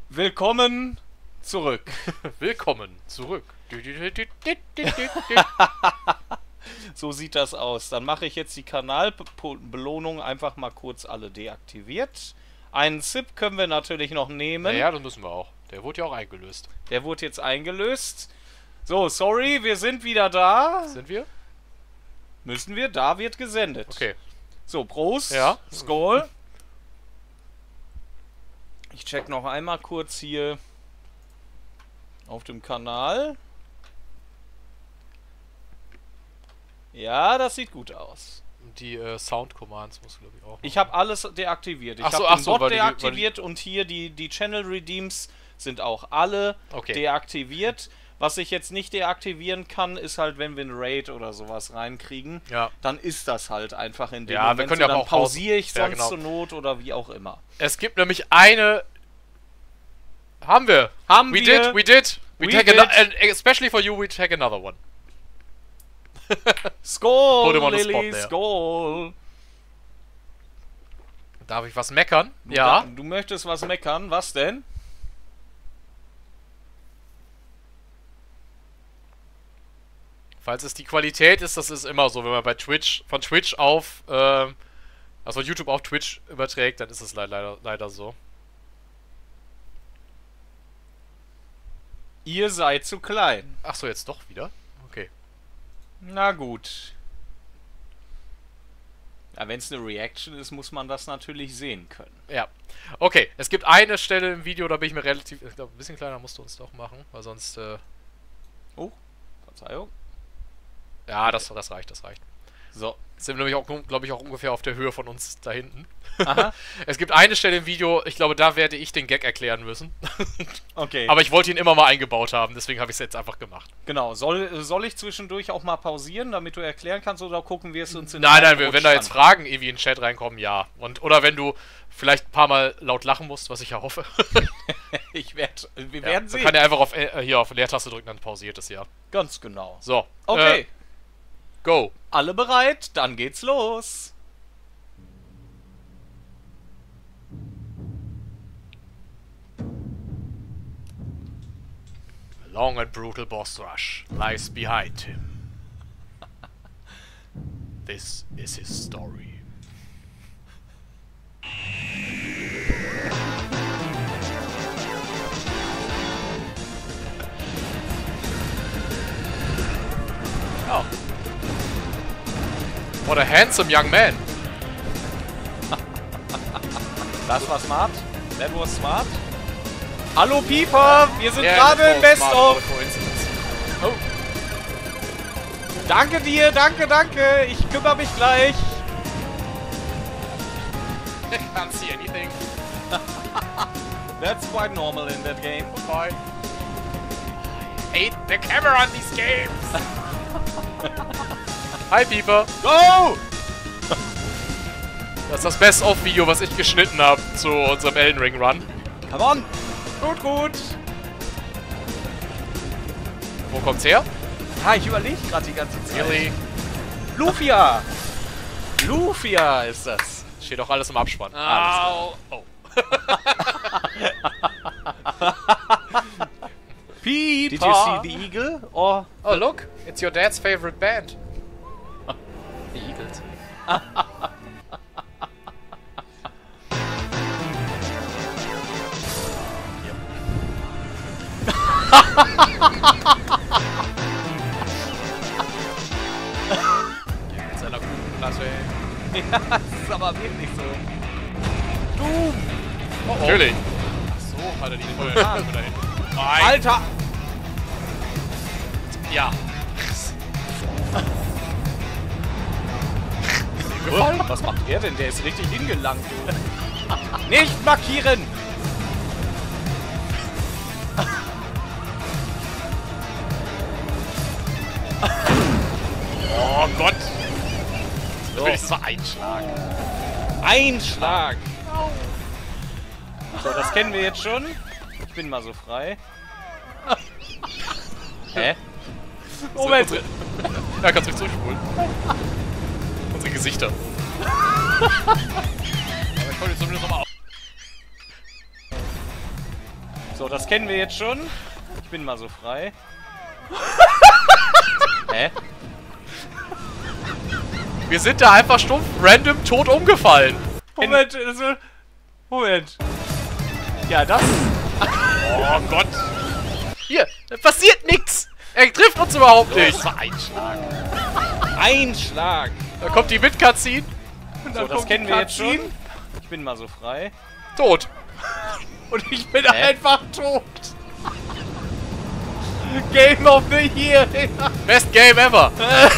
Willkommen zurück. Willkommen zurück. So sieht das aus. Dann mache ich jetzt die Kanalbelohnung einfach mal kurz alle deaktiviert. Einen ZIP können wir natürlich noch nehmen. Ja, das müssen wir auch. Der wurde ja auch eingelöst. Der wurde jetzt eingelöst. So, sorry, wir sind wieder da. Sind wir? Müssen wir? Da wird gesendet. Okay. So, Prost. Ja. Skål. Ich check noch einmal kurz hier auf dem Kanal. Ja, das sieht gut aus. Die Sound-Commands muss glaube ich auch. Ich habe alles deaktiviert. Ich Ach so, habe den Bot weil deaktiviert und hier die Channel Redeems sind auch alle deaktiviert. Was ich jetzt nicht deaktivieren kann, ist halt, wenn wir einen Raid oder sowas reinkriegen, dann ist das halt einfach in dem Moment. Wir können ja dann auch pausiere ich sonst zur Not oder wie auch immer. Es gibt nämlich eine... Haben wir. We did. Especially for you, we take another one. Skål, Lilly, skål. Darf ich was meckern? Ja. Du möchtest was meckern? Was denn? Falls es die Qualität ist, das ist immer so, wenn man bei Twitch, von Twitch auf, also YouTube auf Twitch überträgt, dann ist es leider so. Ihr seid zu klein. Ach so, jetzt doch wieder? Okay. Na gut. Ja, wenn es eine Reaction ist, muss man das natürlich sehen können. Ja. Okay, es gibt eine Stelle im Video, da bin ich mir relativ... Ich glaube, ein bisschen kleiner musst du uns doch machen, weil sonst... Oh, Verzeihung. Ja, das reicht. So. Sind nämlich auch, glaube ich, auch ungefähr auf der Höhe von uns da hinten. Aha. Es gibt eine Stelle im Video, ich glaube, da werde ich den Gag erklären müssen. Okay. Aber ich wollte ihn immer mal eingebaut haben, deswegen habe ich es jetzt einfach gemacht. Genau. Soll ich zwischendurch auch mal pausieren, damit du erklären kannst, oder gucken wir es uns in Nein, wenn da jetzt Fragen irgendwie in den Chat reinkommen, ja. Oder wenn du vielleicht ein paar Mal laut lachen musst, was ich ja hoffe. Wir werden sehen. Dann kann er einfach hier auf Leertaste drücken, dann pausiert es ja. Ganz genau. So. Okay. Go. Alle bereit? Dann geht's los. A long and brutal boss rush lies behind him. This is his story. Oh. What a handsome young man. Das war smart. That was smart. Hallo Pieper, wir sind gerade im Best of. Oh. Danke dir, danke. Ich kümmere mich gleich. I can't see anything. That's quite normal in that game. Bye. I hate the camera on these games. Hi, Pieper. Go! Das ist das Best-of-Video, was ich geschnitten habe zu unserem Elden Ring Run. Come on! Gut. Wo kommt's her? Ja, ich überlege gerade die ganze Zeit. Really? Lufia ist das. Steht doch alles im Abspann. Au. Oh. Pieper! Did you see the eagle? Or Oh, look! It's your dad's favorite band. The Eagles. Mit seiner Kuchenklasse. ja, das ist aber wirklich so. Doom! Oh, natürlich. Ach so, hat er die voll da hinten. Nein. Alter! Ja. Was macht er denn? Der ist richtig hingelangt, du. Nicht markieren! Oh Gott. So. Das war ein Schlag. Ein Schlag! So, das kennen wir jetzt schon. Ich bin mal so frei. Hä? Moment! Ja, kannst du mich zurückspulen. Unsere Gesichter. Aber ich wollte jetzt zumindest nochmal auf. So, das kennen wir jetzt schon. Ich bin mal so frei. Hä? Wir sind da einfach stumpf random tot umgefallen. Moment, also, Moment. Ja, das... Oh Gott. Hier, da passiert nichts. Er trifft uns überhaupt nicht. Das war ein Schlag. Ein Schlag. Da kommt die Mid-Cutscene. So, das kennen wir jetzt schon. Ich bin mal so frei. Tot. Und ich bin einfach tot. Game of the Year. Best Game ever.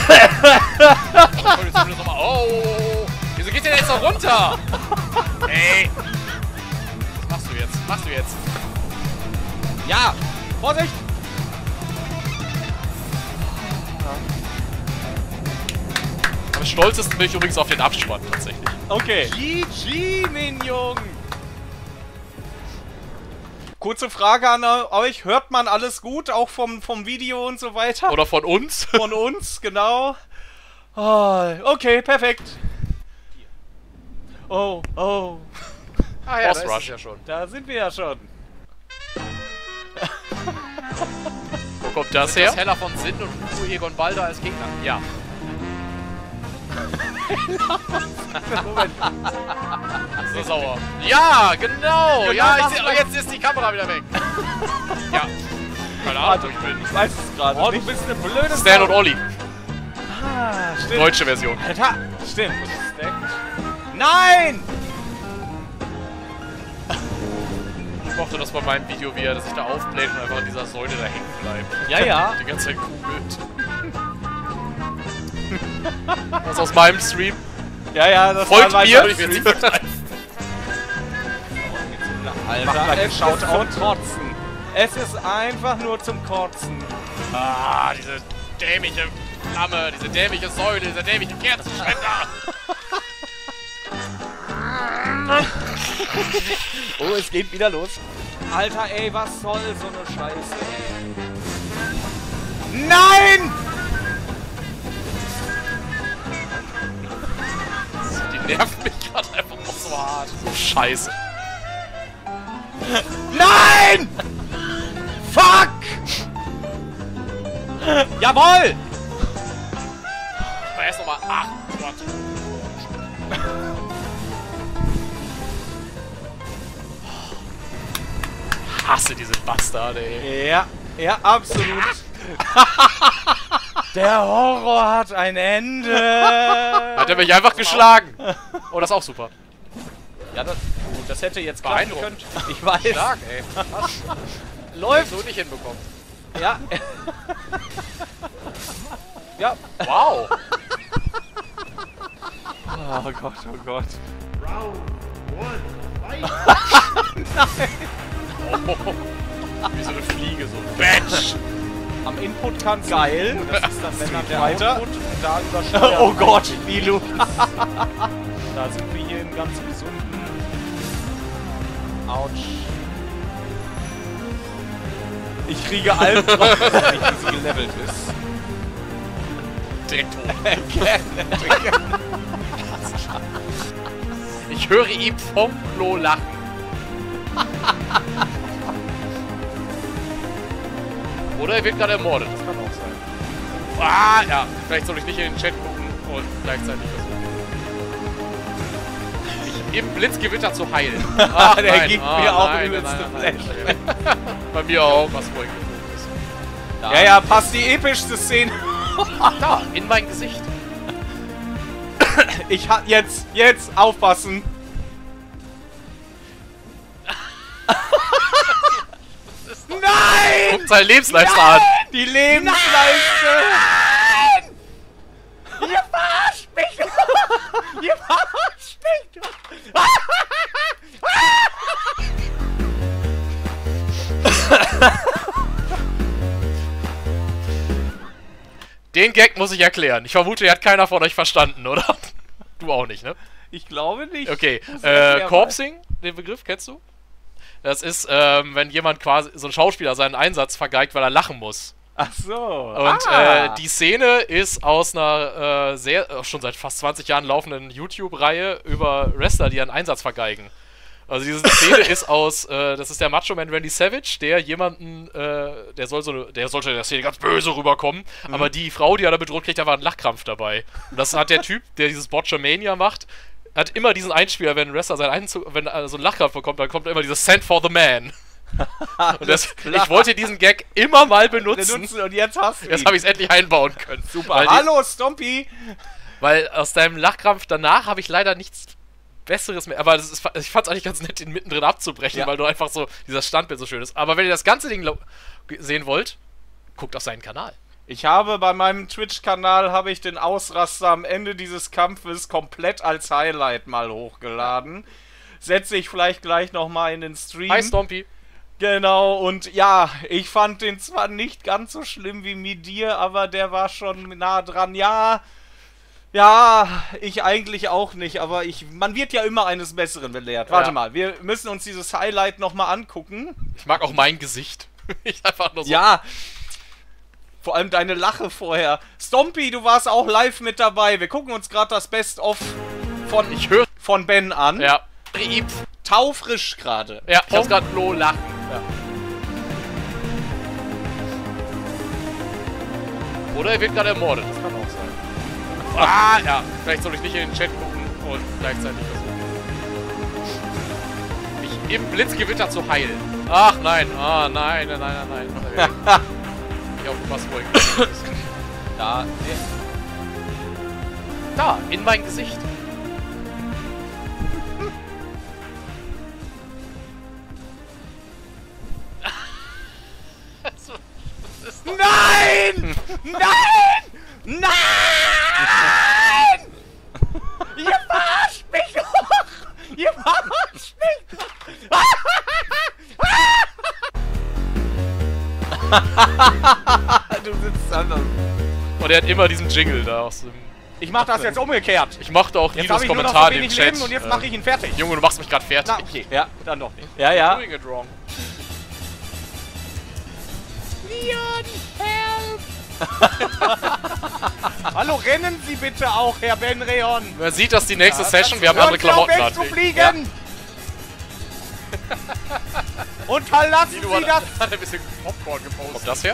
Oh, wieso geht der jetzt noch runter? Ey. Was machst du jetzt? Was machst du jetzt? Ja, Vorsicht. Am stolzesten bin ich übrigens auf den Abspann tatsächlich. Okay. GG, Minion. Kurze Frage an euch. Hört man alles gut? Auch vom Video und so weiter? Oder von uns? Von uns, genau. Oh, okay, perfekt. Oh, oh. Ah ja, Boss Rush ja schon. Da sind wir ja schon. Wo kommt das her? Das Heller von Sinn und Egon Balder als Gegner. Ja. Moment. So sauer. Ja, genau. Ja, ich seh, oh, jetzt ist die Kamera wieder weg. Ja. Keine Ahnung, ich bin. Ich weiß es gerade. Oh, du bist eine blöde Stan und Olli. Ah, stimmt. Deutsche Version. Alter, stimmt. Nein! Ich mochte das bei meinem Video, wie er sich da aufbläht und einfach an dieser Säule da hängen bleibt. Ja, ja. Die ganze Zeit kugelt. Das ist aus meinem Stream. Ja, ja, das folgt war mir. Alter, schaut zum Kotzen. Es ist einfach nur zum Kotzen. Ah, diese dämliche Flamme, diese dämliche Säule, dieser dämliche Kerzenständer. Oh, es geht wieder los. Alter, ey, was soll so eine Scheiße, ey? Nein! Die nervt mich gerade einfach noch so hart. So scheiße. Nein! Fuck! Jawohl! Aber erst nochmal. Ach Gott. Hasse diese Bastarde, ey. Ja, ja, absolut. Der Horror hat ein Ende. Hat er mich einfach geschlagen. Oh, das ist auch super. Ja, das hätte jetzt klappen können. Ich weiß. Stark, ey. Was? Läuft. So nicht hinbekommen. Ja. Ja. Wow. Oh Gott, oh Gott. Round 1, fight! Nein. Oh. Wie so eine Fliege, so Batch. Am Input kann geil. Das ist dann, wenn dann der weiter. Output und da übersteuert. Oh Gott, Lilo. Da sind wir hier im ganz gesunden. Autsch. Ich kriege Albtraum, wie sie gelevelt ist. Direkt tot. Ich höre ihn vom Klo lachen. Oder er wird gerade ermordet, das kann auch sein. Ah, ja. Vielleicht soll ich nicht in den Chat gucken und gleichzeitig versuchen, mich im Blitzgewitter zu heilen. Ach, der gibt mir auch übelste Flash. Bei mir auch, was vorhin geflogen ist. Da. Ja, ja, passt die epischste Szene. Da, in mein Gesicht. Ich hab jetzt aufpassen. Nein! Guckt seine Lebensleiste an. Die Lebensleiste! Nein! Ihr verarscht mich! Ihr verarscht mich! Den Gag muss ich erklären. Ich vermute, er hat keiner von euch verstanden, oder? Du auch nicht, ne? Ich glaube nicht. Okay, Corpsing, den Begriff kennst du? Das ist, wenn jemand quasi, so ein Schauspieler seinen Einsatz vergeigt, weil er lachen muss. Ach so. Und die Szene ist aus einer schon seit fast 20 Jahren laufenden YouTube-Reihe über Wrestler, die einen Einsatz vergeigen. Also diese Szene ist aus, das ist der Macho Man Randy Savage, der jemanden, der sollte in der Szene ganz böse rüberkommen, aber die Frau, die er da bedroht kriegt, da war ein Lachkrampf dabei. Und das hat der Typ, der dieses Botchamania macht, hat immer diesen Einspieler, wenn ein Wrestler so ein Lachkrampf bekommt, dann kommt immer dieses Send for the Man. Und ich wollte diesen Gag immer mal benutzen. Und jetzt hast du ihn. Jetzt habe ich es endlich einbauen können. Super. Hallo, Stompy! Weil aus deinem Lachkrampf danach habe ich leider nichts Besseres mehr. Aber ich fand es eigentlich ganz nett, den mittendrin abzubrechen, weil du einfach so, dieser Standbild so schön ist. Aber wenn ihr das ganze Ding sehen wollt, guckt auf seinen Kanal. Ich habe bei meinem Twitch-Kanal den Ausraster am Ende dieses Kampfes komplett als Highlight mal hochgeladen. Setze ich vielleicht gleich nochmal in den Stream. Hi Stompy. Genau, und ja, ich fand den zwar nicht ganz so schlimm wie mit dir, aber der war schon nah dran. Ja, ich eigentlich auch nicht, aber man wird ja immer eines Besseren belehrt. Warte mal, wir müssen uns dieses Highlight nochmal angucken. Ich mag auch mein Gesicht. Ich einfach nur so. Ja, vor allem deine Lache vorher. Stompy, du warst auch live mit dabei. Wir gucken uns gerade das Best-of von Ben an. Ja. Taufrisch gerade. Ja, ich hab's gerade Flo lachen. Ja. Oder er wird gerade ermordet, das kann auch sein. Ah, ja. Vielleicht soll ich nicht in den Chat gucken und gleichzeitig versuchen, mich im Blitzgewitter zu heilen. Ach nein, nein. Ich aufgepasst, wo ich Da, in mein Gesicht. Nein! Nein! Nein! Ihr verarscht mich doch! Ihr verarscht mich doch! Du sitzt anders. Und er hat immer diesen Jingle da aus dem... Ich mach das jetzt umgekehrt. Ich mochte auch Lilos Kommentar im Chat. Leben und jetzt mache ich ihn fertig. Junge, du machst mich gerade fertig. Na, okay. Ja, dann doch nicht. Ja. Doing it wrong. Leon, help! Hallo, rennen Sie bitte auch, Herr Benreon! Man sieht, dass die nächste Session, wir haben andere Klamotten an. Ja. Und verlassen Sie das! Hat ein bisschen Popcorn gepostet. Kommt das her?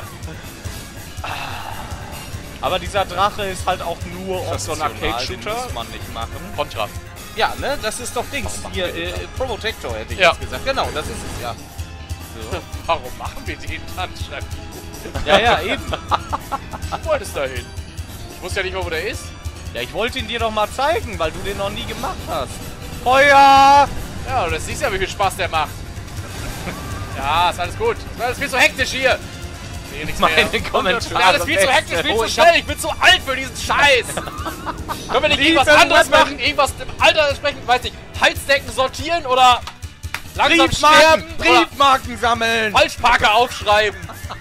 Aber dieser Drache ist halt auch nur auf so einen Arcade-Shooter. Muss man nicht machen. Contra. Ja, ne? Das ist doch Dings. Hier, Protector hätte ich jetzt gesagt. Genau, das ist es, ja. So. Warum machen wir den dann? Schreibt die. Ja, eben. Du wolltest da hin. Ich wusste ja nicht mal, wo der ist. Ja, ich wollte ihn dir doch mal zeigen, weil du den noch nie gemacht hast. Feuer! Ja, das siehst ja, wie viel Spaß der macht. Ja, ist alles gut. Ist alles viel zu hektisch hier. Nee, nichts Meine mehr. Kommentare. Ja, alles viel zu hektisch, viel zu schnell. Ich bin zu alt für diesen Scheiß. Können wir nicht irgendwas anderes machen? Irgendwas im Alter entsprechend, weiß nicht, Halsdecken sortieren oder langsam sterben? Briefmarken sammeln! Falschparker aufschreiben.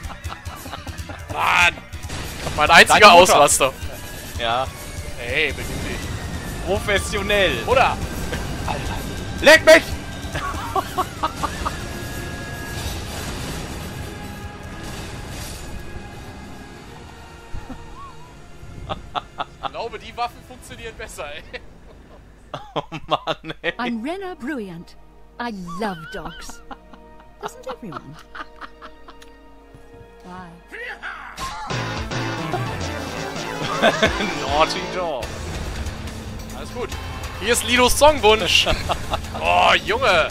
Mann. Mein einziger Ausraster. Ja. Hey, benimm dich. Professionell. Oder? Alter. Leck mich! Ich glaube, die Waffen funktionieren besser, ey. Oh Mann, ey. I'm Rena Bruyant. I love dogs. Doesn't everyone? Why? Naughty Dog. Alles gut. Hier ist Lilos Songwunsch. Oh, Junge.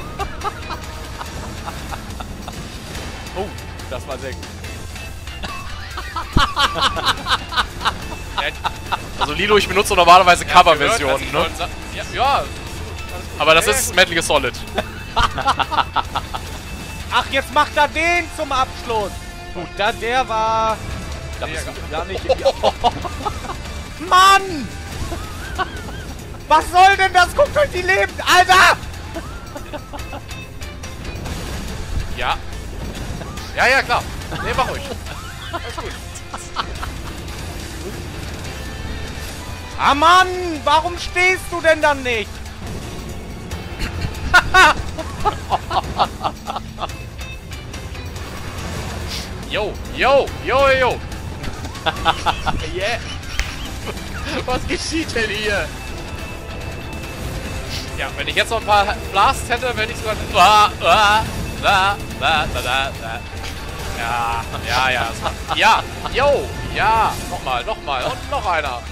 Oh, das war sehr gut. Also Lilo, ich benutze normalerweise Coverversionen, ne? Ja. Aber das ist Metal Gear Solid. Ach, jetzt macht er den zum Abschluss. Gut, der war... Da bist du gar nicht... Mann! Was soll denn das? Guckt euch die Leben... Alter! Ja. Ja, klar. Nee, mach ruhig. Alles gut. Ah Mann, warum stehst du denn dann nicht? Yo. Yeah. Was geschieht denn hier? Ja, wenn ich jetzt noch ein paar Blasts hätte, wenn ich sogar... Ja, yo, ja, nochmal und noch einer.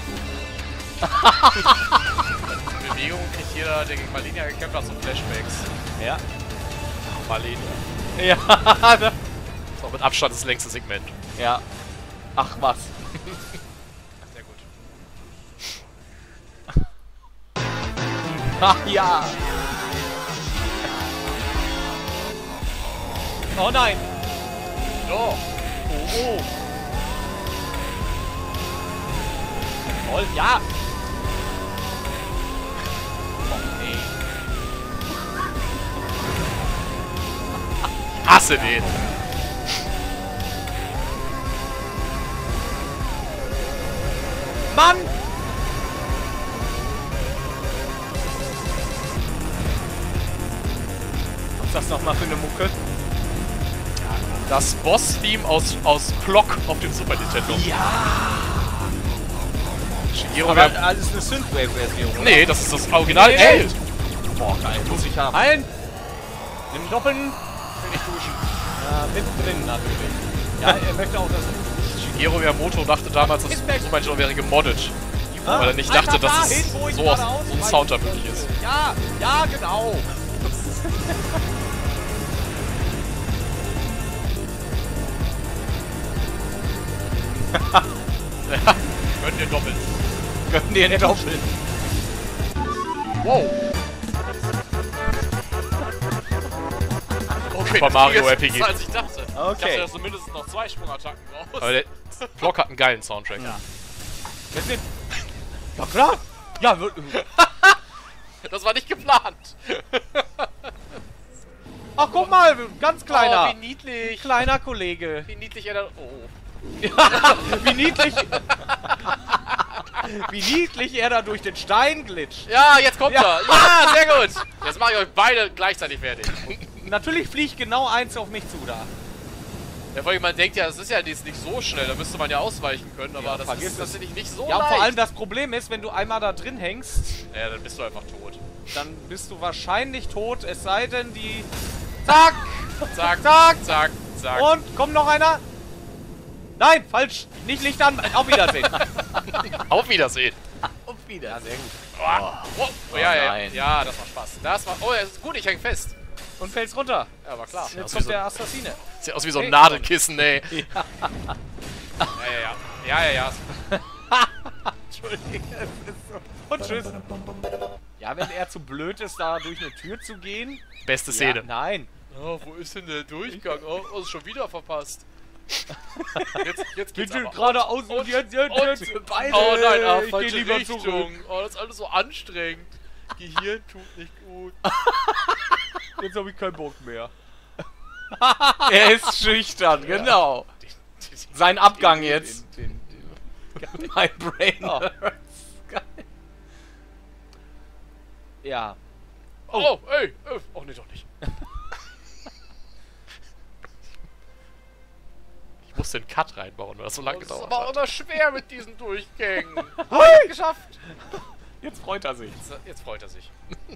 Bewegung kriegt jeder, der gegen Malenia gekämpft hat, so Flashbacks. Ja. Malenia. Ja. Das ist auch mit Abstand das längste Segment. Ja. Ach was. Sehr gut. Ach ja. Oh nein. So. Oh. Toll, ja. Oh nee. Hasse den. Mann! Was ist das nochmal für eine Mucke? Das Boss-Theme aus Clock auf dem Super Nintendo. Ja! Shigeru Aber alles eine Synthwave-Version. Nee, das ist das Original. Ey! Boah, geil, muss ich haben. Ein! Nimm Doppeln. Will ich duschen. Ja, mittendrin natürlich. Ja, er möchte auch das. Shigeru Miyamoto dachte damals, dass Super Nintendo wäre gemoddet. Weil er nicht dachte, dass es so ein Sound da möglich ist. Ja, ja, genau. Ja, gönn dir doppelt. Gönn dir doppelt. Wow. Okay, Super Mario das RPG. ist als ich dachte. Okay. Ich dachte, dass du mindestens noch 2 Sprungattacken brauchst. Aber der Clock hat einen geilen Soundtrack. Ja. Ja klar. Ja, das war nicht geplant. Ach, guck mal, ganz kleiner. Oh, wie niedlich. Kleiner Kollege. Wie niedlich er da... Oh. Ja, wie niedlich. Wie niedlich er da durch den Stein glitscht. Ja, jetzt kommt er. Ja, sehr gut. Jetzt mache ich euch beide gleichzeitig fertig. Natürlich fliegt genau eins auf mich zu da. Ja, weil man denkt ja, das ist ja nicht so schnell, da müsste man ja ausweichen können, aber Ja, das vergiss ist tatsächlich nicht so Ja, leicht. vor allem das Problem ist, wenn du einmal da drin hängst, ja, dann bist du einfach tot. dann bist du wahrscheinlich tot, es sei denn die... Zack! Zack, zack, zack, zack. Und, kommt noch einer? Nein, falsch. Nicht Licht an. Auf Wiedersehen. Auf Wiedersehen. Auf Wiedersehen. Ja, sehr gut. Oh, ja, nein. ja, das war Spaß. Das war, oh, ja, ist gut, ich häng fest. Und fällst runter. Ja, war klar. Jetzt kommt der Assassine. Sieht aus wie so ein Nadelkissen, ey. Ja. Ja. Entschuldigung. Und tschüss. Ja, wenn er zu blöd ist, da durch eine Tür zu gehen. Beste Szene. Ja, nein. Oh, wo ist denn der Durchgang? Oh, ist schon wieder verpasst. Jetzt geht's Bitte aber. geradeaus und jetzt. Beide. Oh nein, ich falsche geh lieber Richtung. zurück. Oh, das ist alles so anstrengend. Gehirn tut nicht gut. Jetzt habe ich keinen Bock mehr. Er ist schüchtern, genau. Sein Abgang jetzt. Mein Brain hurts. Geil. Ja. Oh, ey. Oh, nee, doch nicht. Ich musste den Cut reinbauen, weil das so lange gedauert hat. Das ist aber immer schwer mit diesen Durchgängen. Hui! Geschafft! Jetzt freut er sich. Jetzt freut er sich.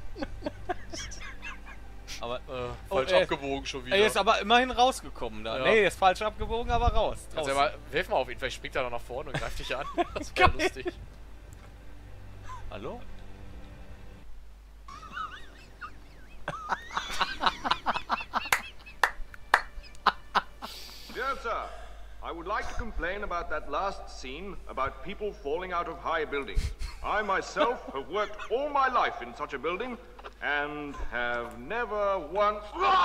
Aber, falsch abgebogen schon wieder. Er ist aber immerhin rausgekommen da. Ja. Nee, ist falsch abgebogen, aber raus. Also wirf mal auf ihn, vielleicht springt er noch nach vorne und greift dich an. Das wäre lustig. Hallo? Dear sir, I would like to complain about that last scene about people falling out of high buildings. I myself have worked all my life in such a building and have never once...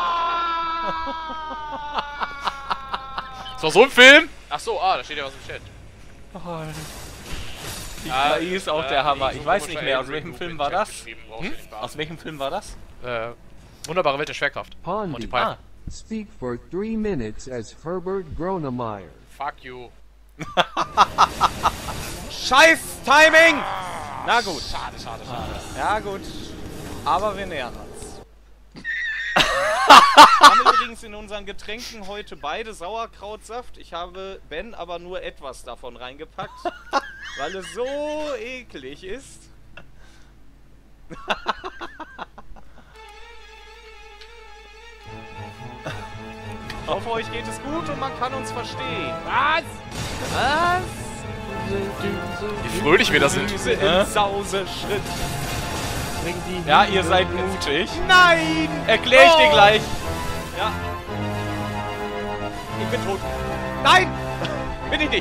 Ist doch so ein Film? Ach so, da steht ja was im Chat. Oh, die KI ist auch der Hammer. Ich weiß nicht mehr, aus welchem Film war das? Aus welchem Film war das? Wunderbare Welt der Schwerkraft. Pondy. Speak for 3 minutes as Herbert Gronemeyer. Fuck you. Scheiß Timing! Na gut. Schade. Ja gut. Aber wir nähern uns. Wir haben übrigens in unseren Getränken heute beide Sauerkrautsaft. Ich habe Ben aber nur etwas davon reingepackt, weil es so eklig ist. Ich hoffe, euch geht es gut und man kann uns verstehen. Was? Was? Wie fröhlich wir das sind. Düse im Sauseschritt. Ja, ihr seid mutig. Nein! Erklär ich dir gleich. Ja. Ich bin tot. Nein! Bin ich nicht.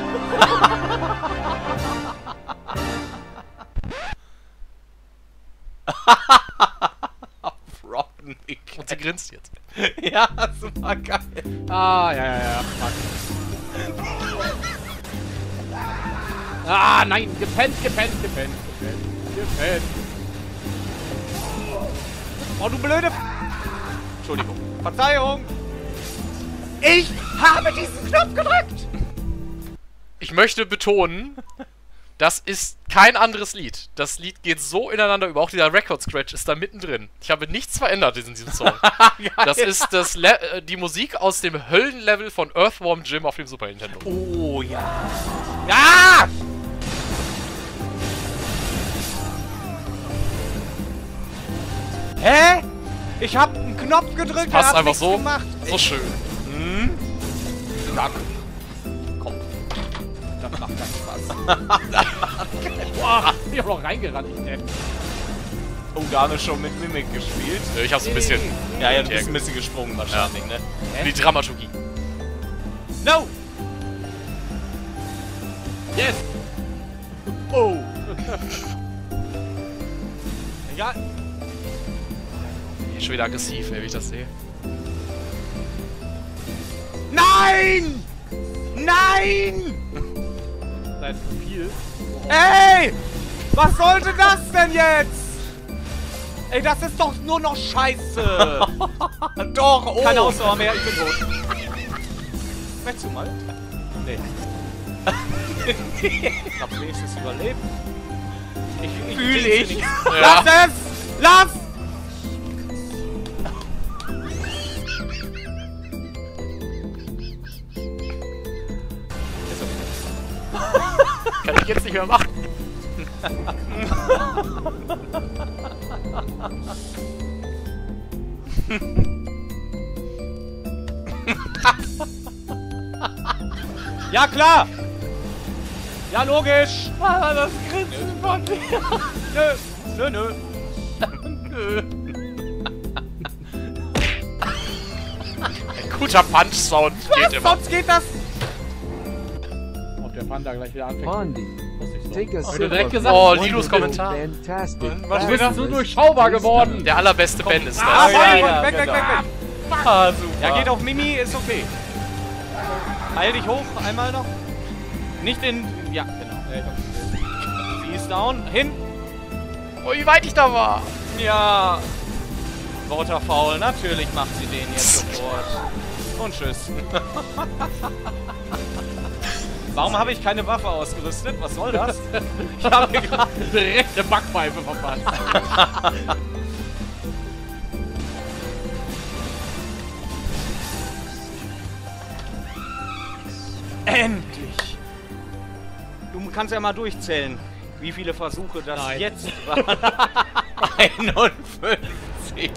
Und sie grinst jetzt. Ja, super geil. Ah, ja. Fuck. Ah, nein. Gepennt. Oh, du blöde... Entschuldigung. Verzeihung. Ich habe diesen Knopf gedrückt. Ich möchte betonen, das ist kein anderes Lied. Das Lied geht so ineinander über. Auch dieser Record-Scratch ist da mittendrin. Ich habe nichts verändert in diesem Song. Das ist die Musik aus dem Höllenlevel von Earthworm Jim auf dem Super Nintendo. Oh, ja. Ja! Hä? Ich hab einen Knopf gedrückt, passt einfach nichts so, gemacht. So schön. Danke. Komm. Das macht keinen Spaß. Boah, ich hab noch reingerannt, ich Depp. Oh, da haben wir schon mit Mimic gespielt. Ich hab's ein bisschen... Ja, du bist ein bisschen gesprungen wahrscheinlich, ne? Die Dramaturgie. No! Yes! Oh! Ja. Schon wieder aggressiv, ey, wie ich das sehe. Nein! Nein! Das ist zu viel. Ey! Was sollte das denn jetzt? Ey, das ist doch nur noch Scheiße! Doch, oh! Keine Ausdauer mehr, ich bin tot. Möchtest du mal? Nee. Ich hab wenigstens überlebt. Ich fühl ich. Ja. Lass es! Lass! Kann ich jetzt nicht mehr machen. Ja, klar! Ja, logisch! Ah, das Grinsen von dir! Nö. Nö. Ein guter Punch-Sound geht immer. Sonst geht das! Ob der Panda gleich wieder anfängt. Bondi, Muss ich so. take a Hast sip du direkt of gesagt? Oh, this Linus Kommentar. fantastic Was Du bist so fabulous durchschaubar geworden. Der allerbeste Ben ist Ah, das. ja, weg. genau. Ah, super. Ja, geht auf Mimi, ist okay. Heil dich hoch, einmal noch. Nicht in... Ja, genau. Sie ist down. Hin. Oh, wie weit ich da war. Ja. Waterfowl, natürlich macht sie den jetzt sofort. Und tschüss. Warum habe ich keine Waffe ausgerüstet? Was soll das? Ich habe mir gerade Direkt eine Backpfeife verpasst. Endlich! Du kannst ja mal durchzählen, wie viele Versuche das jetzt waren. 51.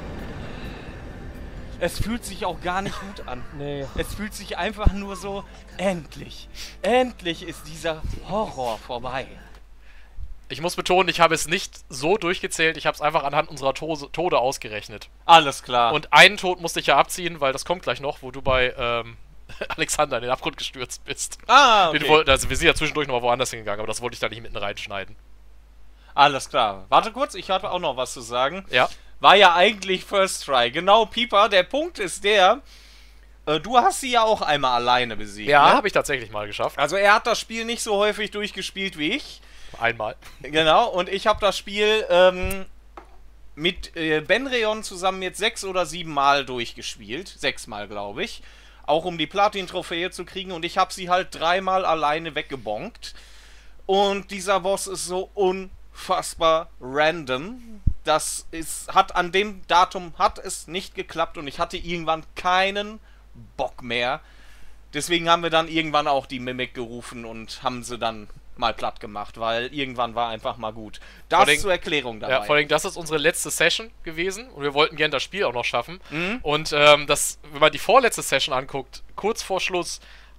Es fühlt sich auch gar nicht gut an. Nee. Es fühlt sich einfach nur so, endlich. Endlich ist dieser Horror vorbei. Ich muss betonen, ich habe es nicht so durchgezählt, ich habe es einfach anhand unserer Tode ausgerechnet. Alles klar. Und einen Tod musste ich ja abziehen, weil das kommt gleich noch, wo du bei Alexander in den Abgrund gestürzt bist. Ah, okay. Also wir sind ja zwischendurch noch mal woanders hingegangen, aber das wollte ich da nicht mitten reinschneiden. Alles klar. Warte kurz, ich hatte auch noch was zu sagen. Ja. War ja eigentlich First Try. Genau, Pieper, der Punkt ist der, du hast sie ja auch einmal alleine besiegt. Ja, ne? habe ich tatsächlich mal geschafft. Also er hat das Spiel nicht so häufig durchgespielt wie ich. Einmal. Genau, und ich habe das Spiel mit Benreon zusammen jetzt 6 oder 7 Mal durchgespielt. 6 Mal, glaube ich. Auch um die Platin-Trophäe zu kriegen. Und ich habe sie halt 3 Mal alleine weggebonkt. Und dieser Boss ist so unfassbar random. Das ist, an dem Datum hat es nicht geklappt und ich hatte irgendwann keinen Bock mehr. Deswegen haben wir dann irgendwann auch die Mimic gerufen und haben sie dann mal platt gemacht, weil irgendwann war einfach mal gut. Das zur Erklärung dabei. Ja, vor allem, das ist unsere letzte Session gewesen und wir wollten gerne das Spiel auch noch schaffen. Und wenn man die vorletzte Session anguckt, kurz vor Schluss,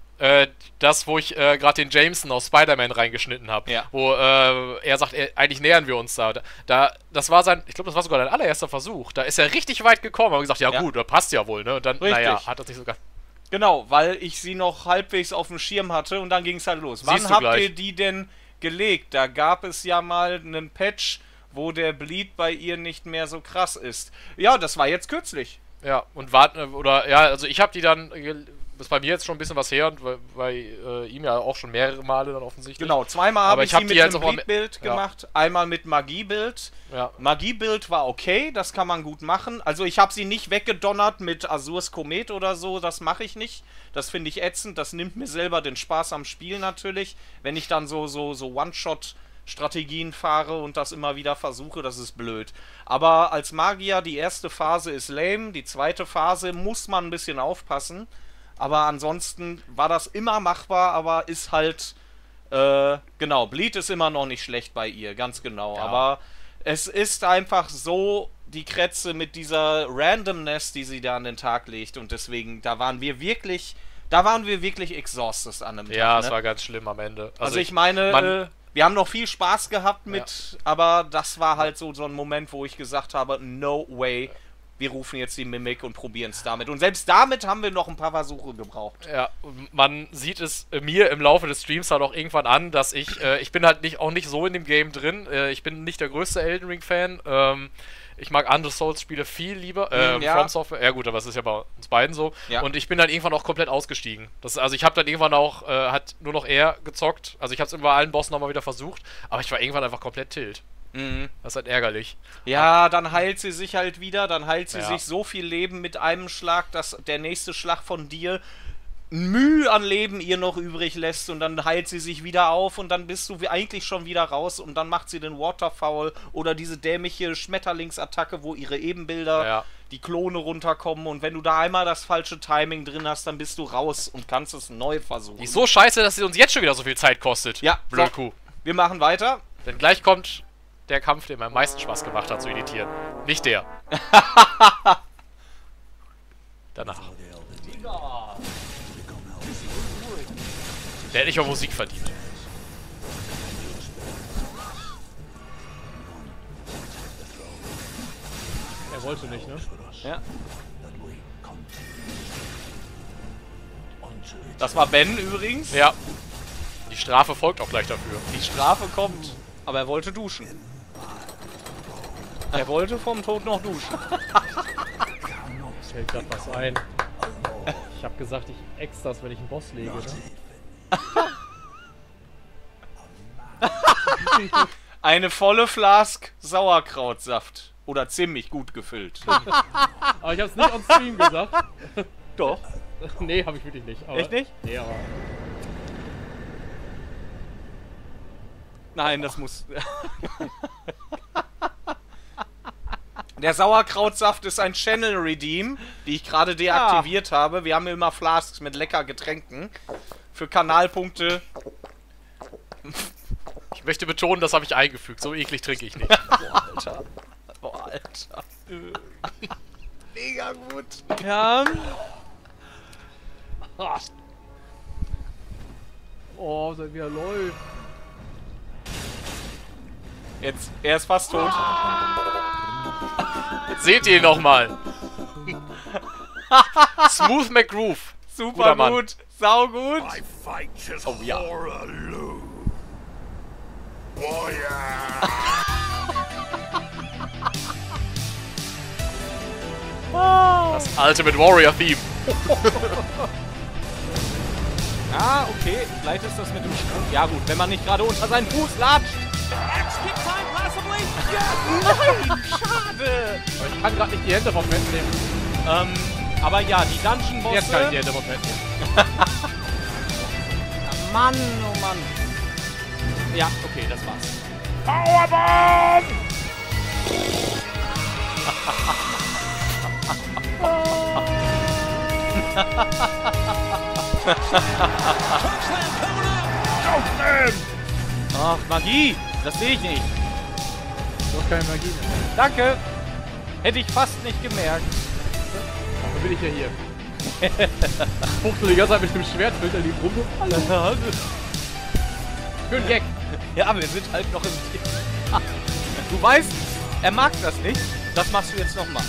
das, wo ich gerade den Jameson aus Spider-Man reingeschnitten habe, wo er sagt, eigentlich nähern wir uns da. Das war ich glaube, das war sogar dein allererster Versuch. Da ist er richtig weit gekommen, aber gesagt, ja gut, das passt ja wohl, ne? Und dann, naja, hat das nicht sogar... Genau, weil ich sie noch halbwegs auf dem Schirm hatte und dann ging es halt los. Wann habt ihr die denn gelegt? Da gab es ja mal einen Patch, wo der Bleed bei ihr nicht mehr so krass ist. Ja, das war jetzt kürzlich. Ja, und also ich habe die dann... Das ist bei mir jetzt schon ein bisschen was her, und bei ihm ja auch schon mehrere Male dann offensichtlich. Genau, zweimal habe ich sie mit einem Bleed-Bild gemacht, einmal mit Magie-Bild. Ja. Magie-Bild war okay, das kann man gut machen. Also ich habe sie nicht weggedonnert mit Azurs Komet oder so, das mache ich nicht. Das finde ich ätzend, das nimmt mir selber den Spaß am Spiel natürlich. Wenn ich dann so One-Shot-Strategien fahre und das immer wieder versuche, das ist blöd. Aber als Magier, die erste Phase ist lame, die zweite Phase muss man ein bisschen aufpassen. Aber ansonsten war das immer machbar, aber ist halt, genau, Bleed ist immer noch nicht schlecht bei ihr, ganz genau. Ja. Aber es ist einfach so die Krätze mit dieser Randomness, die sie da an den Tag legt. Und deswegen, da waren wir wirklich exhausted an einem Tag. Ja, es war ganz schlimm am Ende. Also ich meine, wir haben noch viel Spaß gehabt mit, aber das war halt so ein Moment, wo ich gesagt habe, no way. Wir rufen jetzt die Mimik und probieren es damit. Und selbst damit haben wir noch ein paar Versuche gebraucht. Ja, man sieht es mir im Laufe des Streams halt auch irgendwann an, dass ich bin halt auch nicht so in dem Game drin. Ich bin nicht der größte Elden Ring-Fan. Ich mag andere Souls-Spiele viel lieber. From Software. Ja gut, aber es ist ja bei uns beiden so. Ja. Und ich bin dann irgendwann auch komplett ausgestiegen. Also ich habe dann irgendwann auch, hat nur noch er gezockt. Also ich habe es bei allen Bossen nochmal wieder versucht. Aber ich war irgendwann einfach komplett tilt. Das ist halt ärgerlich. Ja, dann heilt sie sich halt wieder, dann heilt sie sich so viel Leben mit einem Schlag, dass der nächste Schlag von dir Mühe an Leben ihr noch übrig lässt und dann heilt sie sich wieder auf und dann bist du eigentlich schon wieder raus und dann macht sie den Waterfowl oder diese dämliche Schmetterlingsattacke, wo ihre Ebenbilder, die Klone runterkommen und wenn du da einmal das falsche Timing drin hast, dann bist du raus und kannst es neu versuchen. Die ist so scheiße, dass sie uns jetzt schon wieder so viel Zeit kostet. Ja, Blödkuh. Wir machen weiter. Denn gleich kommt der Kampf, der mir am meisten Spaß gemacht hat zu editieren. Nicht der. Danach. Der hätte nicht mal Musik verdient. Er wollte nicht, ne? Ja. Das war Ben übrigens. Ja. Die Strafe folgt auch gleich dafür. Die Strafe kommt. Aber er wollte duschen. Er wollte vom Tod noch duschen. Fällt grad was ein. Ich hab gesagt, ich ex das, wenn ich einen Boss lege, ne? Eine volle Flask Sauerkrautsaft. Oder ziemlich gut gefüllt. Aber ich hab's nicht on Stream gesagt. Doch. Nee, hab ich wirklich nicht. Aber echt nicht? Nee, aber... Nein, das muss... Der Sauerkrautsaft ist ein Channel Redeem, die ich gerade deaktiviert habe. Wir haben immer Flasks mit lecker Getränken. Für Kanalpunkte. Ich möchte betonen, das habe ich eingefügt. So eklig trinke ich nicht. Boah, Alter. Boah, Alter. Mega gut. Ja. Oh, seit wie er läuft. Jetzt, er ist fast tot. Jetzt seht ihr ihn nochmal. Smooth McGroove. Super gut. Sau gut. Oh ja. Das Ultimate Warrior Theme. Ah, okay. Vielleicht ist das mit dem Sprung. Ja gut, wenn man nicht gerade unter seinen Fuß latscht. Nein, schade. Aber ich kann gerade nicht die Hände vom Bett nehmen. Aber ja, die Dungeon-Bosse... Jetzt kann ich die Hände vom Bett nehmen. Mann, oh Mann. Ja, okay, das war's. Powerbomb! Ach, Magie! Das sehe ich nicht. Du hast keine Magie mehr. Danke! Hätte ich fast nicht gemerkt. Dann bin ich ja hier. Fuchtel die ganze Zeit mit dem Schwertfilter die rum. Schön Gag. Ja, wir sind halt noch im Team. Du weißt, er mag das nicht. Das machst du jetzt nochmal.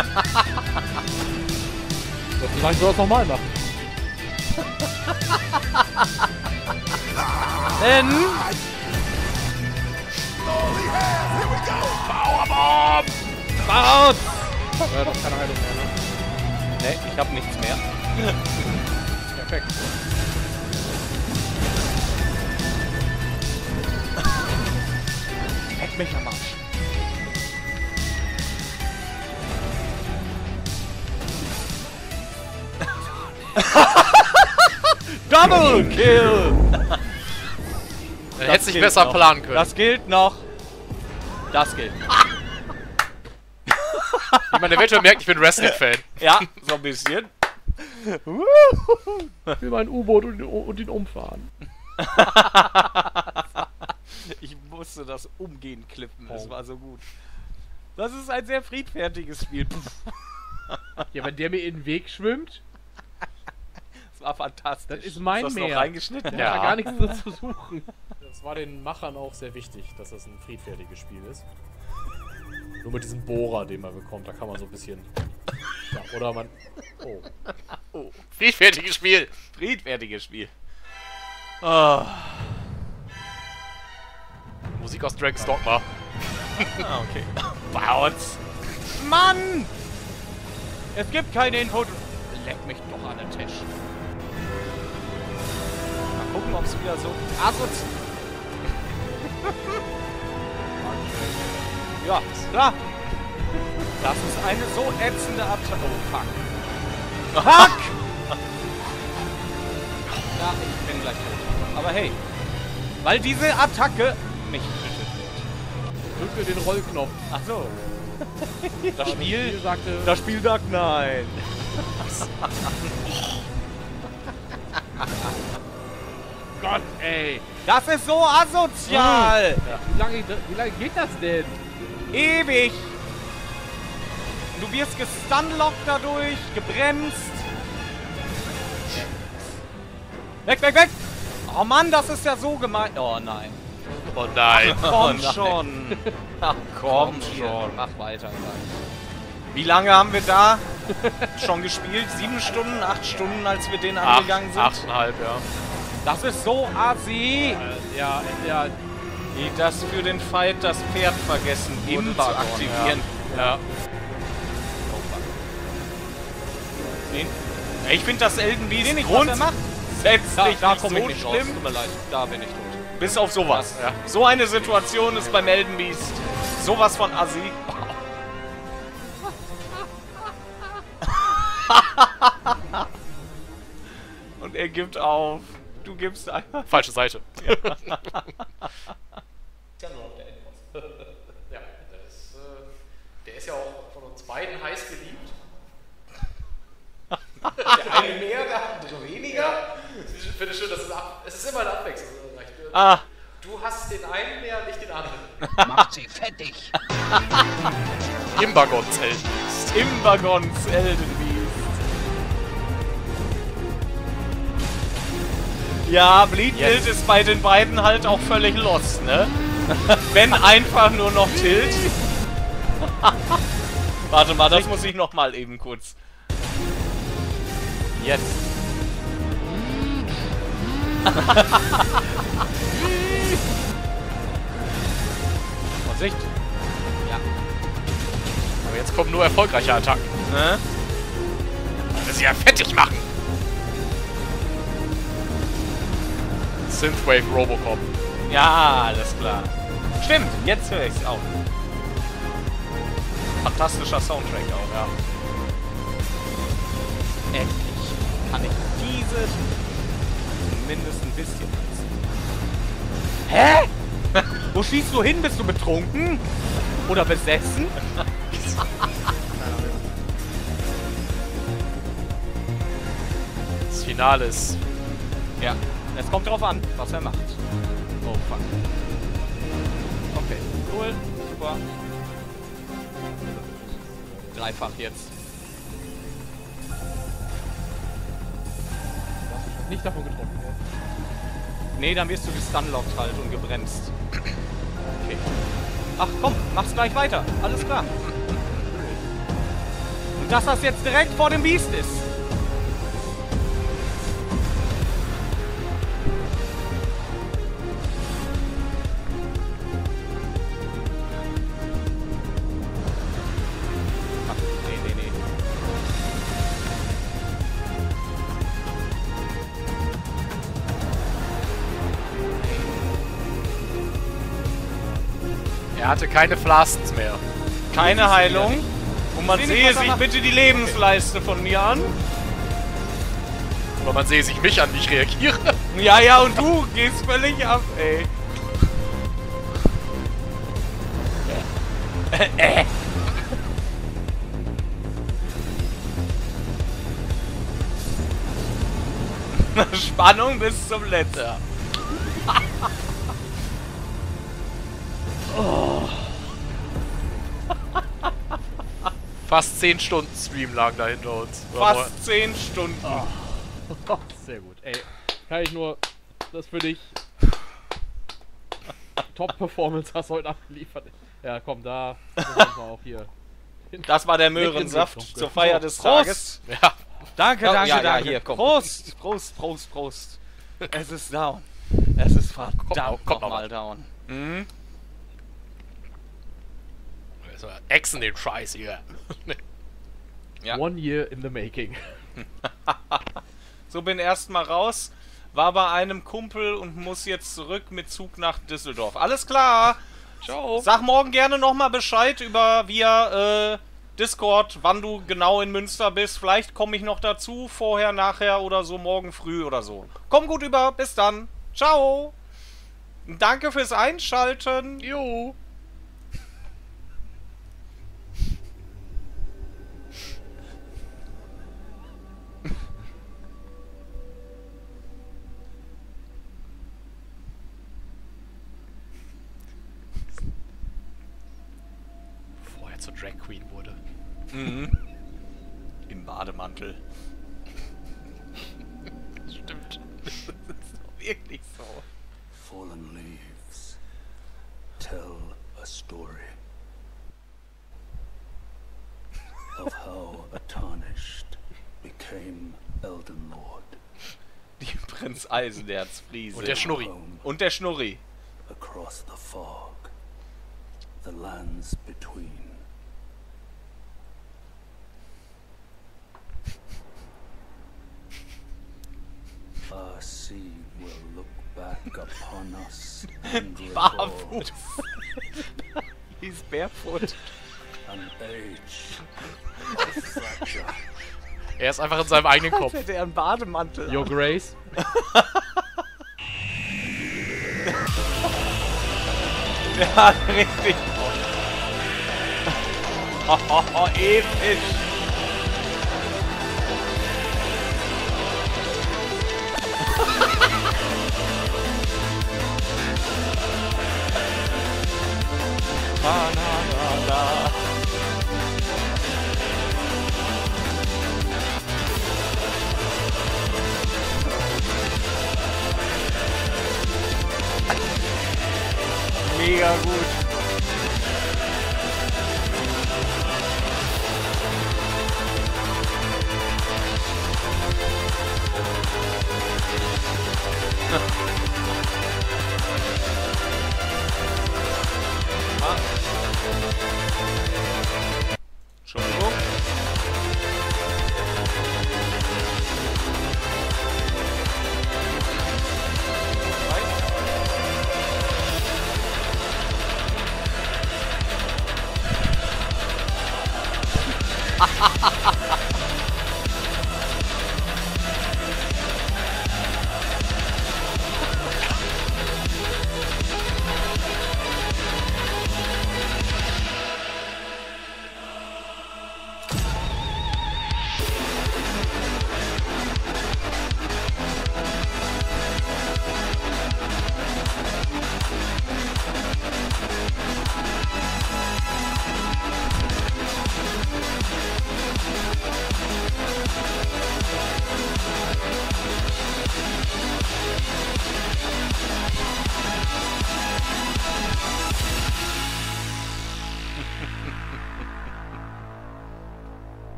Vielleicht soll er es nochmal machen. Denn... Powerbomb! Baut! Ja, doch keine Heilung mehr, ne? Ne, ich hab nichts mehr. Perfekt. Leck mich am Arsch. Double Kill! Hätte sich besser planen können. Das gilt noch. Das gilt. Wie man eventuell merkt, ich bin Wrestling-Fan. Ja, so ein bisschen. Ich will mein U-Boot und ihn umfahren. Ich musste das umgehend klippen, das war so gut. Das ist ein sehr friedfertiges Spiel. Ja, wenn der mir in den Weg schwimmt, Das war fantastisch. das ist mein das Meer. noch reingeschnitten? Der hat da gar nichts drin zu suchen. Das war den Machern auch sehr wichtig, dass das ein friedfertiges Spiel ist. Nur mit diesem Bohrer, den man bekommt, da kann man so ein bisschen... Ja, oder man... Oh. Oh. Friedfertiges Spiel! Friedfertiges Spiel. Oh. Musik aus Dragon's Dogma. Ah, okay. Bounce! Mann! Es gibt keine Info. Leck mich doch an den Tisch. Mal gucken, ob es wieder so... Ja, klar. Das ist eine so ätzende Attacke. Oh, fuck. Fuck! Ja, ich bin gleich tot. Aber hey. Weil diese Attacke mich tötet wird. Drück mir den Rollknopf. Ach so. Das Spiel sagte... Das Spiel sagt nein. Gott, ey. Das ist so asozial. Ja. Wie lange geht das denn? Ewig. Du wirst gestunlockt dadurch, gebremst. Weg, weg, weg. Oh Mann, das ist ja so gemein. Oh nein. Oh nein. Komm schon. Ach, komm schon. Mach weiter. Wie lange haben wir da schon gespielt? 7 Stunden, 8 Stunden, als wir den angegangen sind? 8,5, ja. Das ist so assi. Ja, Wie das für den Fight das Pferd vergessen wurde zu aktivieren. Ja. Ich finde das Elden Beast was er macht. grundsätzlich Da nicht komme ich so nicht raus. schlimm. Tut mir leid, da bin ich tot. Bis auf sowas. Ja. So eine Situation ist beim Elden Beast sowas von assi. Und er gibt auf. Du gibst einfach. Falsche Seite. Ja. Ja, der ist ja auch von uns beiden heiß geliebt. Der eine mehr, der andere weniger. Ja. Ich finde es schön, dass es ist immer eine Abwechslung. Ah. Du hast den einen mehr, nicht den anderen. Macht sie fettig. Imbagons Elden Beast. Imbagons Elden Beast. Ja, Bleedbuild ist bei den beiden halt auch völlig lost, ne? Wenn einfach nur noch Tilt. Warte mal, das muss ich noch mal eben kurz. Jetzt. Vorsicht. Ja. Aber jetzt kommen nur erfolgreiche Attacken. Ne? Weil wir sie ja fettig machen. Synthwave Robocop. Ja, alles klar. Stimmt, jetzt höre ich's auch. Fantastischer Soundtrack auch, ja. Endlich kann ich diese zumindest ein bisschen nutzen. Hä? Wo schießt du hin? Bist du betrunken? Oder besessen? Das Finale ist... Ja, es kommt drauf an, was er macht. Oh. fuck. Okay, cool, super. Dreifach jetzt. Nicht davon getroffen werden. Nee, dann wirst du gestunlockt halt und gebremst. Okay. Ach komm, mach's gleich weiter. Alles klar. Und dass das jetzt direkt vor dem Biest ist. Ach, nee. Er hatte keine Flasks mehr. Keine Heilung. Und man sehe sich bitte die Lebensleiste von mir an. Aber man sehe sich mich an, wie ich reagiere. Ja, und du gehst völlig ab, ey. Spannung bis zum Letzten. Ja. Oh. Fast 10 Stunden Stream lagen da hinter uns. Fast 10 Stunden. Oh. Sehr gut. Ey, kann ich nur das für dich. Top-Performance hast du heute abgeliefert. Ja, komm, da müssen wir auch hier. Das war der Möhrensaft zur Feier des Tages. Ja. Danke. Hier, komm. Prost. Es ist down. Es ist verdammt nochmal down. Mhm. Exen den Scheiß hier. Ja. 1 year in the making. So, bin erstmal raus. War bei einem Kumpel und muss jetzt zurück mit Zug nach Düsseldorf. Alles klar. Ciao. Sag morgen gerne nochmal Bescheid via Discord, wann du genau in Münster bist. Vielleicht komme ich noch dazu, vorher, nachher oder so, morgen früh oder so. Komm gut über, bis dann. Ciao. Danke fürs Einschalten. Jo. Zur Drag Queen wurde. Mhm. Im Bademantel. Stimmt. Das ist doch wirklich so. Fallen leaves tell a story of how a tarnished became Elden Lord. Die Prinz Eisenherz-Friese. Und der Schnurri. Und der Schnurri. Across the fog, the lands between. Our sea will look back upon us and Barfuß. He's barefoot. An age of fracture. Er ist einfach in seinem eigenen Kopf. Hätte er einen Bademantel. Your Grace. Ja, richtig. Episch. Mega gut. Entschuldigung.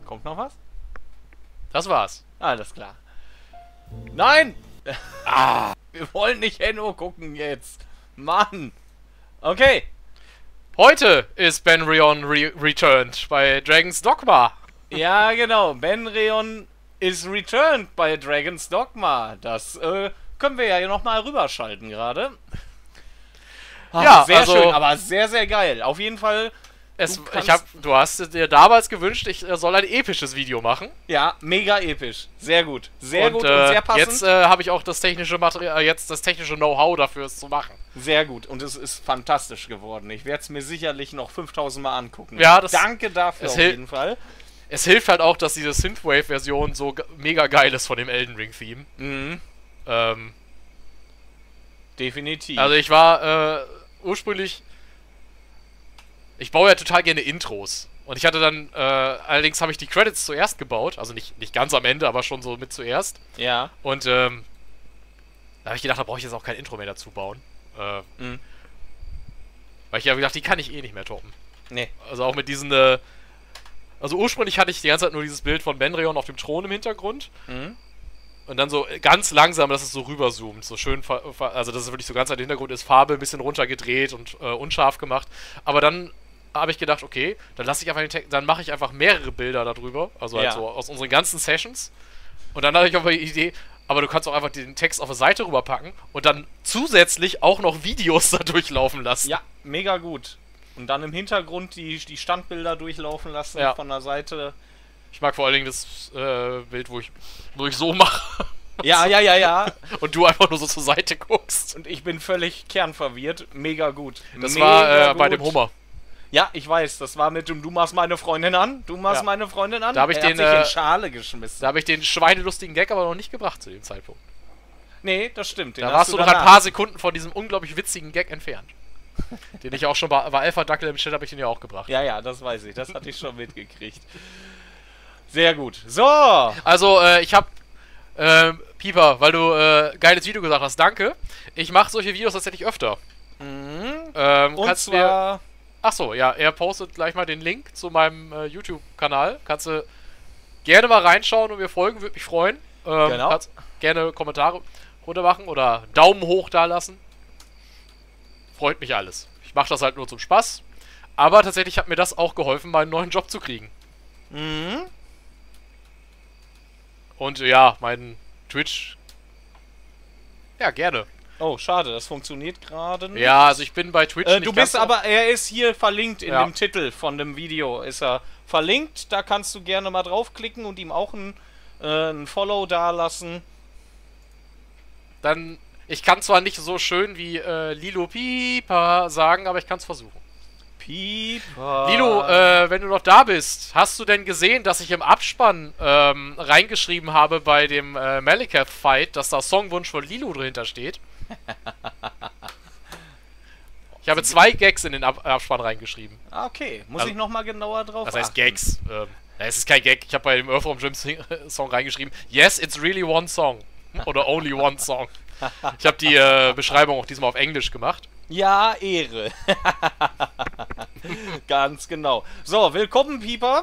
Kommt noch was? Das war's. Alles klar. Nein! Wir wollen nicht Henno gucken jetzt. Mann. Okay. Heute ist Benrion returned bei Dragon's Dogma. Ja, genau. Benrion is returned bei Dragon's Dogma. Das können wir ja nochmal rüberschalten gerade. Ja, sehr also, schön, aber sehr, sehr geil. Auf jeden Fall. Du hast dir damals gewünscht, ich soll ein episches Video machen. Ja, mega episch. Sehr gut. Sehr gut und sehr passend. Jetzt habe ich auch das technische Material, das technische Know-how dafür, es zu machen. Sehr gut. Und es ist fantastisch geworden. Ich werde es mir sicherlich noch 5000 Mal angucken. Ja, danke dafür auf jeden Fall. Es hilft halt auch, dass diese Synthwave-Version so mega geil ist von dem Elden Ring-Theme. Mhm. Definitiv. Also ich war ursprünglich... Ich baue ja total gerne Intros. Und ich hatte dann, allerdings habe ich die Credits zuerst gebaut. Also nicht ganz am Ende, aber schon so mit zuerst. Ja. Und da habe ich gedacht, da brauche ich jetzt auch kein Intro mehr dazu bauen. Weil ich ja gedacht, die kann ich eh nicht mehr toppen. Nee. Also auch mit diesen, also ursprünglich hatte ich die ganze Zeit nur dieses Bild von Benrion auf dem Thron im Hintergrund. Mhm. Und dann so ganz langsam, dass es so rüberzoomt. So schön, also dass es wirklich so ganz der Hintergrund ist, Farbe ein bisschen runtergedreht und unscharf gemacht. Aber dann habe ich gedacht, okay, dann lasse ich einfach den Text, dann mache ich einfach mehrere Bilder darüber, also halt so aus unseren ganzen Sessions. Und dann hatte ich aber die Idee, aber du kannst auch einfach den Text auf eine Seite rüberpacken und dann zusätzlich auch noch Videos da durchlaufen lassen. Ja, mega gut. Und dann im Hintergrund die Standbilder durchlaufen lassen von der Seite. Ich mag vor allen Dingen das Bild, wo ich so mache. Ja. Und du einfach nur so zur Seite guckst. Und ich bin völlig kernverwirrt. Mega gut. Das war bei dem Hummer. Ja, ich weiß, das war mit dem Du machst meine Freundin an. Du machst meine Freundin an. Da habe ich den in Schale geschmissen. Da habe ich den schweinelustigen Gag aber noch nicht gebracht zu dem Zeitpunkt. Nee, das stimmt. Da warst du noch ein paar Sekunden von diesem unglaublich witzigen Gag entfernt. Den ich auch schon bei Alpha Dackel im Chat habe ich den ja auch gebracht. Ja, das weiß ich. Das hatte ich schon mitgekriegt. Sehr gut. So. Also, ich habe Pieper, weil du geiles Video gesagt hast, danke. Ich mache solche Videos tatsächlich öfter. Mhm. Und zwar... Achso, ja, er postet gleich mal den Link zu meinem YouTube-Kanal. Kannst du gerne mal reinschauen und mir folgen, würde mich freuen. Genau. Kannst gerne Kommentare runter machen oder Daumen hoch da lassen. Freut mich alles. Ich mache das halt nur zum Spaß. Aber tatsächlich hat mir das auch geholfen, meinen neuen Job zu kriegen. Mhm. Und ja, mein Twitch... Ja, gerne. Oh, schade, das funktioniert gerade nicht. Ja, also ich bin bei Twitch nicht du bist aber, er ist hier verlinkt in dem Titel von dem Video. Ist er verlinkt, da kannst du gerne mal draufklicken und ihm auch ein Follow dalassen. Dann, ich kann zwar nicht so schön wie Lilo Pieper sagen, aber ich kann es versuchen. Pieper. Lilo, wenn du noch da bist, hast du denn gesehen, dass ich im Abspann reingeschrieben habe bei dem Malekith-Fight, dass da Songwunsch von Lilo dahinter steht? Ich habe 2 Gags in den Abspann reingeschrieben. Ah, okay. Muss ich nochmal genauer drauf achten. Das heißt Gags. Es ist kein Gag. Ich habe bei dem Earthworm Jim Song reingeschrieben, yes, it's really one song. Oder only one song. Ich habe die Beschreibung auch diesmal auf Englisch gemacht. Ja, Ehre. Ganz genau. So, willkommen, Pieper.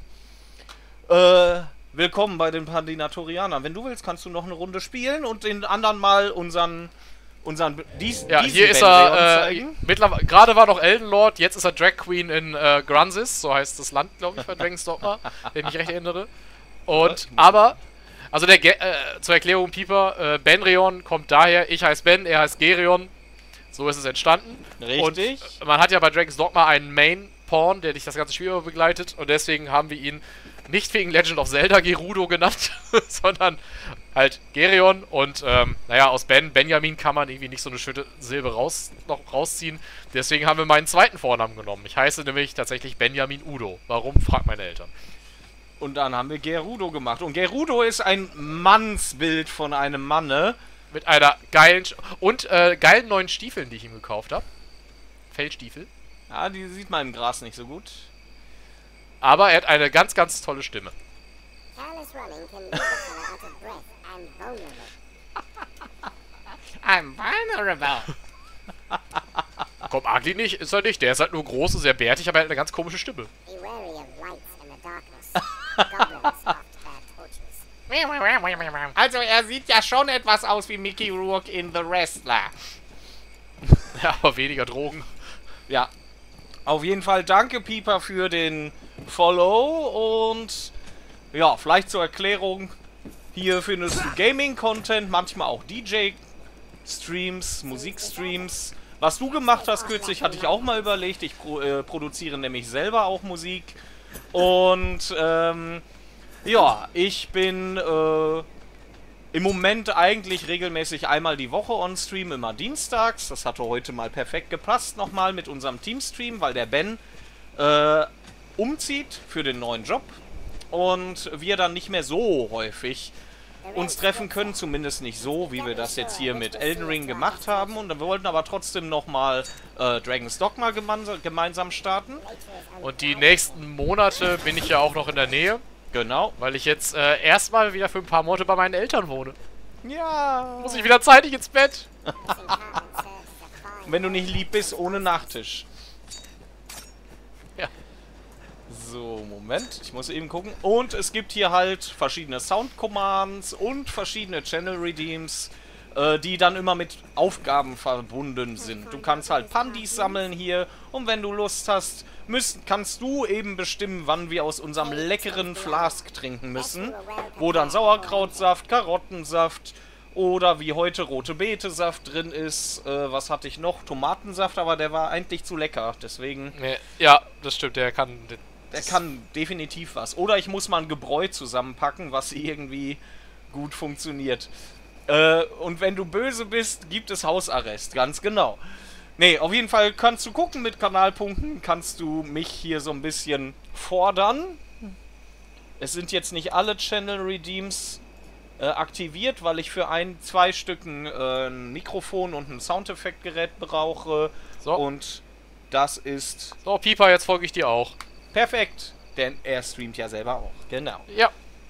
Willkommen bei den Pandinatorianern. Wenn du willst, kannst du noch eine Runde spielen und den anderen mal unseren hier ist er, gerade war noch Elden Lord, jetzt ist er Drag Queen in Grunzis, so heißt das Land, glaube ich, bei Dragon's Dogma, wenn ich mich recht erinnere. Und, aber, also zur Erklärung, Pieper, Benrion kommt daher, ich heiße Ben, er heißt Gerion, so ist es entstanden. Richtig. Und man hat ja bei Dragon's Dogma einen Main-Pawn, der dich das ganze Spiel über begleitet, und deswegen haben wir ihn nicht wegen Legend of Zelda Gerudo genannt, sondern halt Gerion und, naja, aus Benjamin kann man irgendwie nicht so eine schöne Silbe noch rausziehen. Deswegen haben wir meinen zweiten Vornamen genommen. Ich heiße nämlich tatsächlich Benjamin Udo. Warum? Fragt meine Eltern. Und dann haben wir Gerudo gemacht. Und Gerudo ist ein Mannsbild von einem Manne. Mit einer geilen... geilen neuen Stiefeln, die ich ihm gekauft habe. Fellstiefel. Ja, die sieht man im Gras nicht so gut. Aber er hat eine ganz, ganz tolle Stimme. I'm vulnerable. Komm, ugly nicht, ist er nicht. Der ist halt nur groß und sehr bärtig, aber er hat eine ganz komische Stimme. Also er sieht ja schon etwas aus wie Mickey Rourke in The Wrestler. Ja, aber weniger Drogen. Ja. Auf jeden Fall danke, Pieper, für den Follow. Und ja, vielleicht zur Erklärung. Hier findest du Gaming-Content, manchmal auch DJ-Streams, Musikstreams. Was du gemacht hast kürzlich, hatte ich auch mal überlegt. Ich produziere nämlich selber auch Musik. Und ja, ich bin im Moment eigentlich regelmäßig einmal die Woche on Stream, immer dienstags. Das hatte heute mal perfekt gepasst nochmal mit unserem Teamstream, weil der Ben umzieht für den neuen Job. Und wir dann nicht mehr so häufig uns treffen können, zumindest nicht so, wie wir das jetzt hier mit Elden Ring gemacht haben. Und wir wollten aber trotzdem nochmal Dragon's Dogma gemeinsam starten. Und die nächsten Monate bin ich ja auch noch in der Nähe. Genau. Weil ich jetzt erstmal wieder für ein paar Monate bei meinen Eltern wohne. Ja. Muss ich wieder zeitig ins Bett. Wenn du nicht lieb bist, ohne Nachtisch. Ja. So, Moment. Ich muss eben gucken. Und es gibt hier halt verschiedene Sound-Commands und verschiedene Channel-Redeems, die dann immer mit Aufgaben verbunden sind. Du kannst halt Pandis sammeln hier und wenn du Lust hast, kannst du eben bestimmen, wann wir aus unserem leckeren Flask trinken müssen, wo dann Sauerkrautsaft, Karottensaft oder wie heute rote Betesaft drin ist. Was hatte ich noch? Tomatensaft, aber der war eigentlich zu lecker, deswegen... Ja, das stimmt, der kann definitiv was. Oder ich muss mal ein Gebräu zusammenpacken, was irgendwie gut funktioniert. Und wenn du böse bist, gibt es Hausarrest, ganz genau. Nee, auf jeden Fall kannst du gucken mit Kanalpunkten, kannst du mich hier so ein bisschen fordern. Es sind jetzt nicht alle Channel Redeems aktiviert, weil ich für zwei Stücken ein Mikrofon und ein Soundeffektgerät brauche. So. Und das ist... So, Pieper, jetzt folge ich dir auch. Perfekt, denn er streamt ja selber auch. Genau. Ja.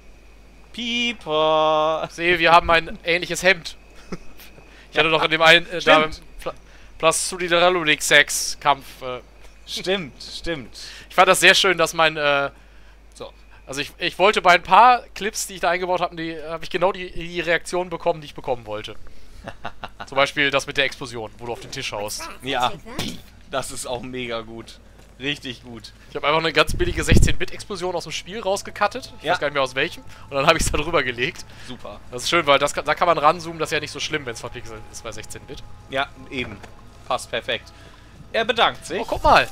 Pieper. Sehe, wir haben ein ähnliches Hemd. Ich hatte doch in dem einen Plus Solidarity Sex Kampf. Stimmt. Ich fand das sehr schön, dass mein also ich wollte bei ein paar Clips, die ich da eingebaut habe, habe ich genau die Reaktion bekommen, die ich bekommen wollte. Zum Beispiel das mit der Explosion, wo du auf den Tisch haust. Ja, das ist auch mega gut. Richtig gut. Ich habe einfach eine ganz billige 16-Bit-Explosion aus dem Spiel rausgekattet. Ich weiß gar nicht mehr aus welchem. Und dann habe ich es da drüber gelegt. Super. Das ist schön, weil da kann man ranzoomen. Das ist ja nicht so schlimm, wenn es verpixelt ist bei 16-Bit. Ja, eben. Passt perfekt. Er bedankt sich. Oh, guck mal.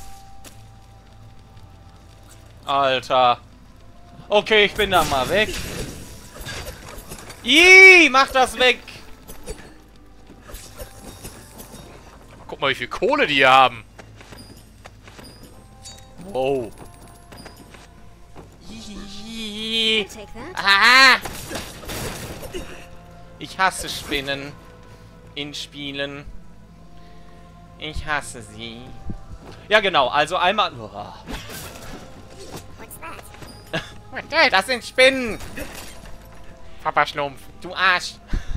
Alter. Okay, ich bin da mal weg. Ih, mach das weg. Guck mal, wie viel Kohle die hier haben. Wow. Ah. Ich hasse Spinnen in Spielen. Ich hasse sie. Ja, genau. Also einmal... Das sind Spinnen. Papa Schlumpf. Du Arsch.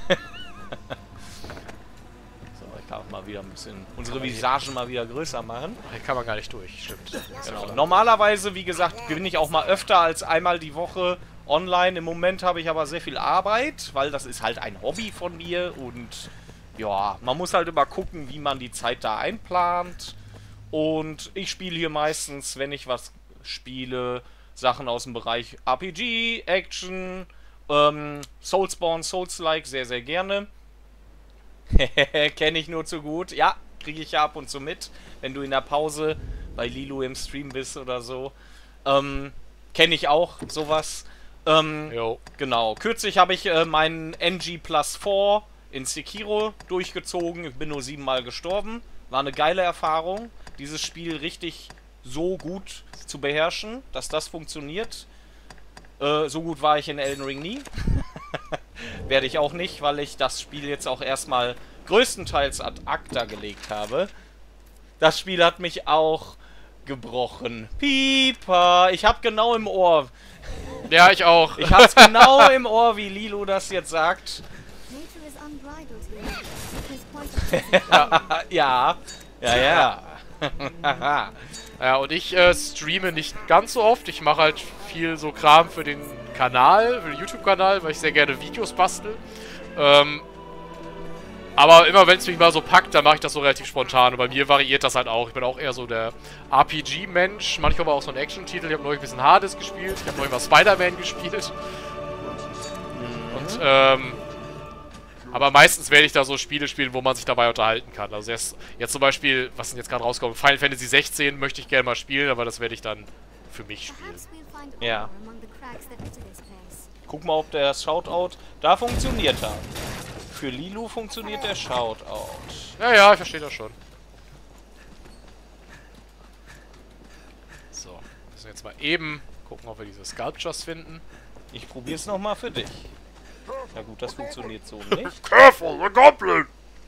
Ich kann auch mal wieder ein bisschen unsere Visagen mal wieder größer machen. Hier kann man gar nicht durch, stimmt. Genau. Normalerweise, wie gesagt, bin ich auch mal öfter als einmal die Woche online. Im Moment habe ich aber sehr viel Arbeit, weil das ist halt ein Hobby von mir und ja, man muss halt immer gucken, wie man die Zeit da einplant. Und ich spiele hier meistens, wenn ich was spiele, Sachen aus dem Bereich RPG, Action, Soulspawn, Souls-like, sehr, sehr gerne. Kenne ich nur zu gut. Ja, kriege ich ja ab und zu mit, wenn du in der Pause bei Lilo im Stream bist oder so. Kenne ich auch sowas. Genau. Kürzlich habe ich meinen NG+4 in Sekiro durchgezogen. Ich bin nur 7 Mal gestorben. War eine geile Erfahrung, dieses Spiel richtig so gut zu beherrschen, dass das funktioniert. So gut war ich in Elden Ring nie. Werde ich auch nicht, weil ich das Spiel jetzt auch erstmal größtenteils ad acta gelegt habe. Das Spiel hat mich auch gebrochen. Pieper, ich hab genau im Ohr. Ja, ich auch. Ich hab's genau im Ohr, wie Lilo das jetzt sagt. Ja. Ja, und ich streame nicht ganz so oft. Ich mache halt viel so Kram für den Kanal, für den YouTube-Kanal, weil ich sehr gerne Videos bastel. Aber immer wenn es mich mal so packt, dann mache ich das so relativ spontan. Und bei mir variiert das halt auch. Ich bin auch eher so der RPG-Mensch. Manchmal aber auch so ein Action-Titel. Ich habe neulich ein bisschen Hades gespielt. Ich habe neulich mal Spider-Man gespielt. Und, aber meistens werde ich da so Spiele spielen, wo man sich dabei unterhalten kann. Also jetzt zum Beispiel, was ist denn jetzt gerade rausgekommen? Final Fantasy 16 möchte ich gerne mal spielen, aber das werde ich dann für mich spielen. Ja. Guck mal, ob der Shoutout... Da funktioniert er. Für Lilu funktioniert der Shoutout. Ja, ich verstehe das schon. So, müssen jetzt mal eben gucken, ob wir diese Sculptures finden. Ich probiere es nochmal für dich. Na gut, das funktioniert so nicht. Careful, the Goblin!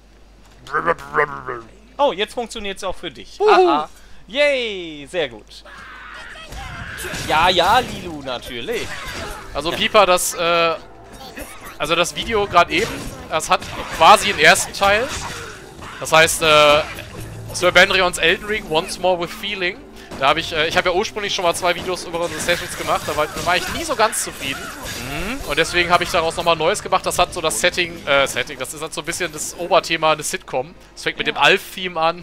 Oh, jetzt funktioniert es auch für dich. Aha. Yay, sehr gut. Ja, Lilu, natürlich. Also Pieper, das Video gerade eben, das hat quasi einen ersten Teil. Das heißt, Sir Benrions Elden Ring, Once More with Feeling. Da habe ich habe ja ursprünglich schon mal 2 Videos über unsere Sessions gemacht, da war ich nie so ganz zufrieden. Und deswegen habe ich daraus nochmal ein neues gemacht. Das hat so das Setting, das ist halt so ein bisschen das Oberthema eine Sitcom. Das fängt mit dem Alf-Theme an.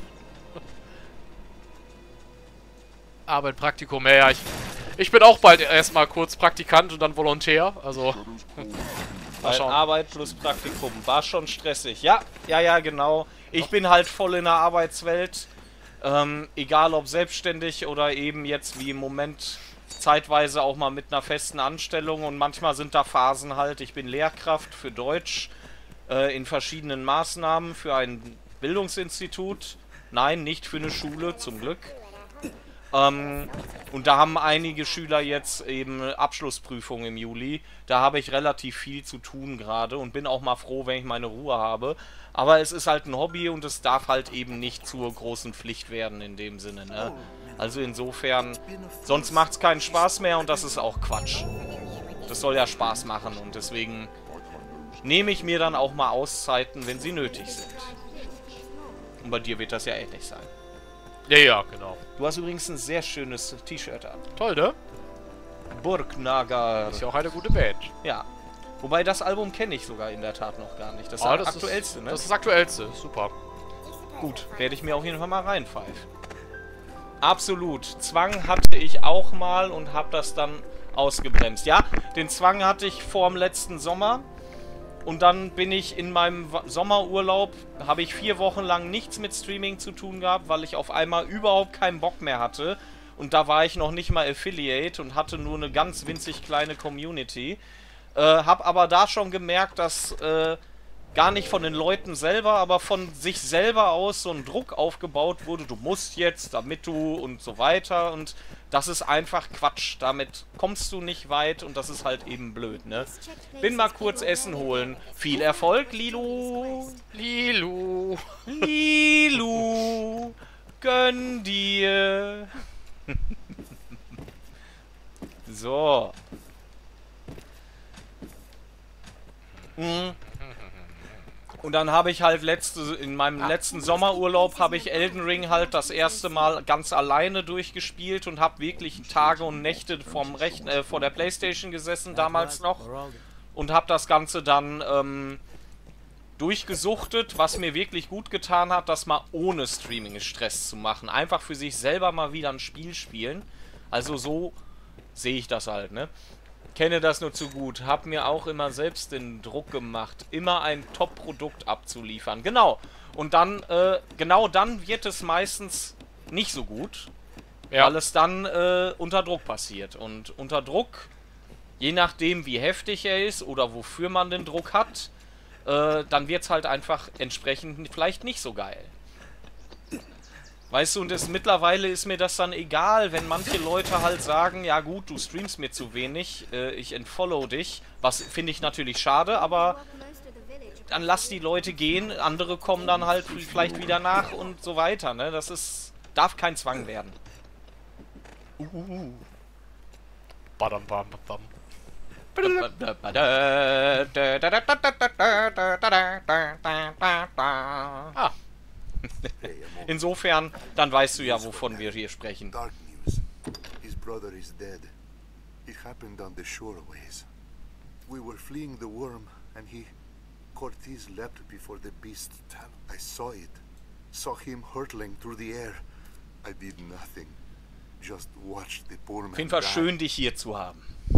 Aber ein Praktikum, ja, ich bin auch bald erstmal kurz Praktikant und dann Volontär, also... Arbeit plus Praktikum, war schon stressig. Ja, genau. Ich bin halt voll in der Arbeitswelt. Egal ob selbstständig oder eben jetzt wie im Moment zeitweise auch mal mit einer festen Anstellung. Und manchmal sind da Phasen halt. Ich bin Lehrkraft für Deutsch in verschiedenen Maßnahmen für ein Bildungsinstitut. Nein, nicht für eine Schule, zum Glück. Und da haben einige Schüler jetzt eben Abschlussprüfungen im Juli. Da habe ich relativ viel zu tun gerade und bin auch mal froh, wenn ich meine Ruhe habe. Aber es ist halt ein Hobby und es darf halt eben nicht zur großen Pflicht werden in dem Sinne, ne? Also insofern, sonst macht es keinen Spaß mehr und das ist auch Quatsch. Das soll ja Spaß machen und deswegen nehme ich mir dann auch mal Auszeiten, wenn sie nötig sind. Und bei dir wird das ja ähnlich sein. Ja, genau. Du hast übrigens ein sehr schönes T-Shirt an. Toll, ne? Burgnagar. Ist ja auch eine gute Band. Ja. Wobei, das Album kenne ich sogar in der Tat noch gar nicht. Das ist das aktuellste, ne? Das ist das aktuellste. Super. Gut, werde ich mir auf jeden Fall mal reinpfeifen. Absolut. Zwang hatte ich auch mal und habe das dann ausgebremst. Ja, den Zwang hatte ich vor dem letzten Sommer. Und dann bin ich in meinem Sommerurlaub, habe ich 4 Wochen lang nichts mit Streaming zu tun gehabt, weil ich auf einmal überhaupt keinen Bock mehr hatte. Und da war ich noch nicht mal Affiliate und hatte nur eine ganz winzig kleine Community. Hab aber da schon gemerkt, dass gar nicht von den Leuten selber, aber von sich selber aus so ein Druck aufgebaut wurde. Du musst jetzt, damit du und so weiter. Und das ist einfach Quatsch. Damit kommst du nicht weit und das ist halt eben blöd, ne? Bin mal kurz Essen holen. Viel Erfolg, Lilu. Lilu. Lilu. Gönn dir. So. Und dann habe ich halt in meinem letzten Sommerurlaub habe ich Elden Ring halt das erste Mal ganz alleine durchgespielt und habe wirklich Tage und Nächte vor der Playstation gesessen, damals noch. Und habe das Ganze dann durchgesuchtet, was mir wirklich gut getan hat, das mal ohne Streaming-Stress zu machen. Einfach für sich selber mal wieder ein Spiel spielen. Also so sehe ich das halt, ne? Kenne das nur zu gut. Hab mir auch immer selbst den Druck gemacht, immer ein Top-Produkt abzuliefern. Genau. Und dann, genau dann wird es meistens nicht so gut, ja, weil es dann unter Druck passiert. Und unter Druck, je nachdem wie heftig er ist oder wofür man den Druck hat, dann wird es halt einfach entsprechend vielleicht nicht so geil. Weißt du, und mittlerweile ist mir das dann egal, wenn manche Leute halt sagen, ja gut, du streamst mir zu wenig, ich entfollow dich, was finde ich natürlich schade, aber dann lass die Leute gehen, andere kommen dann halt vielleicht wieder nach und so weiter, ne? Das darf kein Zwang werden. Badam, bam, bam. Insofern, dann weißt du ja, wovon wir hier sprechen. Dark news. His brother is dead. It happened on the shore a ways. We were fleeing the worm, and Cortez leapt before the beast. I saw it. Saw him hurtling through the air. I did nothing. Just watched the poor man Auf jeden Fall die. schön, dich hier zu haben.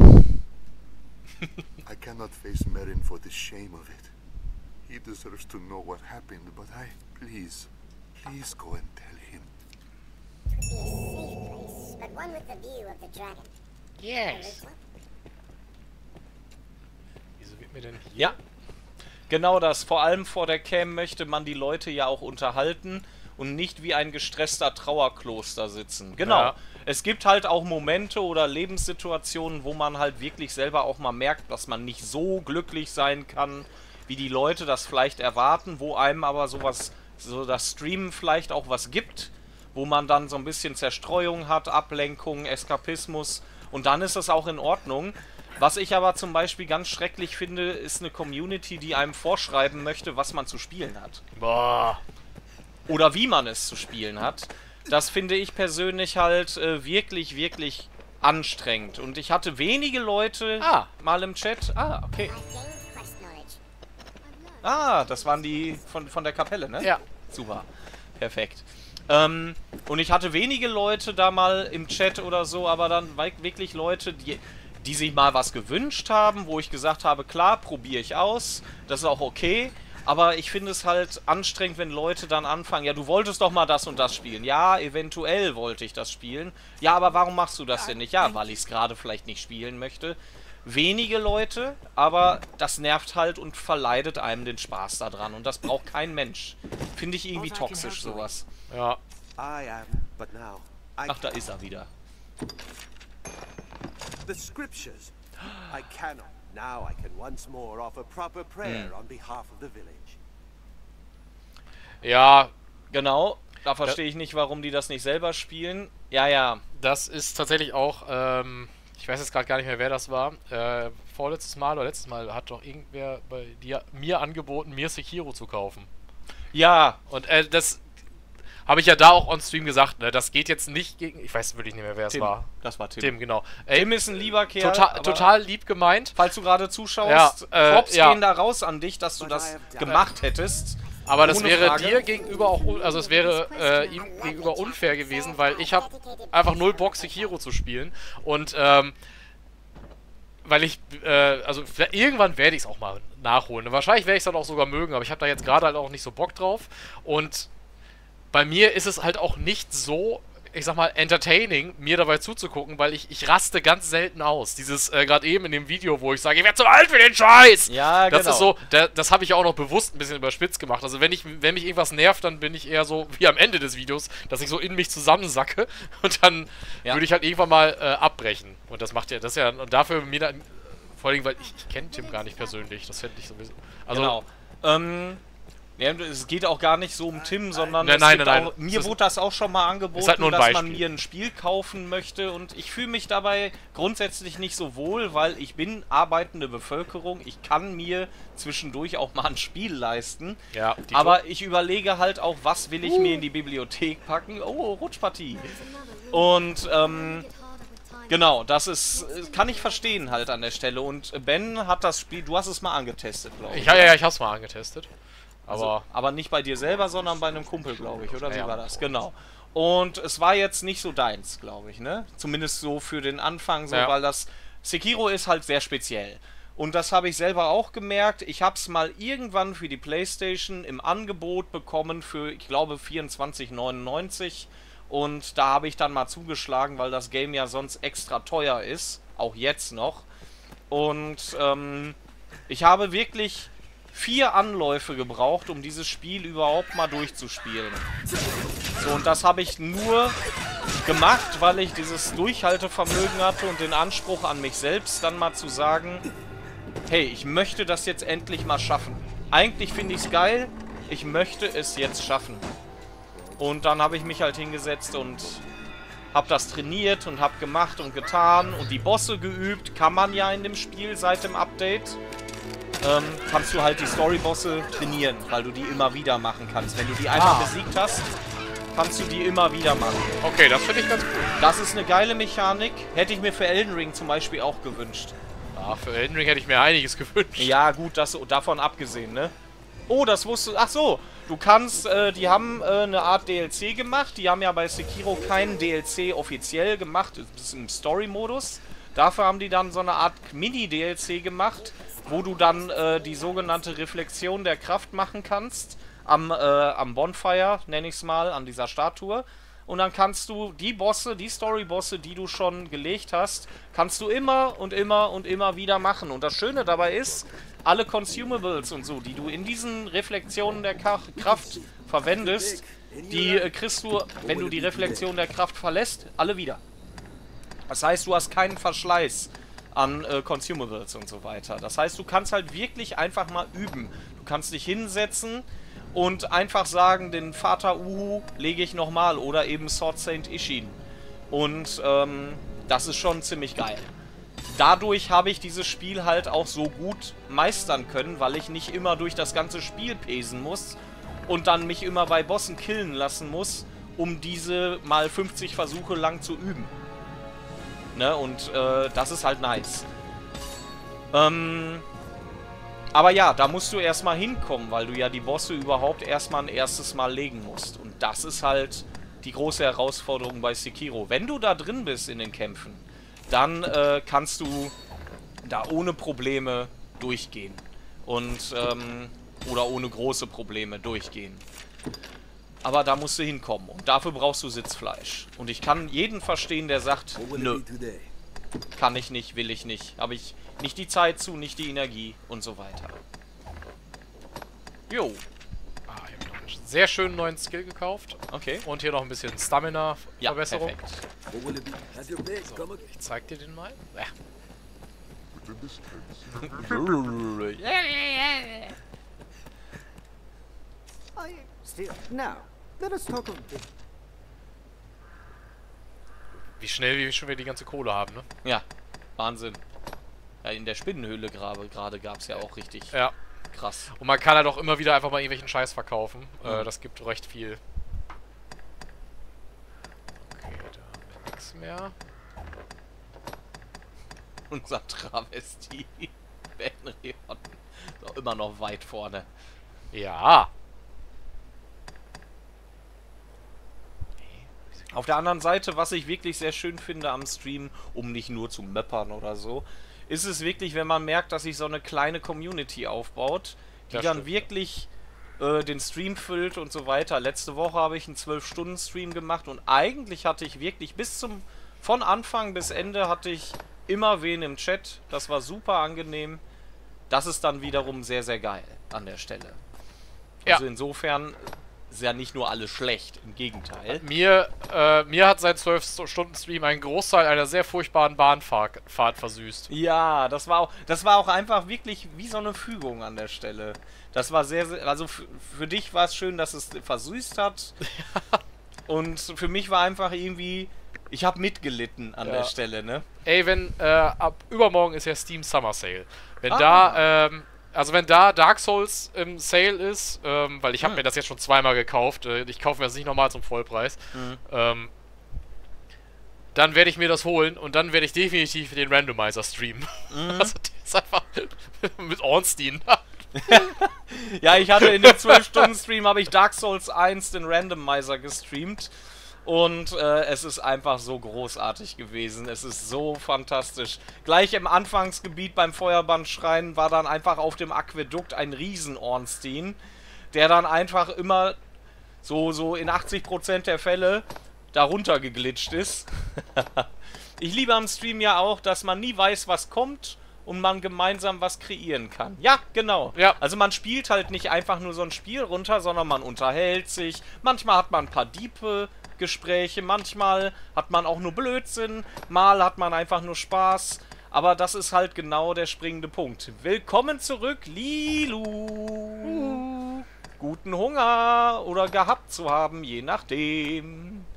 I cannot face Merrin for the shame of it. He deserves to know what happened, but please go and tell him. Be a safe place, but one with the view of the dragon. Yes. Wieso wird mir denn hier? Ja, genau das. Vor allem vor der Cam möchte man die Leute ja auch unterhalten und nicht wie ein gestresster Trauerkloster sitzen. Genau. Ja. Es gibt halt auch Momente oder Lebenssituationen, wo man halt wirklich selber auch mal merkt, dass man nicht so glücklich sein kann, wie die Leute das vielleicht erwarten, wo einem aber sowas, so das Streamen vielleicht auch was gibt, wo man dann so ein bisschen Zerstreuung hat, Ablenkung, Eskapismus und dann ist es auch in Ordnung. Was ich aber zum Beispiel ganz schrecklich finde, ist eine Community, die einem vorschreiben möchte, was man zu spielen hat. Boah. Oder wie man es zu spielen hat. Das finde ich persönlich halt wirklich, wirklich anstrengend. Und ich hatte wenige Leute mal im Chat. Ah, okay. Ah, das waren die von der Kapelle, ne? Ja. Super. Perfekt. Und ich hatte wenige Leute da mal im Chat oder so, aber dann wirklich Leute, die sich mal was gewünscht haben, wo ich gesagt habe, klar, probiere ich aus. Das ist auch okay. Aber ich finde es halt anstrengend, wenn Leute dann anfangen, ja, du wolltest doch mal das und das spielen. Ja, eventuell wollte ich das spielen. Ja, aber warum machst du das denn nicht? Ja, weil ich es gerade vielleicht nicht spielen möchte. Wenige Leute, aber das nervt halt und verleidet einem den Spaß daran. Und das braucht kein Mensch. Finde ich irgendwie toxisch, sowas. Ja. Ach, da ist er wieder. The scriptures. I cannot. Now I can once more offer proper prayer on behalf of the village. Ja, genau. Da verstehe ich nicht, warum die das nicht selber spielen. Ja, ja. Das ist tatsächlich auch, ich weiß jetzt gerade gar nicht mehr, wer das war. Vorletztes Mal oder letztes Mal hat doch irgendwer bei dir mir angeboten, mir Sekiro zu kaufen. Ja. Und das habe ich ja da auch on Stream gesagt, ne? Das geht jetzt nicht gegen... Ich weiß wirklich nicht mehr, wer es war. Das war Tim. Tim, genau. Tim ist ein lieber Kerl. Total lieb gemeint. Falls du gerade zuschaust, Props gehen da raus an dich, dass du das gemacht hättest. Aber das wäre dir gegenüber auch... Also es wäre ihm gegenüber unfair gewesen, weil ich habe einfach null Bock, Sekiro zu spielen. Und, weil ich, also irgendwann werde ich es auch mal nachholen. Wahrscheinlich werde ich es dann auch sogar mögen, aber ich habe da jetzt gerade halt auch nicht so Bock drauf. Und bei mir ist es halt auch nicht so, ich sag mal, entertaining, mir dabei zuzugucken, weil ich raste ganz selten aus. Dieses, gerade eben in dem Video, wo ich sage, ich werde zu alt für den Scheiß! Ja, das ist so, das habe ich ja auch noch bewusst ein bisschen überspitzt gemacht. Also wenn mich irgendwas nervt, dann bin ich eher so, wie am Ende des Videos, dass ich so in mich zusammensacke und dann würde ich halt irgendwann mal abbrechen. Und das macht ja, das ist ja, und dafür mir dann, vor allem, weil ich kenne Tim gar nicht persönlich, das fände ich sowieso. Also, genau. Ja, es geht auch gar nicht so um Tim, sondern nein. Mir wurde das auch schon mal angeboten, halt dass man mir ein Spiel kaufen möchte und ich fühle mich dabei grundsätzlich nicht so wohl, weil ich bin arbeitende Bevölkerung, ich kann mir zwischendurch auch mal ein Spiel leisten, aber ich überlege halt auch, was will ich mir in die Bibliothek packen. Oh, Rutschpartie. Und, genau, das ist, kann ich verstehen halt an der Stelle und Ben hat das Spiel, du hast es mal angetestet, glaube ich. Ja, ich hab's mal angetestet. Aber nicht bei dir selber, sondern bei einem Kumpel, glaube ich, oder wie war das? Genau. Und es war jetzt nicht so deins, glaube ich, ne? Zumindest so für den Anfang, so, weil das Sekiro ist halt sehr speziell. Und das habe ich selber auch gemerkt. Ich habe es mal irgendwann für die PlayStation im Angebot bekommen für, ich glaube, 24,99 und da habe ich dann mal zugeschlagen, weil das Game ja sonst extra teuer ist, auch jetzt noch. Und ich habe wirklich 4 Anläufe gebraucht, um dieses Spiel überhaupt mal durchzuspielen. So, und das habe ich nur gemacht, weil ich dieses Durchhaltevermögen hatte und den Anspruch an mich selbst, dann mal zu sagen, hey, ich möchte das jetzt endlich mal schaffen. Eigentlich finde ich es geil, ich möchte es jetzt schaffen. Und dann habe ich mich halt hingesetzt und habe das trainiert und habe gemacht und getan und die Bosse geübt, kann man ja in dem Spiel seit dem Update. Kannst du halt die Story-Bosse trainieren, weil du die immer wieder machen kannst. Wenn du die einmal besiegt hast, kannst du die immer wieder machen. Okay, das finde ich ganz cool. Das ist eine geile Mechanik. Hätte ich mir für Elden Ring zum Beispiel auch gewünscht. Ja, für Elden Ring hätte ich mir einiges gewünscht. Ja, gut, das davon abgesehen, ne? Oh, das wusstest du. Ach so, du kannst, die haben eine Art DLC gemacht. Die haben ja bei Sekiro keinen DLC offiziell gemacht. Das ist im Story-Modus. Dafür haben die dann so eine Art Mini-DLC gemacht, wo du dann die sogenannte Reflexion der Kraft machen kannst. Am Bonfire, nenne ich es mal, an dieser Statue. Und dann kannst du die Bosse, die Story-Bosse, die du schon gelegt hast, kannst du immer und immer und immer wieder machen. Und das Schöne dabei ist, alle Consumables und so, die du in diesen Reflexionen der Kraft verwendest, die kriegst du, wenn du die Reflexion der Kraft verlässt, alle wieder. Das heißt, du hast keinen Verschleiß an Consumables und so weiter. Das heißt, du kannst halt wirklich einfach mal üben. Du kannst dich hinsetzen und einfach sagen, den Vater Uhu lege ich nochmal oder eben Sword Saint Ishin. Und das ist schon ziemlich geil. Dadurch habe ich dieses Spiel halt auch so gut meistern können, weil ich nicht immer durch das ganze Spiel pesen muss und dann mich immer bei Bossen killen lassen muss, um diese mal 50 Versuche lang zu üben. Ne? Und das ist halt nice. Aber ja, da musst du erstmal hinkommen, weil du ja die Bosse überhaupt erstmal ein erstes Mal legen musst. Und das ist halt die große Herausforderung bei Sekiro. Wenn du da drin bist in den Kämpfen, dann kannst du da ohne Probleme durchgehen. Und, oder ohne große Probleme durchgehen. Aber da musst du hinkommen. Und dafür brauchst du Sitzfleisch. Und ich kann jeden verstehen, der sagt, nö, kann ich nicht, will ich nicht. Habe ich nicht die Zeit zu, nicht die Energie und so weiter. Jo. Ah, ich habe noch einen sehr schönen neuen Skill gekauft. Okay. Und hier noch ein bisschen Stamina-Verbesserung. Ja, perfekt. So, ich zeig dir den mal. Ja. Wie schnell wir schon wieder die ganze Kohle haben, ne? Ja, Wahnsinn. Ja, in der Spinnenhöhle gerade gab es ja auch richtig krass. Und man kann halt auch immer wieder einfach mal irgendwelchen Scheiß verkaufen. Das gibt recht viel. Okay, da haben wir nichts mehr. Unser Travestie, Benrion, ist auch immer noch weit vorne. Ja. Auf der anderen Seite, was ich wirklich sehr schön finde am Stream, um nicht nur zu möppern oder so, ist es wirklich, wenn man merkt, dass sich so eine kleine Community aufbaut, die dann wirklich den Stream füllt und so weiter. Letzte Woche habe ich einen 12-Stunden-Stream gemacht und eigentlich hatte ich wirklich von Anfang bis Ende hatte ich immer wen im Chat. Das war super angenehm. Das ist dann wiederum sehr, sehr geil an der Stelle. Also insofern ist ja nicht nur alles schlecht, im Gegenteil. Mir hat sein 12-Stunden-Stream einen Großteil einer sehr furchtbaren Bahnfahrt versüßt. Ja, das war auch einfach wirklich wie so eine Fügung an der Stelle. Das war sehr, sehr, also für dich war es schön, dass es versüßt hat. Und für mich war einfach irgendwie, ich habe mitgelitten an der Stelle, ne? Ey, ab übermorgen ist ja Steam Summer Sale. Wenn da Dark Souls im Sale ist, weil ich habe mir das jetzt schon zweimal gekauft, ich kaufe mir das nicht nochmal zum Vollpreis, dann werde ich mir das holen und dann werde ich definitiv den Randomizer streamen. Also der ist einfach mit Ornstein. Ja, ich hatte in dem 12-Stunden-Stream habe ich Dark Souls 1 den Randomizer gestreamt. Und es ist einfach so großartig gewesen. Es ist so fantastisch. Gleich im Anfangsgebiet beim Feuerbandschrein war dann einfach auf dem Aquädukt ein Riesen-Ornstein, der dann einfach immer so in 80% der Fälle darunter geglitscht ist. Ich liebe am Stream ja auch, dass man nie weiß, was kommt und man gemeinsam was kreieren kann. Ja, genau. Ja. Also man spielt halt nicht einfach nur so ein Spiel runter, sondern man unterhält sich. Manchmal hat man ein paar diepe Gespräche, manchmal hat man auch nur Blödsinn, mal hat man einfach nur Spaß, aber das ist halt genau der springende Punkt. Willkommen zurück, Lilu! Guten Hunger oder gehabt zu haben, je nachdem.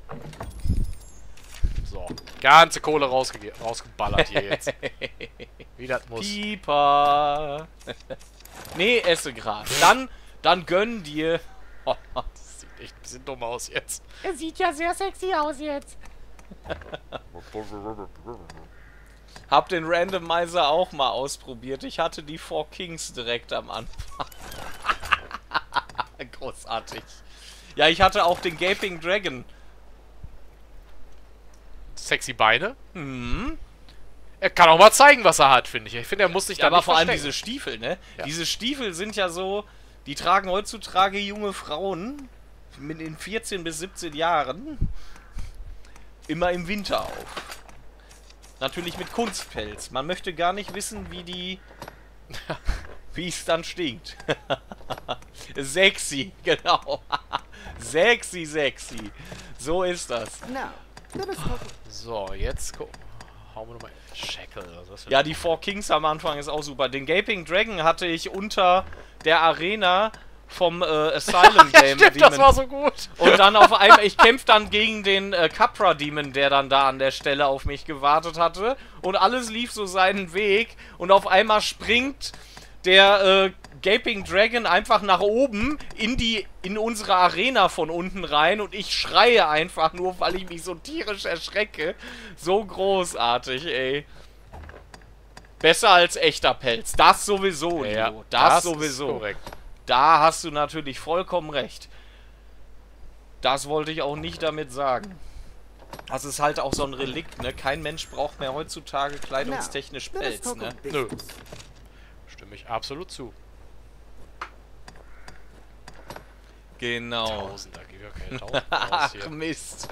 So, ganze Kohle rausgeballert hier jetzt. Wie das muss. Pieper! Nee, esse gerade. Dann gönn dir. Oh, das sieht echt ein bisschen dumm aus jetzt. Er sieht ja sehr sexy aus jetzt. Hab den Randomizer auch mal ausprobiert. Ich hatte die Four Kings direkt am Anfang. Großartig. Ja, ich hatte auch den Gaping Dragon. Sexy Beine? Mhm. Er kann auch mal zeigen, was er hat, finde ich. Ich finde, er muss sich da aber nicht vor allem verstecken. diese Stiefel, ne? Ja. Diese Stiefel sind ja so, die tragen heutzutage junge Frauen mit den 14 bis 17 Jahren immer im Winter auf. Natürlich mit Kunstpelz. Man möchte gar nicht wissen, wie es dann stinkt. Sexy, genau. Sexy, sexy. So ist das. So, jetzt hauen wir nochmal Shackle. Ja, die Four Kings am Anfang ist auch super. Den Gaping Dragon hatte ich unter der Arena vom Asylum Game. Ja, stimmt, das war so gut. Und dann auf einmal, ich kämpfe dann gegen den Capra Demon, der dann da an der Stelle auf mich gewartet hatte. Und alles lief so seinen Weg. Und auf einmal springt der Gaping Dragon einfach nach oben in unsere Arena von unten rein. Und ich schreie einfach nur, weil ich mich so tierisch erschrecke. So großartig, ey. Besser als echter Pelz. Das sowieso, Leo. Ja, das sowieso. Ist korrekt. Da hast du natürlich vollkommen recht. Das wollte ich auch nicht damit sagen. Das ist halt auch so ein Relikt, ne? Kein Mensch braucht mehr heutzutage kleidungstechnisch Pelz, ne? Nö. Stimme ich absolut zu. Genau. Tausender, gib ja keine Tausend Ach, Mist.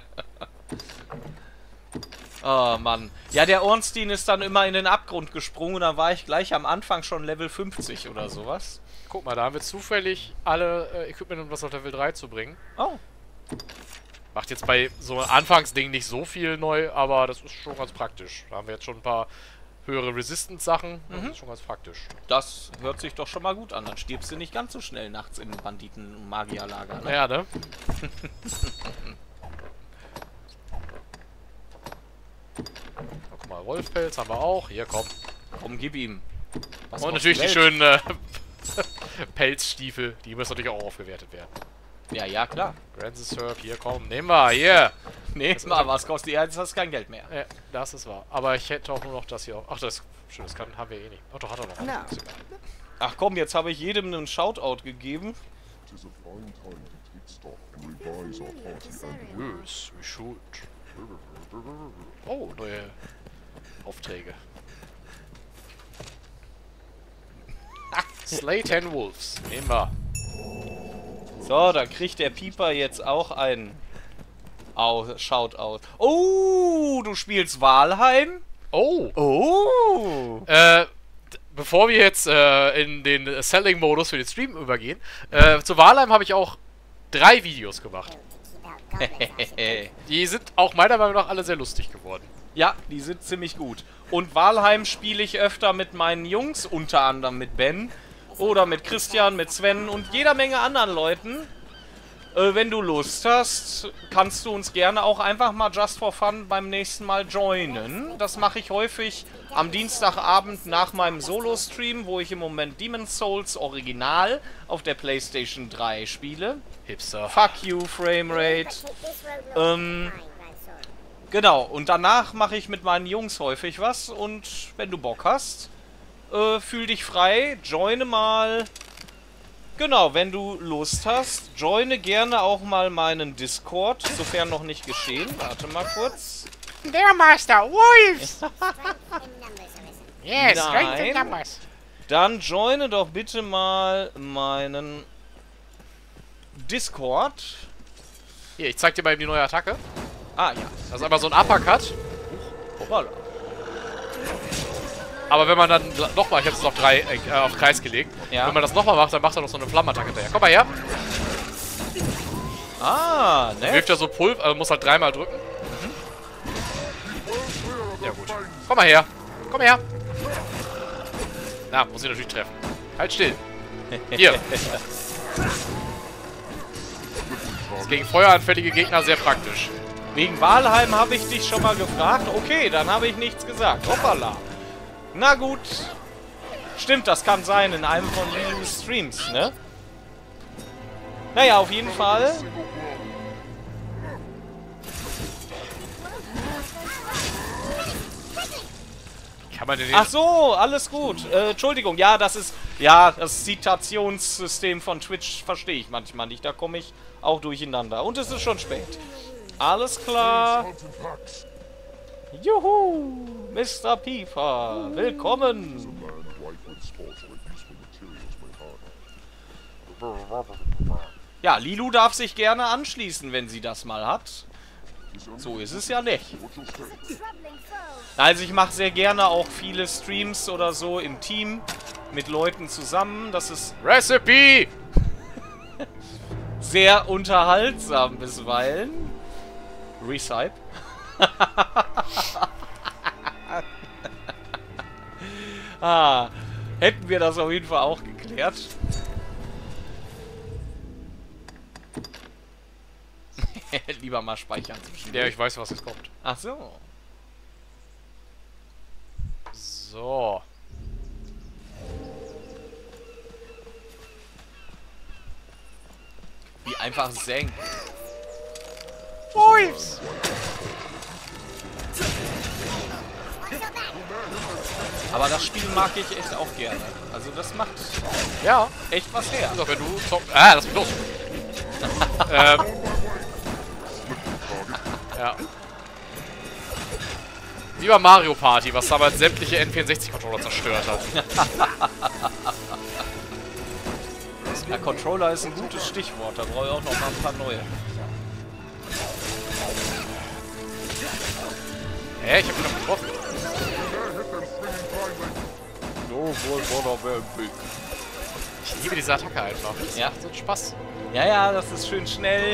Oh, Mann. Ja, der Ornstein ist dann immer in den Abgrund gesprungen und dann war ich gleich am Anfang schon Level 50 oder sowas. Guck mal, da haben wir zufällig alle Equipment, um das auf Level 3 zu bringen. Oh. Macht jetzt bei so einem Anfangsding nicht so viel neu, aber das ist schon ganz praktisch. Da haben wir jetzt schon ein paar höhere Resistance-Sachen. Das ist schon ganz praktisch. Das hört sich doch schon mal gut an. Dann stirbst du nicht ganz so schnell nachts im Banditen- und Magierlager, ne? Ja, ne? Oh, guck mal, Wolfpelz haben wir auch. Hier, komm. Komm, gib ihm. Was und natürlich die schönen Pelzstiefel. Die müssen natürlich auch aufgewertet werden. Ja, ja, klar. Francis Herb, hier, komm. Nehmen wir, hier. Nehmen wir, was kostet ihr? Jetzt hast du kein Geld mehr. Ja, das ist wahr. Aber ich hätte auch nur noch das hier. Ach, das schön, das haben wir eh nicht. Ach, doch, hat er noch. No. Ach komm, jetzt habe ich jedem einen Shoutout gegeben. Yes, we should. Oh, neue Aufträge. Slay 10 Wolves. Nehmen wir. So, da kriegt der Pieper jetzt auch einen Shoutout. Oh, du spielst Valheim? Oh. Oh. Bevor wir jetzt in den Selling-Modus für den Stream übergehen, zu Valheim habe ich auch 3 Videos gemacht. Die sind auch meiner Meinung nach alle sehr lustig geworden. Ja, die sind ziemlich gut. Und Valheim spiele ich öfter mit meinen Jungs, unter anderem mit Ben oder mit Christian, mit Sven und jeder Menge anderen Leuten. Wenn du Lust hast, kannst du uns gerne auch einfach mal just for fun beim nächsten Mal joinen. Das mache ich häufig am Dienstagabend nach meinem Solo-Stream, wo ich im Moment Demon's Souls Original auf der PlayStation 3 spiele. Hipster. Fuck you, Framerate. Genau, und danach mache ich mit meinen Jungs häufig was und wenn du Bock hast, fühl dich frei, joine mal. Genau, wenn du Lust hast, joine gerne auch mal meinen Discord, sofern noch nicht geschehen. Warte mal kurz. Der Master Wolves! Yes, strength in numbers. Dann joine doch bitte mal meinen Discord. Hier, ich zeig dir mal eben die neue Attacke. Ah, ja. Das ist aber so ein Uppercut. Hoppala. Aber wenn man dann nochmal, ich habe es auf Kreis gelegt, ja. Wenn man das nochmal macht, dann macht er noch so eine Flammenattacke hinterher. Komm mal her. Ah, ne? Wirft ja so Pulver, muss halt 3-mal drücken. Ja gut. Komm mal her. Komm her. Na, muss ich natürlich treffen. Halt still. Hier. Das ist gegen feueranfällige Gegner sehr praktisch. Wegen Valheim habe ich dich schon mal gefragt. Okay, dann habe ich nichts gesagt. Hoppala. Na gut. Stimmt, das kann sein in einem von Lilu's Streams, ne? Naja, auf jeden Fall. Kann man den Ach so, alles gut. Entschuldigung, ja, das ist... Ja, das Zitationssystem von Twitch verstehe ich manchmal nicht. Da komme ich auch durcheinander. Und es ist schon spät. Alles klar. Juhu, Mr. Pieper. Willkommen. Ja, Lilu darf sich gerne anschließen, wenn sie das mal hat. So ist es ja nicht. Also ich mache sehr gerne auch viele Streams oder so im Team mit Leuten zusammen. Das ist Recipe! sehr unterhaltsam bisweilen. Recipe. Hätten wir das auf jeden Fall auch geklärt. Lieber mal speichern. Ja, ich weiß, was jetzt kommt. Ach so. So. Wie einfach senkt. Wolves! Aber das Spiel mag ich echt auch gerne. Also das macht ja echt was her. Also wenn du lass mich los. Ja. Wie bei Mario Party, was damals sämtliche N64-Controller zerstört hat. Der Controller ist ein gutes Stichwort, da brauche ich auch noch mal ein paar neue. Hä? Ich hab ihn noch getroffen. Ich liebe diese Attacke einfach. Das macht so einen Spaß. Ja, ja, das ist schön schnell.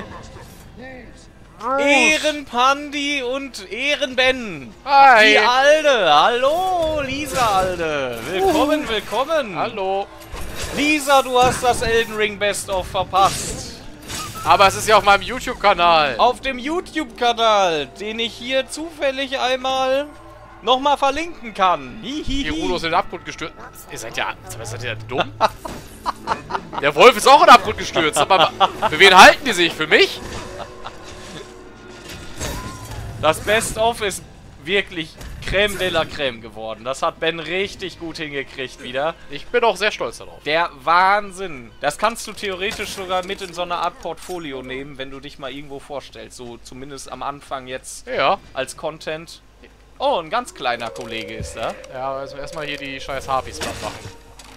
Ehrenpandi und Ehrenben. Hi. Die Alde. Hallo, Lisa Alde. Willkommen, willkommen. Hallo. Lisa, du hast das Elden Ring Best-of verpasst. Aber es ist ja auf meinem YouTube-Kanal. Auf dem YouTube-Kanal, den ich hier zufällig einmal nochmal verlinken kann. Gerudo ist in den Abgrund gestürzt. Ihr seid ja dumm? Der Wolf ist auch in den Abgrund gestürzt. Aber für wen halten die sich? Für mich? Das Best-of ist wirklich Crème de la Crème geworden. Das hat Ben richtig gut hingekriegt wieder. Ich bin auch sehr stolz darauf. Der Wahnsinn. Das kannst du theoretisch sogar mit in so eine Art Portfolio nehmen, wenn du dich mal irgendwo vorstellst. So zumindest am Anfang jetzt als Content. Oh, ein ganz kleiner Kollege ist da. Ja, also erstmal hier die scheiß Harpies platt machen.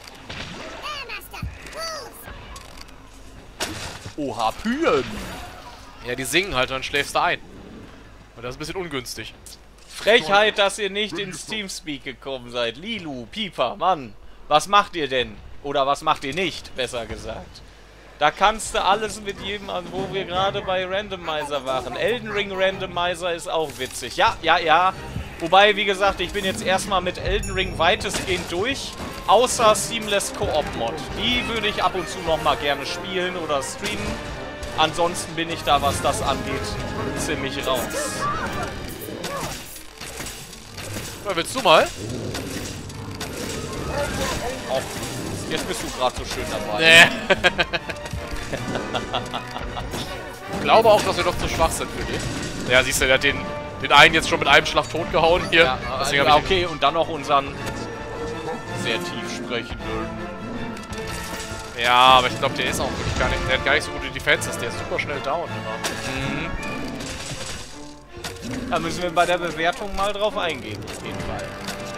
Oh, Harpyen. Ja, die singen halt, dann schläfst du ein. Und das ist ein bisschen ungünstig. Frechheit, dass ihr nicht ins Teamspeak gekommen seid. Lilu, Pieper, Mann. Was macht ihr denn? Oder was macht ihr nicht, besser gesagt. Da kannst du alles mit jedem, wo wir gerade bei Randomizer waren. Elden Ring Randomizer ist auch witzig. Ja, ja, ja. Wobei, wie gesagt, ich bin jetzt erstmal mit Elden Ring weitestgehend durch. Außer Seamless Co-op Mod. Die würde ich ab und zu nochmal gerne spielen oder streamen. Ansonsten bin ich da, was das angeht, ziemlich raus. Willst du mal? Oh, jetzt bist du gerade so schön dabei. Nee. Ich glaube auch, dass wir doch zu schwach sind für die. Ja, siehst du, der hat den einen jetzt schon mit einem Schlag totgehauen hier. Ja, deswegen okay, und dann noch unseren sehr tief sprechenden. Ja, aber ich glaube, der ist auch wirklich gar nicht. Der hat gar nicht so gute Defenses, der ist super schnell down immer. Da müssen wir bei der Bewertung mal drauf eingehen, auf jeden Fall.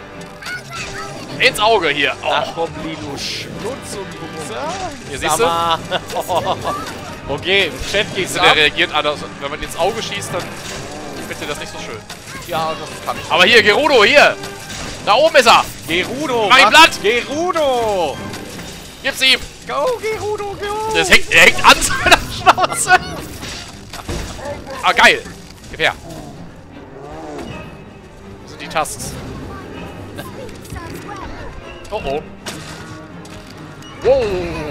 Ins Auge hier! Oh. Ach komm, Lilu, Schnutz und Lisa. Hier siehst du? Okay, im Chat geht's ab. Der reagiert anders. Wenn man ins Auge schießt, dann findet ihr das nicht so schön. Ja, das kann ich. Aber hier, Gerudo, hier! Da oben ist er! Gerudo! Mach ihn platt! Gerudo! Gib's ihm! Go, Gerudo, go! Er hängt an seiner Schnauze! Ah, geil! Gib her! Wo sind die Tasks? Oh oh. Wow!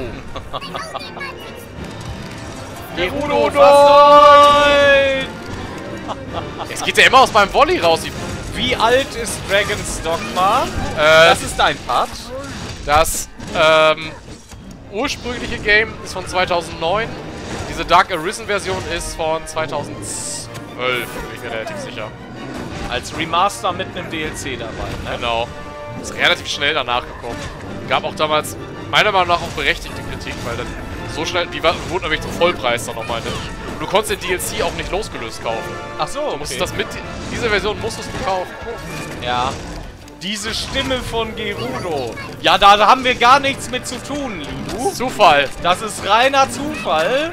Gerudo, nein! Jetzt geht der immer aus meinem Volley raus. Wie alt ist Dragon's Dogma? Das ist dein Part. Das ursprüngliche Game ist von 2009. diese Dark Arisen Version ist von 2012, bin ich mir relativ sicher. Als Remaster mit einem DLC dabei, ne? Genau. Ist relativ schnell danach gekommen. Gab auch damals, meiner Meinung nach, auch berechtigte Kritik, weil dann so schnell, die wurden nämlich zum Vollpreis dann nochmal. Ne? Und du konntest den DLC auch nicht losgelöst kaufen. Ach so, okay. Du musstest das diese Version musstest du kaufen. Ja. Diese Stimme von Gerudo. Ja, da haben wir gar nichts mit zu tun, Lidu. Zufall. Das ist reiner Zufall.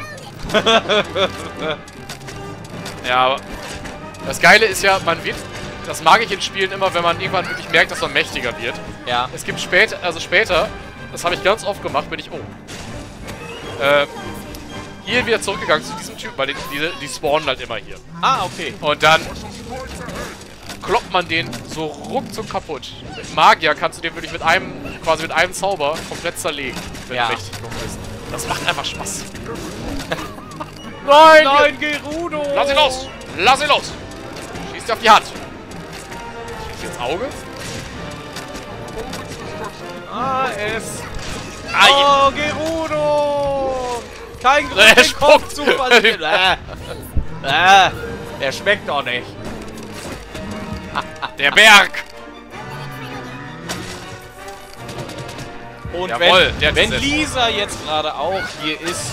Ja, aber das Geile ist ja, man wird, das mag ich in Spielen immer, wenn man irgendwann wirklich merkt, dass man mächtiger wird. Ja. Es gibt später, das habe ich ganz oft gemacht, bin ich, hier wieder zurückgegangen zu diesem Typ, weil die spawnen halt immer hier. Ah, okay. Und dann kloppt man den so ruckzuck kaputt. Mit Magier kannst du den wirklich quasi mit einem Zauber komplett zerlegen, wenn du mächtig genug bist. Das macht einfach Spaß. Nein! Nein, Gerudo! Lass ihn los! Lass ihn los! Schieß dir auf die Hand! Schieß ins Auge? Ah, es... Ai. Oh, Gerudo! Kein Grund, den Kopf zu verlieren. Der schmeckt doch nicht. Der Berg! Und jawohl, wenn Lisa jetzt gerade auch hier ist...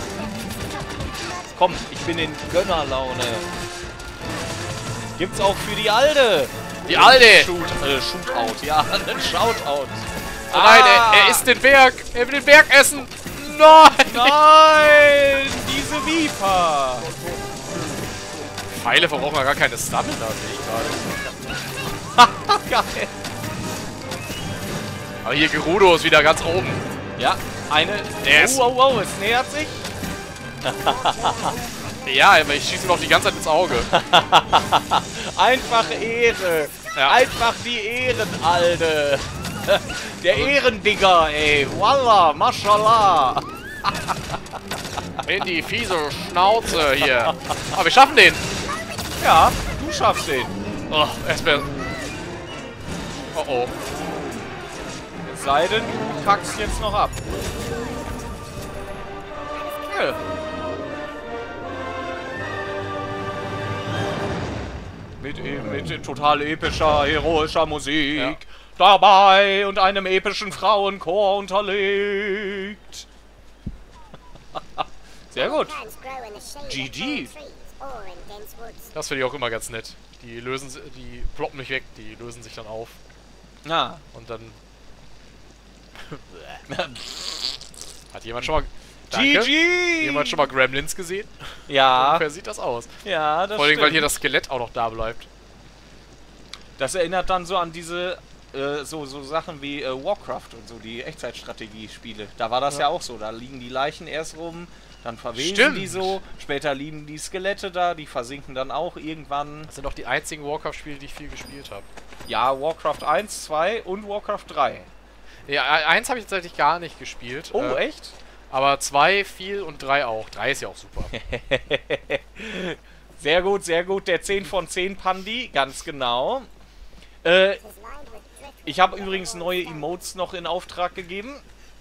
Komm, ich bin in Gönnerlaune. Gibt's auch für die Alde. Die Alde! Shootout, ja, ein Shoutout. Oh nein, er isst den Berg! Er will den Berg essen! Nein! Nein! Diese Viper! Pfeile verbrauchen ja gar keine Stamina, sehe ich gerade. Geil! Aber hier Gerudo ist wieder ganz oben. Ja, wow, es nähert sich. Ja, aber ich schieße ihm auch die ganze Zeit ins Auge. Einfach Ehre. Ja. Einfach die Ehrenalde. Der Ehrendigger, ey. Wallah, mashallah. In die fiese Schnauze hier. Aber wir schaffen den. Ja, du schaffst den. Oh, erstmal. Oh oh. Es sei denn, du kackst jetzt noch ab. Ja. Mit total epischer, heroischer Musik dabei und einem epischen Frauenchor unterlegt. Sehr gut. GG. Das finde ich auch immer ganz nett. Die ploppen nicht weg, die lösen sich dann auf. Ja. Und dann... Hat jemand schon mal... Danke. GG! Jemand schon mal Gremlins gesehen? Ja. Ungefähr sieht das aus. Ja, das Vor allem, weil hier das Skelett auch noch da bleibt. Das erinnert dann so an diese, so Sachen wie Warcraft und so, die Echtzeitstrategie-Spiele. Da war das ja auch so. Da liegen die Leichen erst rum, dann verwesen die so. Später liegen die Skelette da, die versinken dann auch irgendwann. Das sind doch die einzigen Warcraft-Spiele, die ich viel gespielt habe. Ja, Warcraft 1, 2 und Warcraft 3. Ja, 1 habe ich tatsächlich gar nicht gespielt. Oh, echt? Aber 2 viel und 3 auch. 3 ist ja auch super. Sehr gut, sehr gut. Der 10 von 10 Pandi, ganz genau. Ich habe übrigens neue Emotes noch in Auftrag gegeben.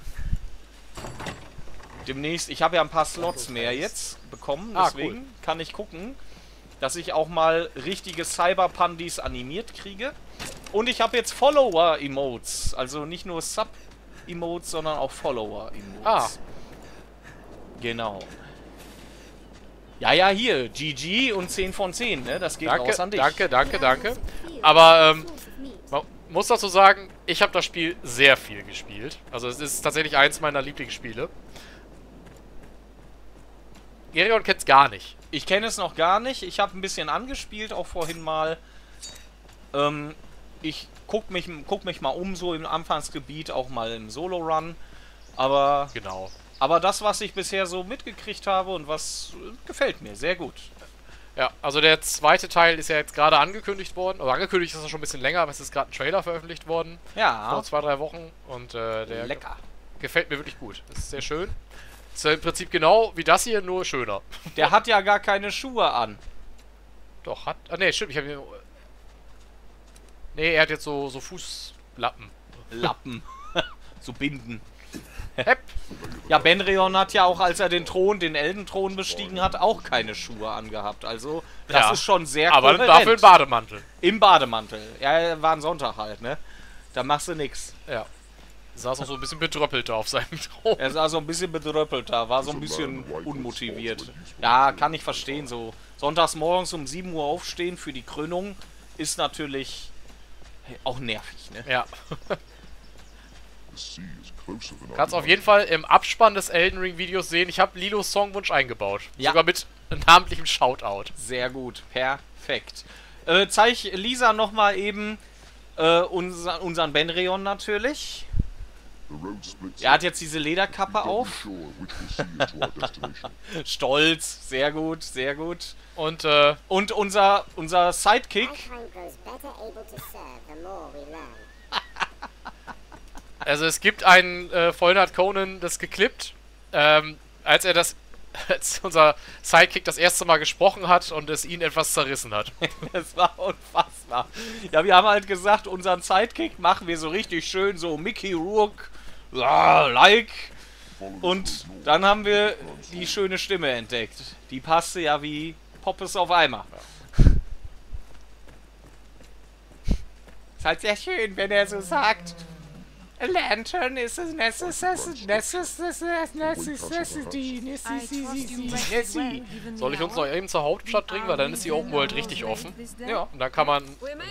Demnächst, ich habe ja ein paar Slots mehr jetzt bekommen, deswegen kann ich gucken, dass ich auch mal richtige Cyber-Pandis animiert kriege. Und ich habe jetzt Follower-Emotes, also nicht nur Sub-Emotes, sondern auch Follower-Emotes. Ah. Genau. Ja, hier, GG und 10 von 10, ne? Das geht raus an dich. Danke. Aber, man muss dazu sagen, ich habe das Spiel sehr viel gespielt. Also es ist tatsächlich eins meiner Lieblingsspiele. Gerion kennt's gar nicht. Ich kenne es noch gar nicht. Ich habe ein bisschen angespielt, auch vorhin mal. Ich guck mich mal um, so im Anfangsgebiet, auch mal im Solo-Run. Aber... Genau. Aber das, was ich bisher so mitgekriegt habe und was gefällt mir sehr gut. Ja, also der zweite Teil ist ja jetzt gerade angekündigt worden. Also angekündigt ist er schon ein bisschen länger, aber es ist gerade ein Trailer veröffentlicht worden. Ja. Vor 2-3 Wochen. Und der lecker. Gefällt mir wirklich gut. Das ist sehr schön. Ist ja im Prinzip genau wie das hier, nur schöner. Der hat ja gar keine Schuhe an. Doch, hat... Ah, ne, stimmt. Ich habe hier... Ne, er hat jetzt so Fußlappen. Lappen. So Binden. Ja, Benrion hat ja auch, als er den Eldenthron bestiegen hat, auch keine Schuhe angehabt. Also, das ist schon sehr kohärent. Aber dafür im Bademantel. Im Bademantel. Ja, war ein Sonntag halt, ne? Da machst du nix. Ja. Saß auch so ein bisschen bedröppelt da auf seinem Thron. Er sah so ein bisschen bedröppelt da, war so ein bisschen unmotiviert. Ja, kann ich verstehen, so. Sonntags morgens um 7 Uhr aufstehen für die Krönung ist natürlich auch nervig, ne? Ja. Kannst auf jeden Fall im Abspann des Elden Ring Videos sehen, ich habe Lilos Songwunsch eingebaut. Ja. Sogar mit namentlichem Shoutout. Sehr gut, perfekt. Zeig Lisa nochmal eben unseren Benrion natürlich. Er hat jetzt diese Lederkappe auf. Stolz, sehr gut, sehr gut. Und unser Sidekick. Also es gibt einen, vorhin hat Conan das geklippt, als unser Sidekick das erste Mal gesprochen hat und es ihn etwas zerrissen hat. Das war unfassbar. Ja, wir haben halt gesagt, unseren Sidekick machen wir so richtig schön, so Mickey Rourke, like. Und dann haben wir die schöne Stimme entdeckt. Die passte ja wie Poppes auf Eimer. Ist halt sehr schön, wenn er so sagt. A lantern is a necessity. Soll ich uns noch eben zur Hauptstadt bringen, weil dann ist die Open World richtig offen. Ja. Und dann kann man...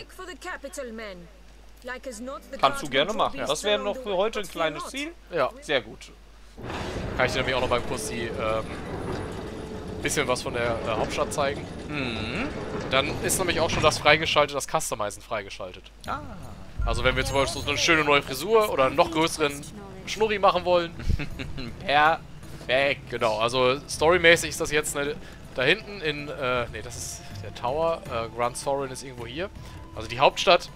Kannst du gerne machen. Das wäre noch für heute ein kleines Ziel. Ja. Sehr gut. Kann ich dir nämlich auch noch beim Kurs die bisschen was von der Hauptstadt zeigen. Mhm. Dann ist nämlich auch schon das freigeschaltet, das Customizen freigeschaltet. Ah. Also wenn wir zum Beispiel so eine schöne neue Frisur oder einen noch größeren Schnurri machen wollen. Perfekt. Genau, also storymäßig ist das jetzt da hinten in, ne, das ist der Tower. Grand Sorin ist irgendwo hier. Also die Hauptstadt.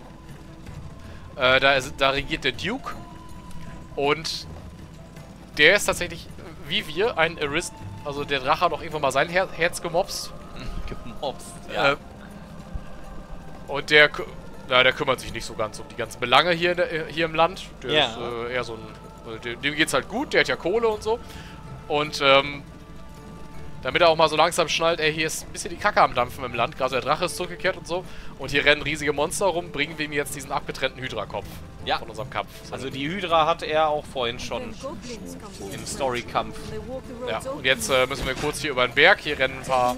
Da regiert der Duke. Und der ist tatsächlich, wie wir, ein Arisen. Also der Drache hat auch irgendwann mal sein Herz gemobst. Ja. Und der kümmert sich nicht so ganz um die ganzen Belange hier im Land. Der ist eher so ein... Dem geht's halt gut, der hat ja Kohle und so. Und damit er auch mal so langsam schnallt, ey, hier ist ein bisschen die Kacke am Dampfen im Land. Gerade der Drache ist zurückgekehrt und so. Und hier rennen riesige Monster rum, bringen wir ihm jetzt diesen abgetrennten Hydra-Kopf von unserem Kampf. Also die Hydra hat er auch vorhin schon im Story-Kampf. Ja, und jetzt müssen wir kurz hier über den Berg. Hier rennen ein paar...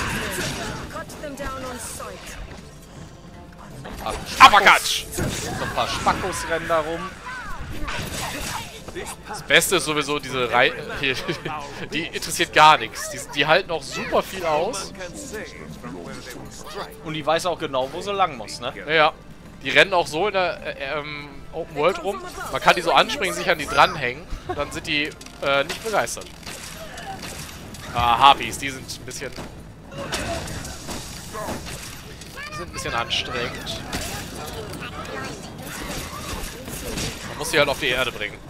Uppercut! So ein paar Spackos rennen da rum. Das Beste ist sowieso diese Reihe. Die interessiert gar nichts. Die halten auch super viel aus. Und die weiß auch genau, wo sie lang muss, ne? Ja. Die rennen auch so in der Open World rum. Man kann die so anspringen, sich an die dranhängen. Dann sind die nicht begeistert. Harpies, die sind ein bisschen... sind ein bisschen anstrengend. Man muss sie halt auf die Erde bringen.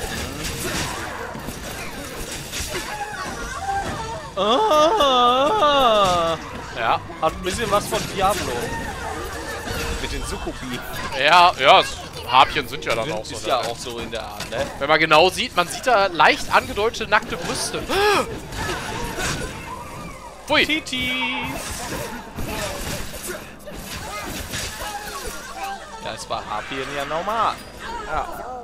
Ja, hat ein bisschen was von Diablo. Mit den Sukubi. Ja, Harpien sind ja dann auch so. Ist ja auch so in der Art, ne? Wenn man genau sieht, man sieht da leicht angedeutete nackte Brüste. Pfui. Titis. Das war Harpien ja normal. Ja.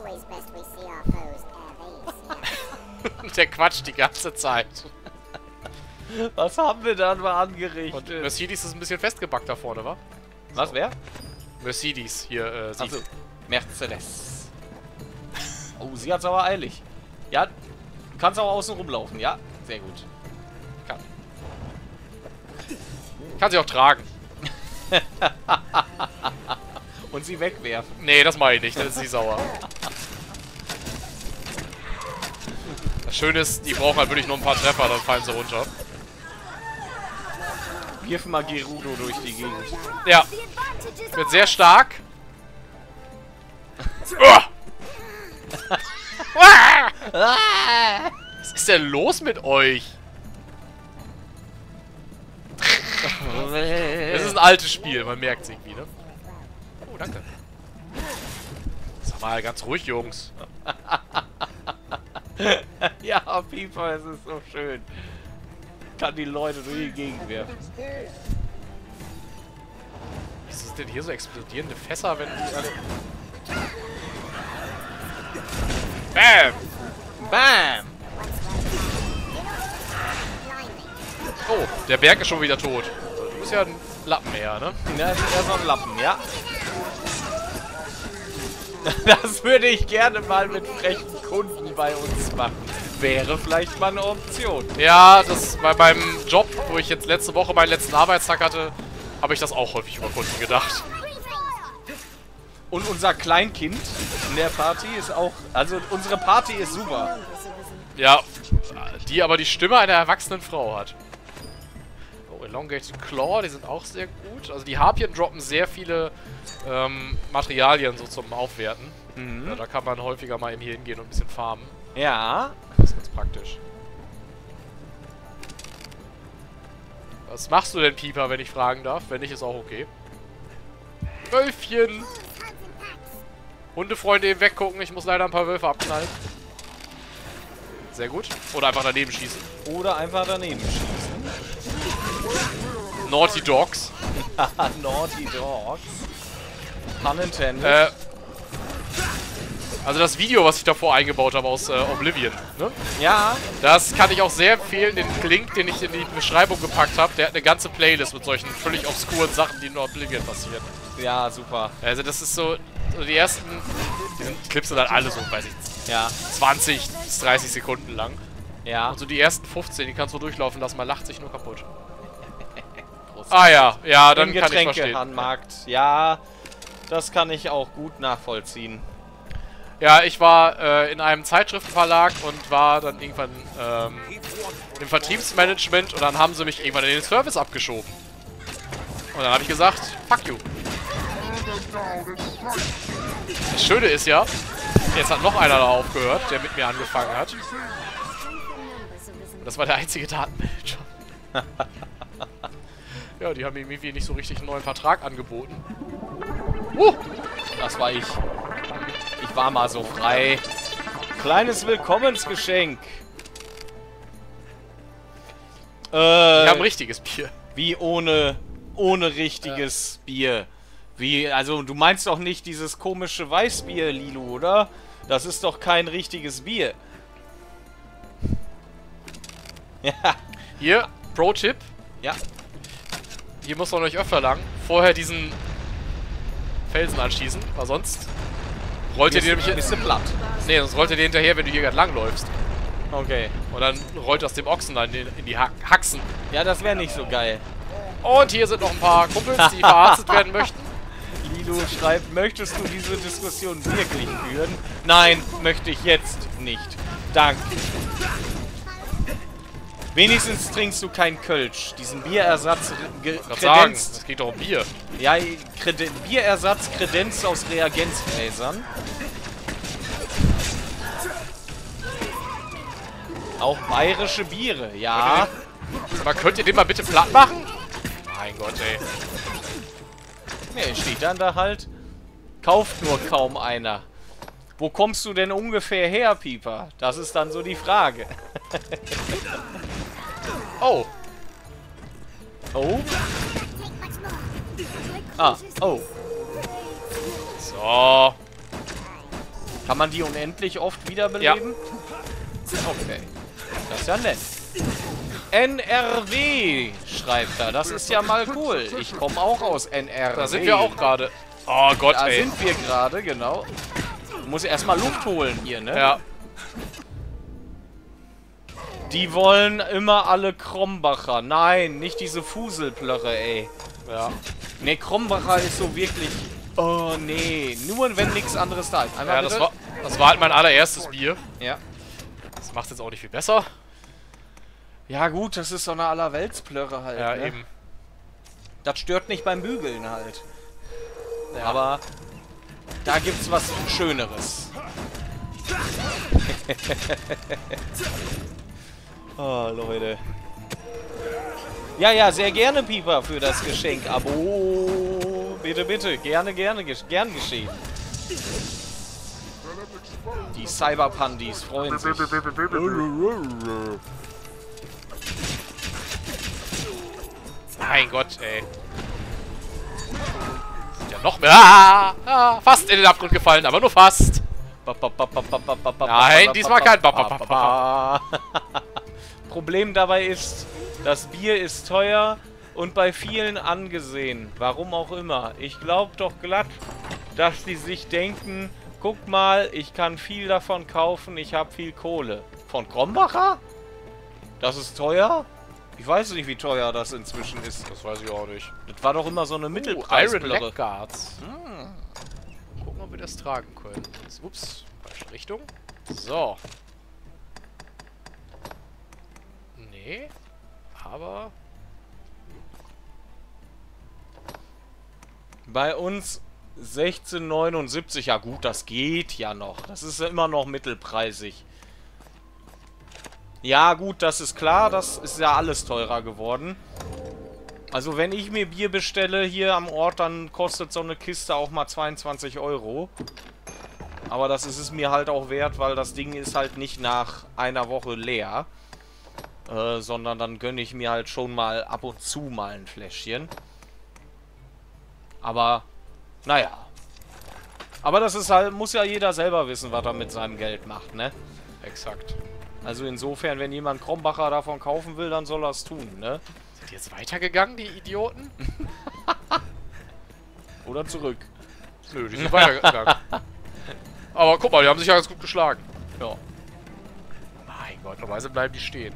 Der quatscht die ganze Zeit. Was haben wir dann mal angerichtet? Und Mercedes ist ein bisschen festgebackt da vorne, wa? Was, so. Wer? Mercedes, hier, also, Mercedes. Oh, sie hat's aber eilig. Ja, du kannst auch außen rumlaufen, ja? Sehr gut. Kann sie auch tragen. Und sie wegwerfen. Nee, das mache ich nicht, dann ist sie sauer. Das Schöne ist, die brauchen halt wirklich nur ein paar Treffer, dann fallen sie runter. Wirf mal Gerudo durch die Gegend. Ja. Wird sehr stark. Was ist denn los mit euch? Das ist ein altes Spiel, man merkt es irgendwie, ne? Oh, danke. Sag mal, ganz ruhig, Jungs. Ja, Pieper, es ist so schön. Kann die Leute durch die Gegend werfen. Wieso sind denn hier so explodierende Fässer, wenn die alle... Bam! Bam! Oh, der Berg ist schon wieder tot. Du bist ja ein Lappen eher, ne? Ja, das ist eher so ein Lappen, ja. Das würde ich gerne mal mit frechen Kunden bei uns machen. Wäre vielleicht mal eine Option. Ja, das bei meinem Job, wo ich jetzt letzte Woche meinen letzten Arbeitstag hatte, habe ich das auch häufig über Kunden gedacht. Und unser Kleinkind in der Party ist auch... Also unsere Party ist super. Ja, die aber die Stimme einer erwachsenen Frau hat. Oh, Elongated Claw, die sind auch sehr gut. Also die Harpien droppen sehr viele Materialien so zum Aufwerten. Mhm. Ja, da kann man häufiger mal eben hier hingehen und ein bisschen farmen. Ja. Das ist ganz praktisch. Was machst du denn, Pieper, wenn ich fragen darf? Wenn nicht, ist auch okay. Wölfchen! Hundefreunde eben weggucken, ich muss leider ein paar Wölfe abknallen. Sehr gut. Oder einfach daneben schießen. Oder einfach daneben schießen. Naughty Dogs. Naughty Dogs. Pun intended. Also das Video, was ich davor eingebaut habe aus Oblivion, ne? Ja. Das kann ich auch sehr empfehlen. Den Link, den ich in die Beschreibung gepackt habe, der hat eine ganze Playlist mit solchen völlig obskuren Sachen, die in Oblivion passieren. Ja, super. Also das ist so die ersten... Die Clips sind dann alle so, weiß ich, ja, 20 bis 30 Sekunden lang. Ja. Und so die ersten 15, die kannst du durchlaufen lassen, man lacht sich nur kaputt. Ah ja, ja, dann kann ich verstehen. Markt. Ja, das kann ich auch gut nachvollziehen. Ja, ich war in einem Zeitschriftenverlag und war dann irgendwann im Vertriebsmanagement und dann haben sie mich irgendwann in den Service abgeschoben. Und dann habe ich gesagt, fuck you. Das Schöne ist ja, jetzt hat noch einer da aufgehört, der mit mir angefangen hat. Und das war der einzige Datenmanager. Ja, die haben ihm irgendwie nicht so richtig einen neuen Vertrag angeboten. Das war ich. Ich war mal so frei. Kleines Willkommensgeschenk. Wir haben richtiges Bier. Wie ohne richtiges Bier? Wie, also du meinst doch nicht dieses komische Weißbier, Lilo, oder? Das ist doch kein richtiges Bier. Ja. Hier, Pro-Tipp. Ja. Hier muss man euch öfter lang. Vorher diesen Felsen anschießen, weil sonst rollt ihr dir nämlich... Bist du platt? Nee, sonst rollt ihr dir hinterher, wenn du hier gerade langläufst. Okay. Und dann rollt das dem Ochsen dann in die Haxen. Ja, das wäre nicht so geil. Und hier sind noch ein paar Kumpels, die verarztet werden möchten. Lilo schreibt, möchtest du diese Diskussion wirklich führen? Nein, möchte ich jetzt nicht. Danke. Wenigstens trinkst du kein Kölsch. Diesen Bierersatz kredenzt. Es geht doch um Bier. Ja, Bierersatz kredenzt aus Reagenzgläsern. Auch bayerische Biere, ja. Aber könnt ihr den mal bitte platt machen? Mein Gott, ey. Ne, steht dann da halt. Kauft nur kaum einer. Wo kommst du denn ungefähr her, Pieper? Das ist dann so die Frage. Oh. Oh? Ah, oh. So. Kann man die unendlich oft wiederbeleben? Ja. Okay. Das ist ja nett. NRW schreibt er. Das ist ja mal cool. Ich komme auch aus NRW. Da sind wir auch gerade. Oh Gott, da ey. Da sind wir gerade, genau. Muss erstmal Luft holen hier, ne? Ja. Die wollen immer alle Krombacher. Nein, nicht diese Fuselplörre, ey. Ja. Ne, Krombacher ist so wirklich... Oh, nee. Nur wenn nichts anderes da ist. Einmal ja, das war halt mein allererstes Bier. Ja. Das macht jetzt auch nicht viel besser. Ja gut, das ist so eine Allerweltsplörre halt, ja, ne? Eben. Das stört nicht beim Bügeln halt. Ja. Aber da gibt's was Schöneres. Oh, Leute. Ja, ja, sehr gerne, Pieper, für das Geschenk. Abo. Bitte, bitte. Gerne, gern geschehen. Die Cyberpandis freuen sich. Mein Gott, ey. Sind ja noch mehr. Fast in den Abgrund gefallen, aber nur fast. Nein, diesmal kein Problem dabei ist, das Bier ist teuer und bei vielen angesehen. Warum auch immer. Ich glaube doch glatt, dass die sich denken, guck mal, ich kann viel davon kaufen, ich habe viel Kohle. Von Krombacher? Das ist teuer? Ich weiß nicht, wie teuer das inzwischen ist. Das weiß ich auch nicht. Das war doch immer so eine Mittelpreis. Iron Leg Guards. Gucken, ob wir das tragen können. Ups, falsche Richtung. So. Nee. Aber... Bei uns 16,79. Ja gut, das geht ja noch. Das ist ja immer noch mittelpreisig. Ja gut, das ist klar. Das ist ja alles teurer geworden. Also wenn ich mir Bier bestelle hier am Ort, dann kostet so eine Kiste auch mal 22 €. Aber das ist es mir halt auch wert, weil das Ding ist halt nicht nach einer Woche leer. Sondern dann gönne ich mir halt schon mal ab und zu mal ein Fläschchen. Aber, naja. Aber das ist halt, muss ja jeder selber wissen, was er mit seinem Geld macht, ne? Exakt. Also insofern, wenn jemand Krombacher davon kaufen will, dann soll er es tun, ne? Sind die jetzt weitergegangen, die Idioten? Oder zurück. Nö, die sind weitergegangen. Aber guck mal, die haben sich ja ganz gut geschlagen. Ja. Mein Gott, normalerweise bleiben die stehen.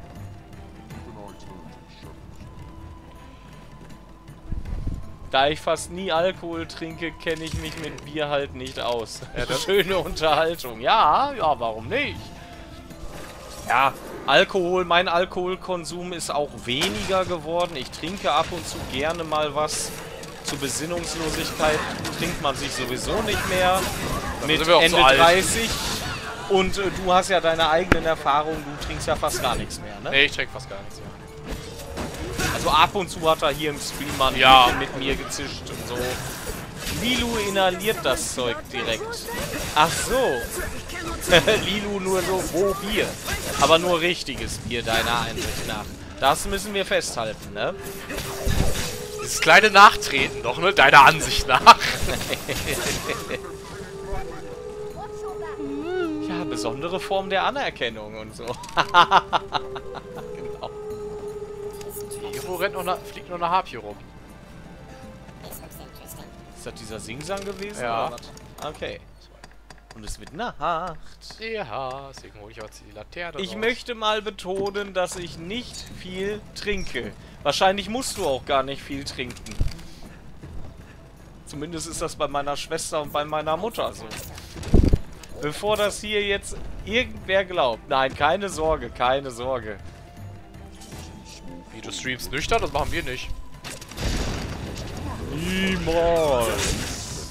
Da ich fast nie Alkohol trinke, kenne ich mich mit Bier halt nicht aus. Ja, schöne Unterhaltung. Ja, warum nicht? Ja, Alkohol, mein Alkoholkonsum ist auch weniger geworden. Ich trinke ab und zu gerne mal was. Zur Besinnungslosigkeit trinkt man sich sowieso nicht mehr. Mit Ende 30. Und du hast ja deine eigenen Erfahrungen. Du trinkst ja fast gar nichts mehr, ne? Nee, ich trinke fast gar nichts mehr. Also ab und zu hat er hier im Stream mal mit mir gezischt und so. Lilu inhaliert das Zeug direkt. Ach so. Lilu nur so roh Bier. Aber nur richtiges Bier, deiner Einsicht nach. Das müssen wir festhalten, ne? Dieses kleine Nachtreten doch, ne? Deiner Ansicht nach. Ja, besondere Form der Anerkennung und so. Genau. Irgendwo fliegt noch eine Harpie rum. Ist das dieser Singsang gewesen? Ja. Oder was? Okay. Und es wird Nacht. Ja, deswegen hole ich jetzt die Laterne Ich raus. möchte mal betonen, dass ich nicht viel trinke. Wahrscheinlich musst du auch gar nicht viel trinken. Zumindest ist das bei meiner Schwester und bei meiner Mutter so. Bevor das hier jetzt irgendwer glaubt. Nein, keine Sorge, keine Sorge. Wie, du streamst nüchtern? Das machen wir nicht. Niemals.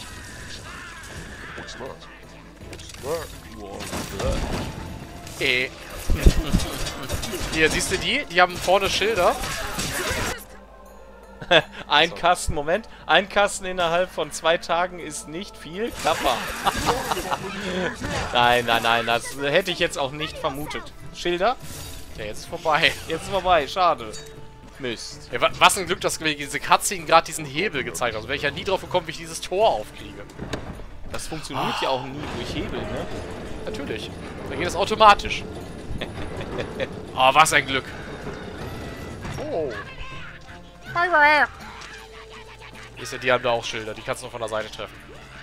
Hier, siehst du die? Die haben vorne Schilder. Ein Kasten, Moment. Ein Kasten innerhalb von 2 Tagen ist nicht viel. Klapper. Nein, nein, nein. Das hätte ich jetzt auch nicht vermutet. Schilder? Ja, jetzt ist vorbei. Jetzt ist vorbei. Schade. Mist. Ja, was ein Glück, dass diese Cutscene gerade diesen Hebel gezeigt hat. Also wäre ich ja nie drauf gekommen, wie ich dieses Tor aufkriege. Das funktioniert ja auch nie durch Hebel, ne? Natürlich. Dann geht das automatisch. Oh, was ein Glück. Oh. Ist ja, die haben da auch Schilder. Die kannst du noch von der Seite treffen.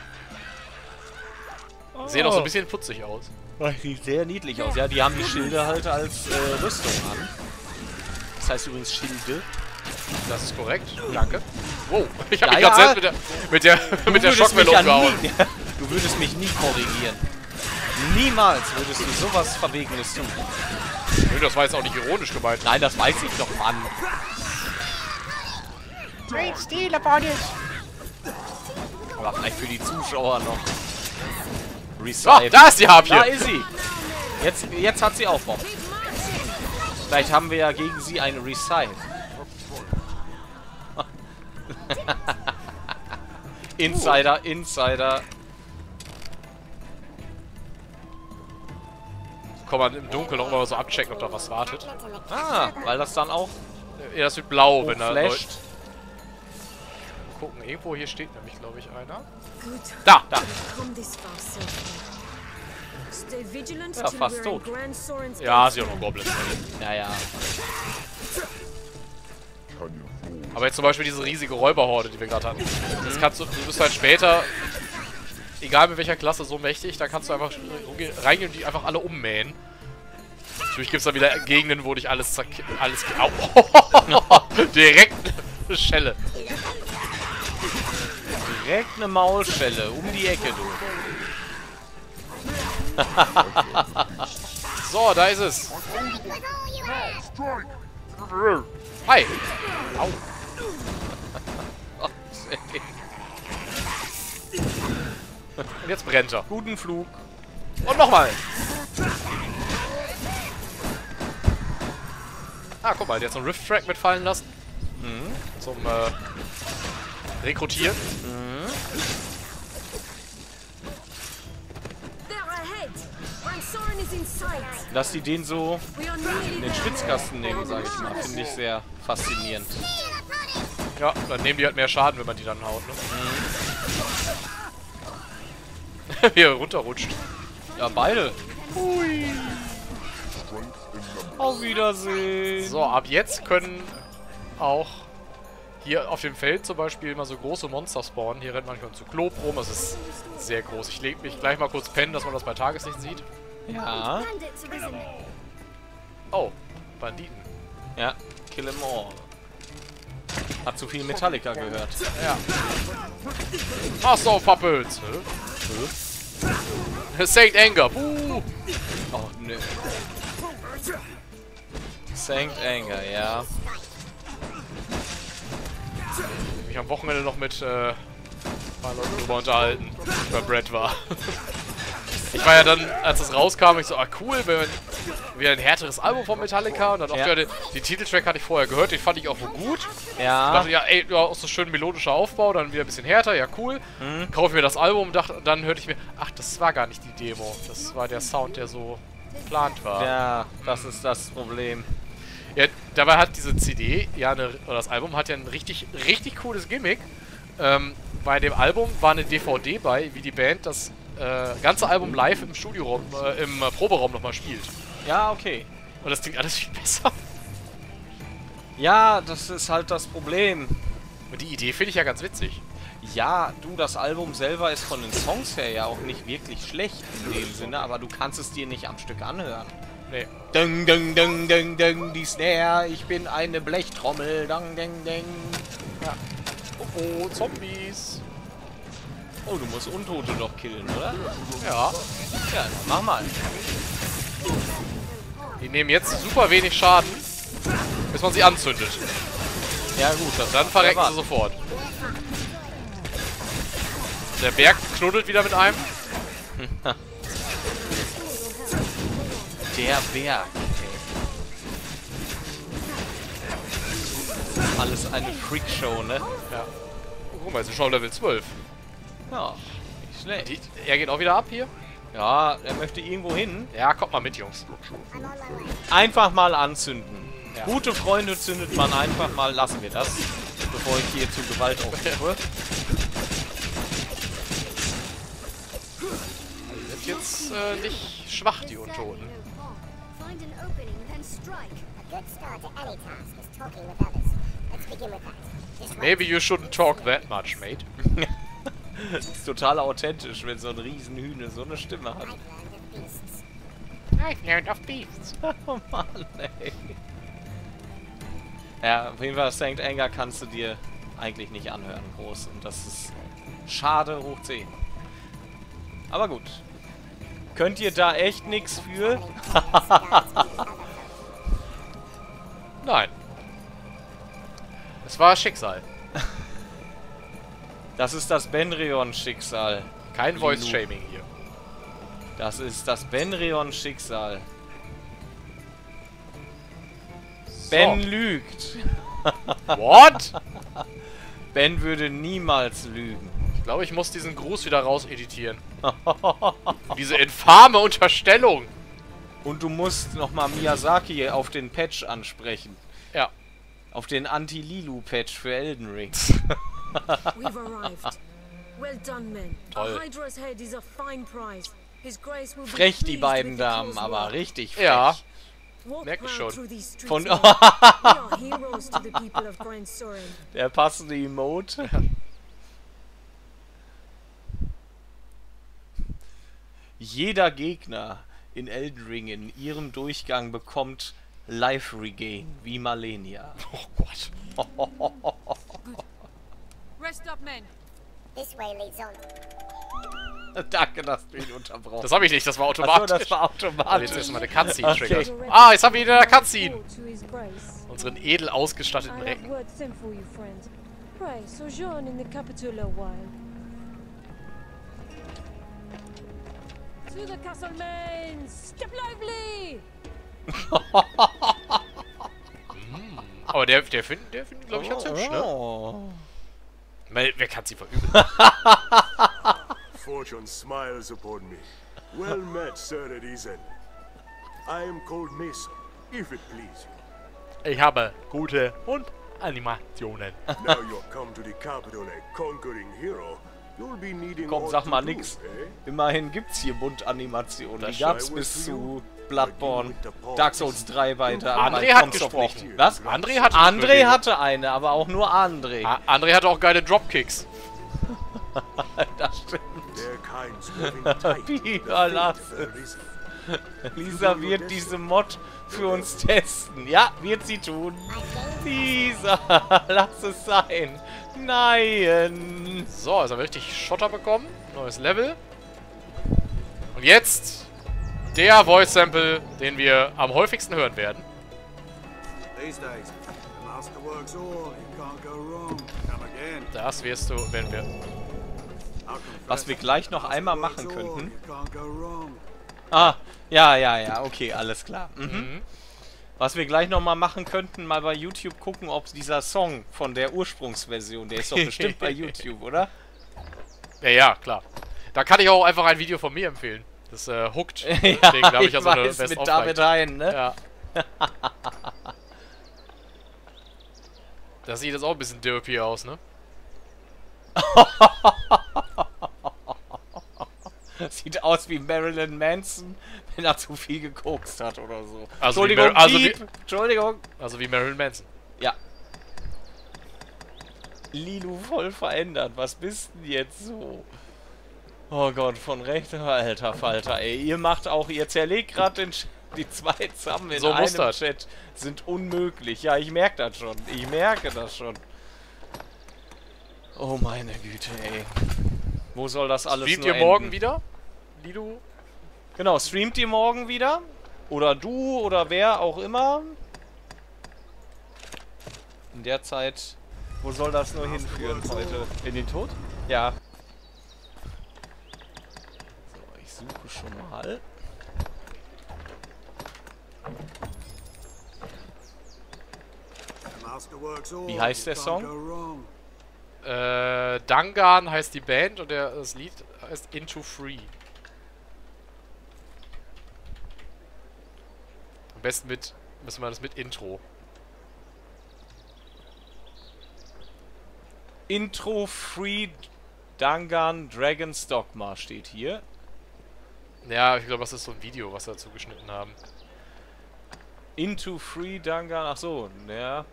Oh. Sehen auch so ein bisschen putzig aus. Das sieht sehr niedlich aus. Ja, die haben die Schilde halt als Rüstung an. Das heißt übrigens Schilde. Das ist korrekt. Danke. Wow. Ich habe mich gerade selbst mit der Schockwelle umgehauen. Du würdest mich nie korrigieren. Niemals würdest du sowas Verwegenes tun. Nö, das war jetzt auch nicht ironisch gemeint. Nein, das weiß ich doch, Mann. Great steal about it. Aber vielleicht für die Zuschauer noch. Recite. Oh, da ist die Harpie. Da ist sie. Jetzt hat sie auch Bock. Vielleicht haben wir ja gegen sie eine Recite. Insider, Insider. kann man im Dunkeln auch immer so abchecken, ob da was wartet. Ah, weil das dann auch... Ja, das wird blau, wenn er flasht. Gucken, irgendwo hier steht nämlich, glaube ich, einer. Da! Ja, fast tot. Ja, sie hat noch Goblins. Ja. Aber jetzt zum Beispiel diese riesige Räuberhorde, die wir gerade hatten. Das kannst du bist halt später, egal mit welcher Klasse, so mächtig, da kannst du einfach reingehen und die einfach alle ummähen. Natürlich gibt es da wieder Gegenden, wo dich alles direkt eine Schelle. Direkt eine Maulschelle, um die Ecke, du. So, da ist es. Hi. Au. Und jetzt brennt er. Guten Flug. Und nochmal. Ah, guck mal, der hat so einen Rift-Track mitfallen lassen. Mhm. Zum Rekrutieren. Mhm. Dass die den so in den Schwitzkasten nehmen, sage ich mal, finde ich sehr faszinierend. Ja, dann nehmen die halt mehr Schaden, wenn man die dann haut, ne? Mhm. Wie er runterrutscht. Ja, beide. Hui. Auf Wiedersehen. So, ab jetzt können auch hier auf dem Feld zum Beispiel immer so große Monster spawnen. Hier rennt manchmal zu Klop rum, das ist sehr groß. Ich lege mich gleich mal kurz pennen, dass man das bei Tageslicht sieht. Ja. Oh, Banditen. Ja, kill em all. Hat zu viel Metallica gehört. Ja. Master of Puppets. Saint Anger. Oh, nö. Saint Anger, ja. Mich am Wochenende noch mit ein paar Leuten drüber unterhalten, als ich bei Brett war. Ich war ja dann, als das rauskam, ich so, ah cool, wieder ein härteres Album von Metallica. Und dann auch die Titeltrack hatte ich vorher gehört, den fand ich auch wohl gut. Ja. Ich dachte, ja, ey, du hast so schön melodischer Aufbau, dann wieder ein bisschen härter, ja cool. Kaufe ich mir das Album und dann hörte ich mir, ach, das war gar nicht die Demo. Das war der Sound, der so geplant war. Ja, das ist das Problem. Ja, dabei hat diese CD, ja, oder das Album hat ja ein richtig cooles Gimmick. Bei dem Album war eine DVD bei, wie die Band das ganze Album live im Studioraum, im Proberaum nochmal spielt. Ja, okay. Und das klingt alles viel besser. Ja, das ist halt das Problem. Und die Idee finde ich ja ganz witzig. Ja, du, das Album selber ist von den Songs her ja auch nicht wirklich schlecht in dem Sinne, aber du kannst es dir nicht am Stück anhören. Nee. Ding, ding, ding, ding, ding, die Snare, ich bin eine Blechtrommel, ding, ding, ding. Ja. Oh, Zombies. Oh, du musst Untote doch killen, oder? Ja. Ja, mach mal. Die nehmen jetzt super wenig Schaden, bis man sie anzündet. Ja gut, dann verrecken sie sofort. Der Berg knuddelt wieder mit einem. Der Berg. Alles eine Freakshow, ne? Ja. Guck mal, jetzt ist schon Level 12. Ja, nicht schlecht. Er geht auch wieder ab hier? Ja, er möchte irgendwo hin. Ja, kommt mal mit, Jungs. Einfach mal anzünden. Ja. Gute Freunde zündet man einfach mal. Lassen wir das, bevor ich hier zu Gewalt aufrufe. Die sind jetzt nicht schwach, die Untoten. Maybe you shouldn't talk that much, mate. Das ist total authentisch, wenn so ein Riesenhühner so eine Stimme hat. I've learned of beasts. Oh Mann, ey. Ja, auf jeden Fall Saint Anger kannst du dir eigentlich nicht anhören, groß. Und das ist schade hoch 10. Aber gut. Könnt ihr da echt nichts für? Nein. Es war Schicksal. Das ist das Benrion-Schicksal. Kein Voice-Shaming hier. Das ist das Benrion-Schicksal. So. Ben lügt. What? Ben würde niemals lügen. Ich glaube, ich muss diesen Gruß wieder raus editieren. Diese infame Unterstellung. Und du musst nochmal Miyazaki auf den Patch ansprechen. Ja. Auf den Anti-Lilu-Patch für Elden Ring. We've arrived. Well done, men. Toll. Hydra's head is a fine prize. His Grace will be Frech die pleased beiden with the Damen, cause aber work. richtig frech. Ja. Walk Merk ich proud schon. through these streets, Von men. We are heroes to the people of Grand Soren. Der passende Emote. Jeder Gegner in Elden Ring in ihrem Durchgang bekommt Life Regain, wie Malenia. Oh Gott. Rest up, men. This way leads on. Danke, dass du ihn unterbrochen. Das habe ich nicht, das war automatisch. Achso, das war automatisch. Jetzt erstmal eine Cutscene Okay. triggert. Ah, jetzt haben wir wieder eine Cutscene. Unseren edel ausgestatteten I Reck. have word sent for you, friend. Pray, sojourn in the capital a while. To the castle, men! Step lively! Aber der findet, glaube ich, ganz hübsch, ne? Oh. Wer kann sie verüben? Fortune smiles upon me. Well met, Sir Arisen. I am called Mesa, if it please you. Ich habe gute Animationen. Now you're come to the capital a conquering hero. You'll be needing Komm, all sag to mal do, nix. eh? Immerhin gibt's hier Bunt-Animationen. Die gab's bis zu Bloodborne, Dark Dark Souls 3 weiter. André hat gesprochen. Was? André hat André hatte eine, aber auch nur André. André hatte auch geile Dropkicks. Das stimmt. Their kinds moving tight. Viva lass es. Lisa wird diese Mod für uns testen. Ja, wird sie tun. Lisa, lass es sein. Nein. So, jetzt haben wir richtig Schotter bekommen. Neues Level. Und jetzt der Voice-Sample, den wir am häufigsten hören werden. Das werden wir. Was wir gleich noch einmal machen könnten. Ah, ja, okay, alles klar. Was wir gleich nochmal machen könnten, mal bei YouTube gucken, ob dieser Song von der Ursprungsversion, der ist doch bestimmt bei YouTube, oder? Ja, klar. Da kann ich auch einfach ein Video von mir empfehlen. Das hookt. Deswegen habe ich ja so eine Best mit David Hein, ne? Ja. Das sieht jetzt auch ein bisschen derpy aus, ne? Sieht aus wie Marilyn Manson, wenn er zu viel gekokst hat oder so. Also Entschuldigung, Entschuldigung. Also wie Marilyn Manson. Ja. Lilu voll verändert. Was bist denn jetzt so? Oh Gott, von rechter, alter Falter, ey. Ihr macht auch, ihr zerlegt gerade die zwei zusammen in so einem Chat. Sind unmöglich. Ja, ich merke das schon. Ich merke das schon. Oh meine Güte, ey. Wo soll das alles Streamt nur ihr morgen enden? wieder? Lilu? Genau, streamt ihr morgen wieder? Oder du oder wer auch immer? In der Zeit, wo soll das nur hinführen heute? In den Tod? Ja. So, ich suche schon mal. Wie heißt der Song? Dangan heißt die Band und das Lied heißt Into Free. Am besten müssen wir das mit Intro. Intro Free Dangan Dragon's Dogma steht hier. Ja, ich glaube, das ist so ein Video, was wir dazu geschnitten haben. Into Free Dangan, ach so, ja.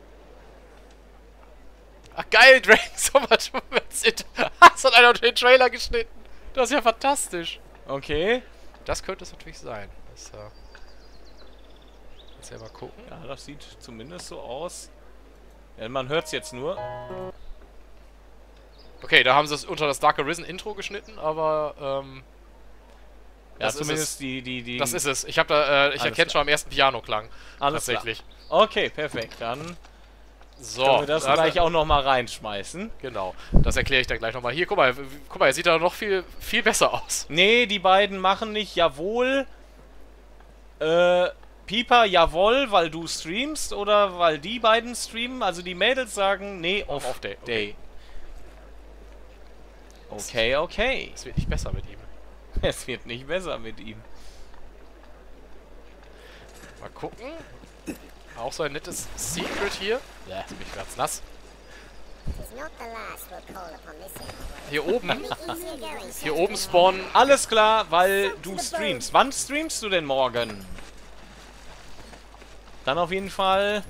Ach geil, Dragon's Dogma. Hast du einer den Trailer geschnitten? Das ist ja fantastisch. Okay. Das könnte es natürlich sein. Das, kannst ja mal gucken. Ja, das sieht zumindest so aus. Ja, man hört es jetzt nur. Okay, da haben sie es unter das Dark Arisen Intro geschnitten, aber ja, das zumindest ist die. Das ist es. Ich habe da, ich erkenne schon am ersten Piano-Klang. Alles tatsächlich. Klar. Okay, perfekt. Dann so, können wir das gleich auch nochmal reinschmeißen. Genau. Das erkläre ich dann gleich nochmal. Hier, guck mal, er sieht da noch viel besser aus. Nee, die beiden machen nicht jawohl. Pieper, jawohl, weil du streamst oder weil die beiden streamen. Also die Mädels sagen, nee, off day. Okay. Es wird nicht besser mit ihm. Es wird nicht besser mit ihm. Mal gucken. Auch so ein nettes Secret hier. Ja, jetzt bin ich ganz nass. Hier oben spawnen. Alles klar, weil du streamst. Wann streamst du denn morgen? Dann auf jeden Fall.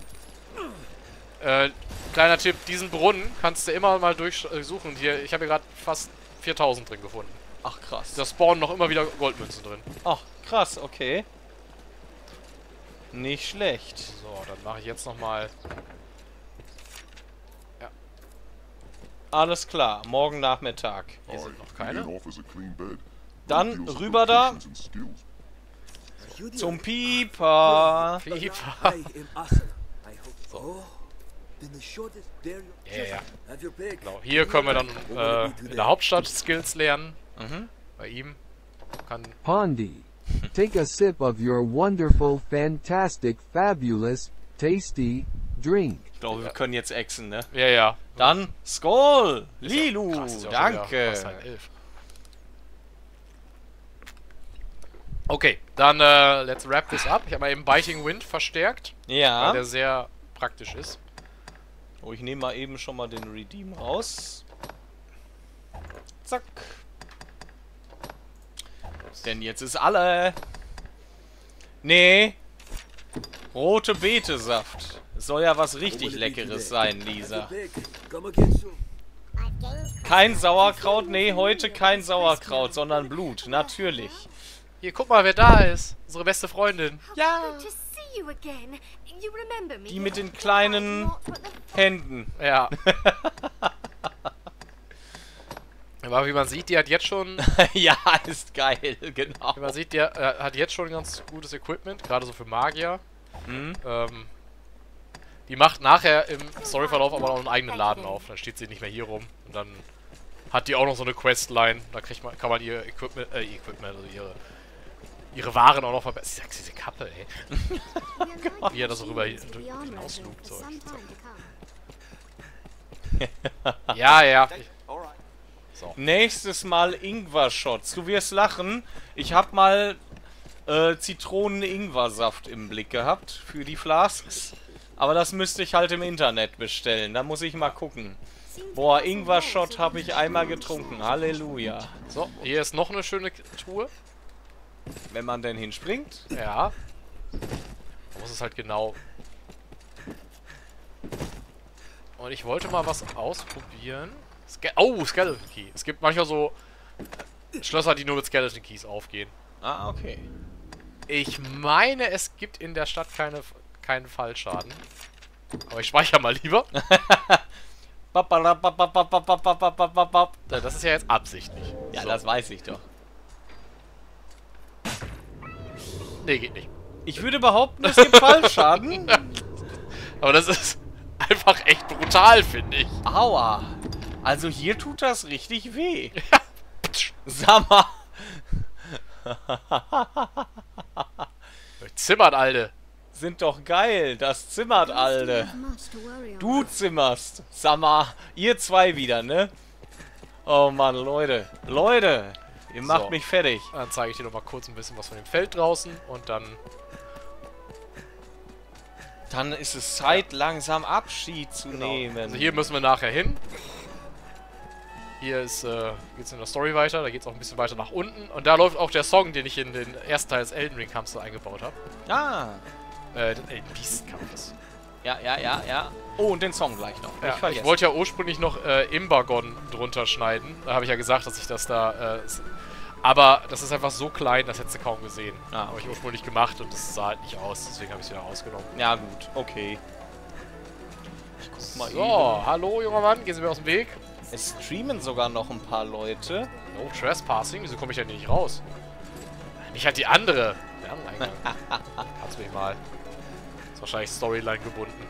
Kleiner Tipp, diesen Brunnen kannst du immer mal durchsuchen. Hier, ich habe hier gerade fast 4000 drin gefunden. Ach krass. Da spawnen noch immer wieder Goldmünzen drin. Ach krass, okay. Nicht schlecht. So, dann mache ich jetzt nochmal. Ja. Alles klar, morgen Nachmittag. Hier sind noch keine. Dann rüber da. Zum Pieper. Pieper. So. Ja. Genau. Hier können wir dann in der Hauptstadt Skills lernen. Bei ihm kann... Pondi, take a sip of your wonderful, fantastic, fabulous, tasty drink. Ich glaube, wir können jetzt exen, ne? Ja. Dann Skol! Lilu! Krass, Danke! Okay, dann let's wrap this up. Ich habe mal eben Biting Wind verstärkt. Ja. Weil der sehr praktisch ist. Oh, ich nehme mal eben schon mal den Redeem raus. Zack. Denn jetzt ist alle. Nee. Rote Betesaft. Es soll ja was richtig Leckeres sein, Lisa. Kein Sauerkraut? Nee, heute kein Sauerkraut, sondern Blut. Natürlich. Hier, guck mal, wer da ist. Unsere beste Freundin. Ja. Die mit den kleinen Händen. Ja. Aber wie man sieht, die hat jetzt schon... ja, ist geil, genau. Wie man sieht, die hat jetzt schon ganz gutes Equipment, gerade so für Magier. Die macht nachher im Storyverlauf aber noch einen eigenen Laden auf. Dann steht sie nicht mehr hier rum. Und dann hat die auch noch so eine Questline. Da kann man ihr Equipment, also ihre Waren auch noch verbessern. Ich sag, diese Kappe, ey. Wie er das so rüber hinauslugt. So. Ja. So. Nächstes Mal Ingwer-Shots. Du wirst lachen. Ich hab mal Zitronen-Ingwer-Saft im Blick gehabt für die Flasks. Aber das müsste ich halt im Internet bestellen. Da muss ich mal gucken. Boah, Ingwer-Shot habe ich einmal getrunken. Halleluja. So, hier ist noch eine schöne Truhe. Wenn man denn hinspringt. Ja. Man muss es halt genau. Und ich wollte mal was ausprobieren. Skeleton Key. Es gibt manchmal so Schlösser, die nur mit Skeleton Keys aufgehen. Ah, okay. Ich meine, es gibt in der Stadt keinen Fallschaden. Aber ich speichere mal lieber. Das ist ja jetzt absichtlich. Ja, so. Das weiß ich doch. Nee, geht nicht. Ich würde behaupten, es gibt Fallschaden. Aber das ist einfach echt brutal, finde ich. Aua. Also hier tut das richtig weh. Sag mal. Zimmert, Alter. Sind doch geil. Das zimmert, Alter. Du zimmerst. Sag mal. Ihr zwei wieder, ne? Oh Mann, Leute. Leute. Ihr macht mich fertig. Dann zeige ich dir noch mal kurz ein bisschen was von dem Feld draußen und dann... Dann ist es Zeit, langsam Abschied zu nehmen. Also hier müssen wir nachher hin. Hier ist, geht's in der Story weiter, da geht's auch ein bisschen weiter nach unten. Und da läuft auch der Song, den ich in den ersten Teil des Elden Ring Kampfs eingebaut habe. Ah. Den Beast-Kampfes. Ja. Oh, und den Song gleich noch. Ja, ich wollte ja ursprünglich noch Imbagon drunter schneiden. Da habe ich ja gesagt, dass ich das da... aber das ist einfach so klein, das hättest du kaum gesehen. Ah, habe ich ursprünglich gemacht und das sah halt nicht aus. Deswegen habe ich es wieder rausgenommen. Ja gut, okay. Ich guck mal so, hallo junger Mann, gehen Sie mir aus dem Weg. Es streamen sogar noch ein paar Leute. No Trespassing? Wieso komme ich denn nicht raus? Nicht halt die andere. Kannst du mich mal. Ist wahrscheinlich Storyline gebunden.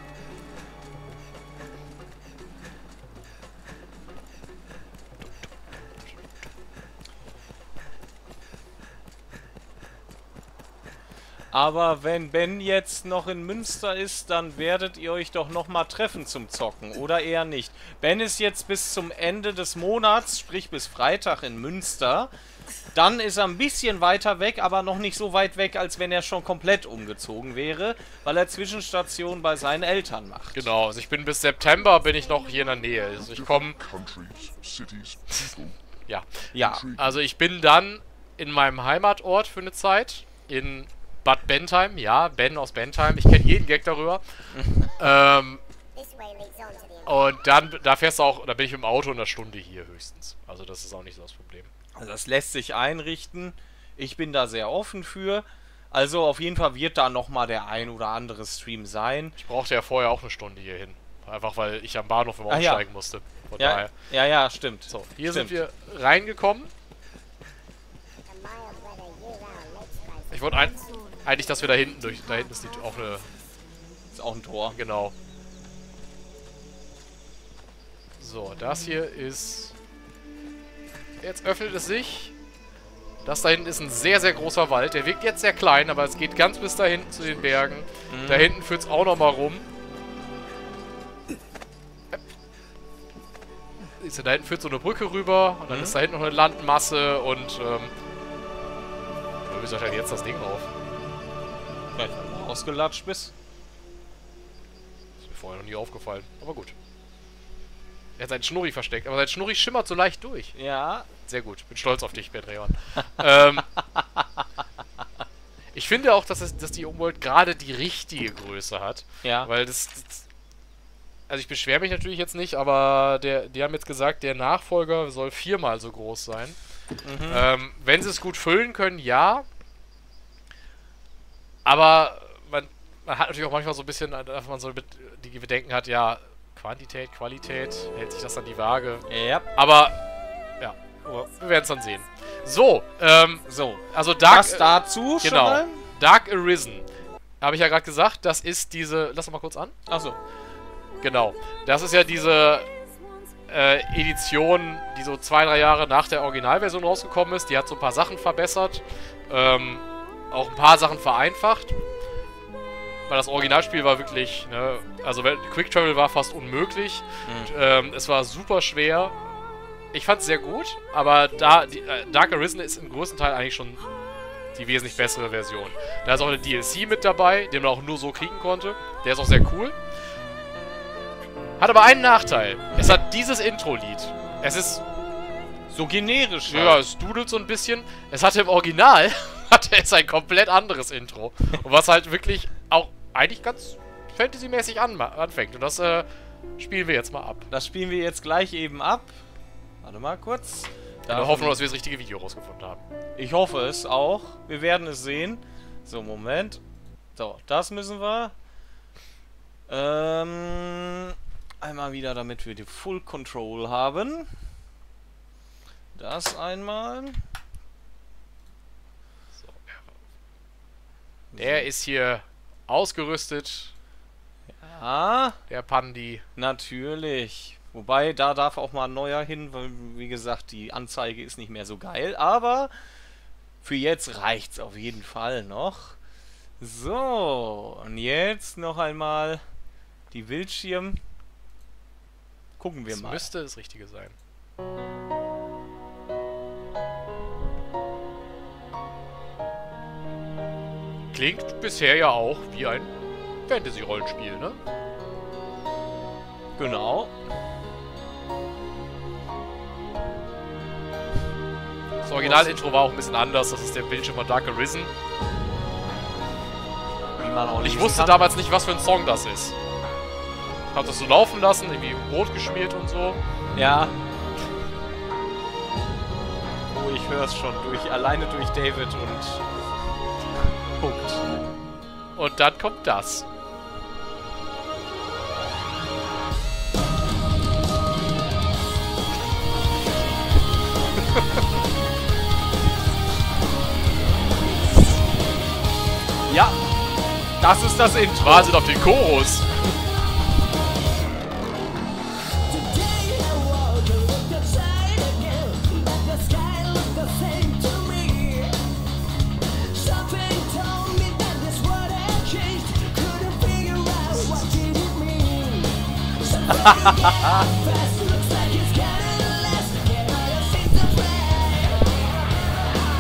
Aber wenn Ben jetzt noch in Münster ist, dann werdet ihr euch doch nochmal treffen zum Zocken, oder eher nicht? Ben ist jetzt bis zum Ende des Monats, sprich bis Freitag in Münster. Dann ist er ein bisschen weiter weg, aber noch nicht so weit weg, als wenn er schon komplett umgezogen wäre, weil er Zwischenstation bei seinen Eltern macht. Genau, also ich bin bis September bin ich noch hier in der Nähe. Also ich komme... Ja. Ja, also ich bin dann in meinem Heimatort für eine Zeit, in Bad Bentheim. Ja, Ben aus Bentheim. Ich kenne jeden Gag darüber. Und dann, da fährst du auch, da bin ich im Auto in einer Stunde hier höchstens. Also das ist auch nicht so das Problem. Also das lässt sich einrichten. Ich bin da sehr offen für. Also auf jeden Fall wird da nochmal der ein oder andere Stream sein. Ich brauchte ja vorher auch eine Stunde hierhin. Einfach weil ich am Bahnhof immer umsteigen musste. Von daher. Ja, stimmt. So, hier sind wir reingekommen. Ich wollte eigentlich, dass wir da hinten durch... Da hinten ist auch eine... Ist auch ein Tor. Genau. So, das hier ist... Jetzt öffnet es sich. Das da hinten ist ein sehr, sehr großer Wald. Der wirkt jetzt sehr klein, aber es geht ganz bis da hinten zu den Bergen. Da hinten führt es auch nochmal rum. Da hinten führt so eine Brücke rüber und dann ist da hinten noch eine Landmasse und wie soll denn jetzt das Ding auf? Vielleicht wenn du ausgelatscht bist. Das ist mir vorher noch nie aufgefallen, aber gut. Er hat seinen Schnurri versteckt, aber sein Schnurri schimmert so leicht durch. Ja. Sehr gut, bin stolz auf dich, Bedreon. Ich finde auch, dass die Umwelt gerade die richtige Größe hat. Ja. Weil also ich beschwere mich natürlich jetzt nicht, aber die haben jetzt gesagt, der Nachfolger soll 4-mal so groß sein. Wenn sie es gut füllen können, ja. Aber man hat natürlich auch manchmal so ein bisschen, dass man so die Bedenken hat, ja, Quantität, Qualität, hält sich das an die Waage. Ja. Aber, ja, wir werden es dann sehen. So, also Dark... Das dazu genau, schon mal? Dark Arisen. Habe ich ja gerade gesagt, das ist diese... Lass doch mal kurz an. Achso. Genau. Das ist ja diese Edition, die so 2-3 Jahre nach der Originalversion rausgekommen ist. Die hat so ein paar Sachen verbessert. Auch ein paar Sachen vereinfacht. Weil das Originalspiel war wirklich, ne, also Quick Travel war fast unmöglich. Es war super schwer. Ich fand es sehr gut, aber Dark Arisen ist im größten Teil eigentlich schon die wesentlich bessere Version. Da ist auch eine DLC mit dabei, den man auch nur so kriegen konnte. Der ist auch sehr cool. Hat aber einen Nachteil. Es hat dieses Intro-Lied. Es ist so generisch. Ja, es dudelt so ein bisschen. Es hatte im Original es ein komplett anderes Intro. Und was halt wirklich auch eigentlich ganz Fantasy-mäßig anfängt. Und das spielen wir jetzt mal ab. Das spielen wir jetzt gleich eben ab. Warte mal kurz. Wir hoffen nur, dass wir das richtige Video rausgefunden haben. Ich hoffe es auch. Wir werden es sehen. So, Moment. So, das müssen wir. Einmal wieder, damit wir die Full Control haben. Das einmal. So. Der ist hier ausgerüstet. Ja. Der Pandi. Natürlich. Wobei, da darf auch mal ein neuer hin, weil, wie gesagt, die Anzeige ist nicht mehr so geil. Aber für jetzt reicht's auf jeden Fall noch. So, und jetzt noch einmal die Bildschirm. Gucken wir mal. Das müsste das Richtige sein. Klingt bisher ja auch wie ein Fantasy-Rollenspiel, ne? Genau. Das Original-Intro war auch ein bisschen anders. Das ist der Bildschirm von Dark Arisen. Ich wusste damals nicht, was für ein Song das ist. Ich hab das so laufen lassen, irgendwie rot geschmiert und so. Ja. Oh, ich höre es schon alleine durch David und Punkt. Und dann kommt das. Ja, das ist das Intro. Wartet auf den Chorus.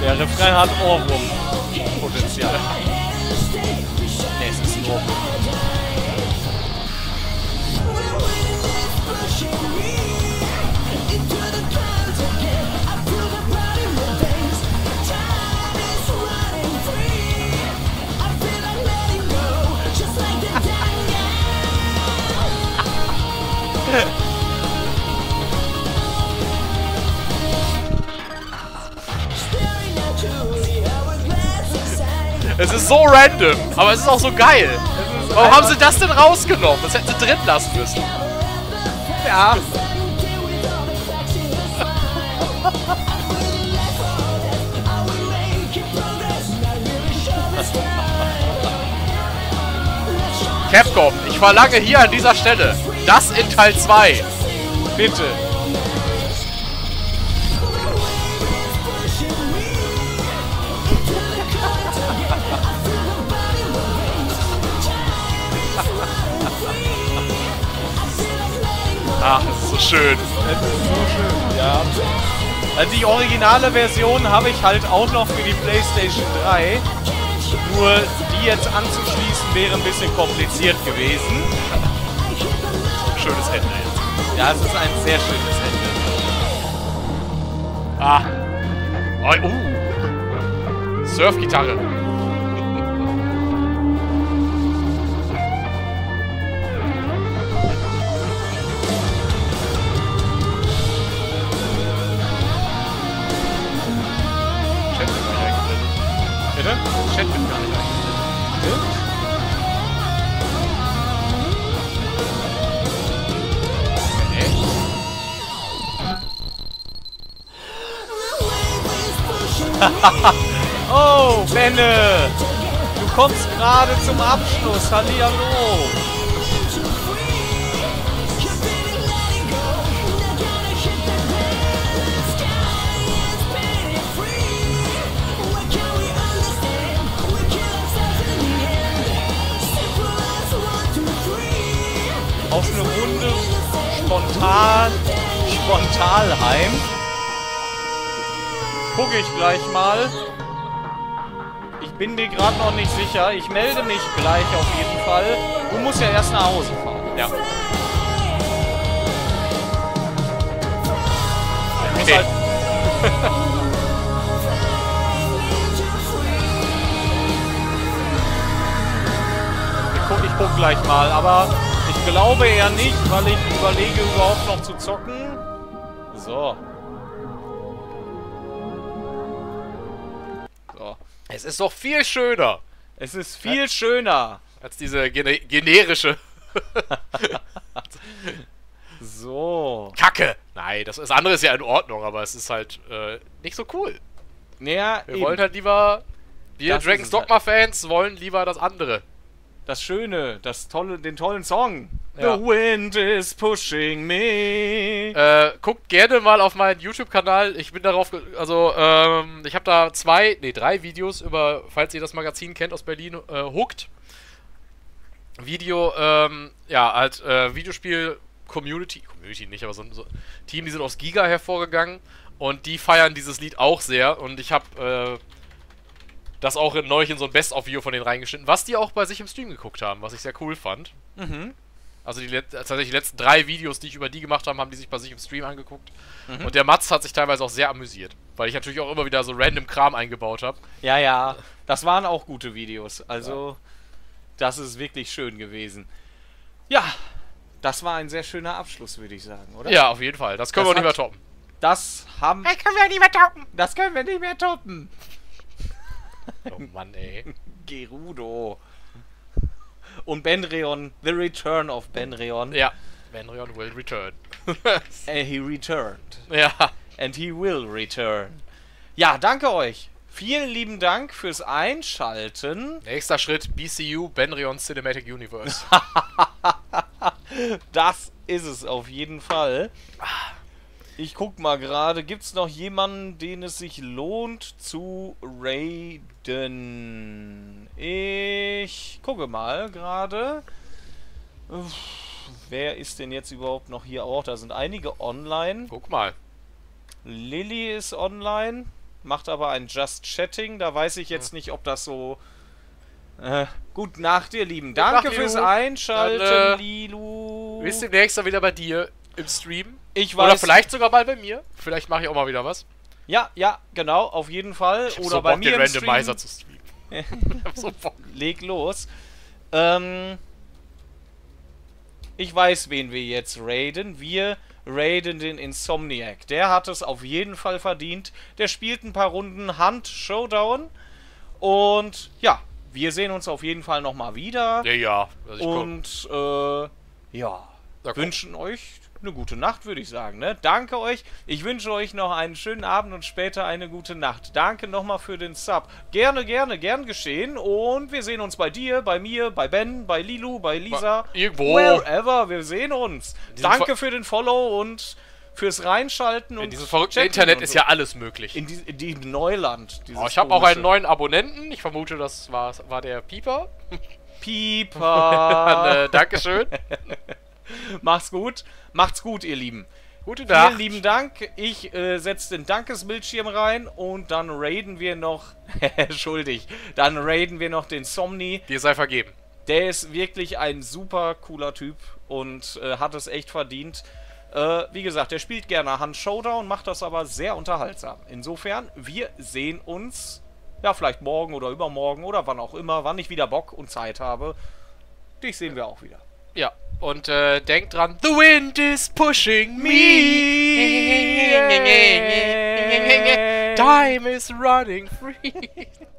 Der Refrain hat Ohrwurm-Potenzial. Ne, es ist ein Ohrwurm. Es ist so random, aber es ist auch so geil. Warum haben sie das denn rausgenommen? Das hätten sie drin lassen müssen. Ja. Capcom, ich verlange hier an dieser Stelle das in Teil 2. Bitte. Ach, das ist so schön. Das ist so schön, ja. Also die originale Version habe ich halt auch noch für die PlayStation 3. Nur die jetzt anzuschließen wäre ein bisschen kompliziert gewesen. Schönes Ende jetzt. Ja, es ist ein sehr schönes Ende. Ah. Surfgitarre. Bitte? Chat wird gar nicht eingeblendet. Oh, Benne! Du kommst gerade zum Abschluss. Hallihallo! Auf eine Runde Spontalheim. Gucke ich gleich mal. Ich bin mir gerade noch nicht sicher. Ich melde mich gleich auf jeden Fall. Du musst ja erst nach Hause fahren. Ja. Ich muss halt ich guck gleich mal, aber ich glaube eher nicht, weil ich überlege überhaupt noch zu zocken. So. Es ist doch viel schöner. Es ist viel schöner. Als diese generische. So. Kacke. Nein, das andere ist ja in Ordnung, aber es ist halt nicht so cool. Naja, wir wollen halt lieber, wir Dragon's Dogma-Fans wollen lieber das andere. Das Schöne, den tollen Song. Ja. The wind is pushing me. Guckt gerne mal auf meinen YouTube-Kanal. Ich bin darauf, ich habe da 3 Videos über, falls ihr das Magazin kennt aus Berlin, Hooked. Video, Videospiel-Community nicht, aber so ein Team, die sind aus Giga hervorgegangen und die feiern dieses Lied auch sehr und ich habe das auch neulich in so ein Best-of-Video von denen reingeschnitten, was die auch bei sich im Stream geguckt haben, was ich sehr cool fand. Mhm. Also tatsächlich die letzten 3 Videos, die ich über die gemacht habe, haben die sich bei sich im Stream angeguckt. Mhm. Und der Mats hat sich teilweise auch sehr amüsiert, weil ich natürlich auch immer wieder so random Kram eingebaut habe. Ja, ja, das waren auch gute Videos. Also, das ist wirklich schön gewesen. Ja, das war ein sehr schöner Abschluss, würde ich sagen, oder? Ja, auf jeden Fall. Das können wir nicht mehr toppen. Das können wir nicht mehr toppen. Das können wir nicht mehr toppen. Oh Mann, ey. Gerudo. Und Benreon, The Return of Benreon. Ja, Benreon will return. He returned. Ja. And he will return. Ja, danke euch. Vielen lieben Dank fürs Einschalten. Nächster Schritt, BCU, Benreon Cinematic Universe. Das ist es auf jeden Fall. Ich guck mal gerade, gibt's noch jemanden, den es sich lohnt zu raiden? Ich gucke mal gerade. Wer ist denn jetzt überhaupt noch hier? Oh, da sind einige online. Guck mal. Lilly ist online. macht aber ein Just Chatting. Da weiß ich jetzt nicht, ob das so... Gut, nach dir, Lieben. Danke fürs Einschalten, dann, Lilu. Bis demnächst dann wieder bei dir im Stream. Ich weiß. Oder vielleicht sogar mal bei mir. Vielleicht mache ich auch mal wieder was. Ja, genau, auf jeden Fall. Ich hab Oder so bei Bock, mir den im Randomizer Stream. zu streamen. Ich hab so Bock. Leg los. Ich weiß, wen wir jetzt raiden. Wir raiden den Insomniac. Der hat es auf jeden Fall verdient. Der spielt ein paar Runden Hunt Showdown. Und ja, wir sehen uns auf jeden Fall nochmal wieder. Ja. Und wünschen euch eine gute Nacht, würde ich sagen. Ne? Danke euch. Ich wünsche euch noch einen schönen Abend und später eine gute Nacht. Danke nochmal für den Sub. Gern geschehen. Und wir sehen uns bei dir, bei mir, bei Ben, bei Lilu, bei Lisa. Irgendwo. Wherever. Wir sehen uns. Danke für den Follow und fürs Reinschalten. In diesem verrückten Internet ist ja alles möglich. In diesem Neuland. Ich habe auch einen neuen Abonnenten. Ich vermute, das war der Pieper. Pieper. Dankeschön. Macht's gut, ihr Lieben. Gute Nacht. Vielen lieben Dank. Ich setze den Dankesbildschirm rein und dann raiden wir noch... Dann raiden wir noch den Somni. Dir sei vergeben. Der ist wirklich ein super cooler Typ und hat es echt verdient. Wie gesagt, der spielt gerne Hunt Showdown, macht das aber sehr unterhaltsam. Insofern, wir sehen uns, ja, vielleicht morgen oder übermorgen oder wann auch immer, wann ich wieder Bock und Zeit habe. Dich sehen wir auch wieder. Ja, und denkt dran, the wind is pushing me. Time is running free.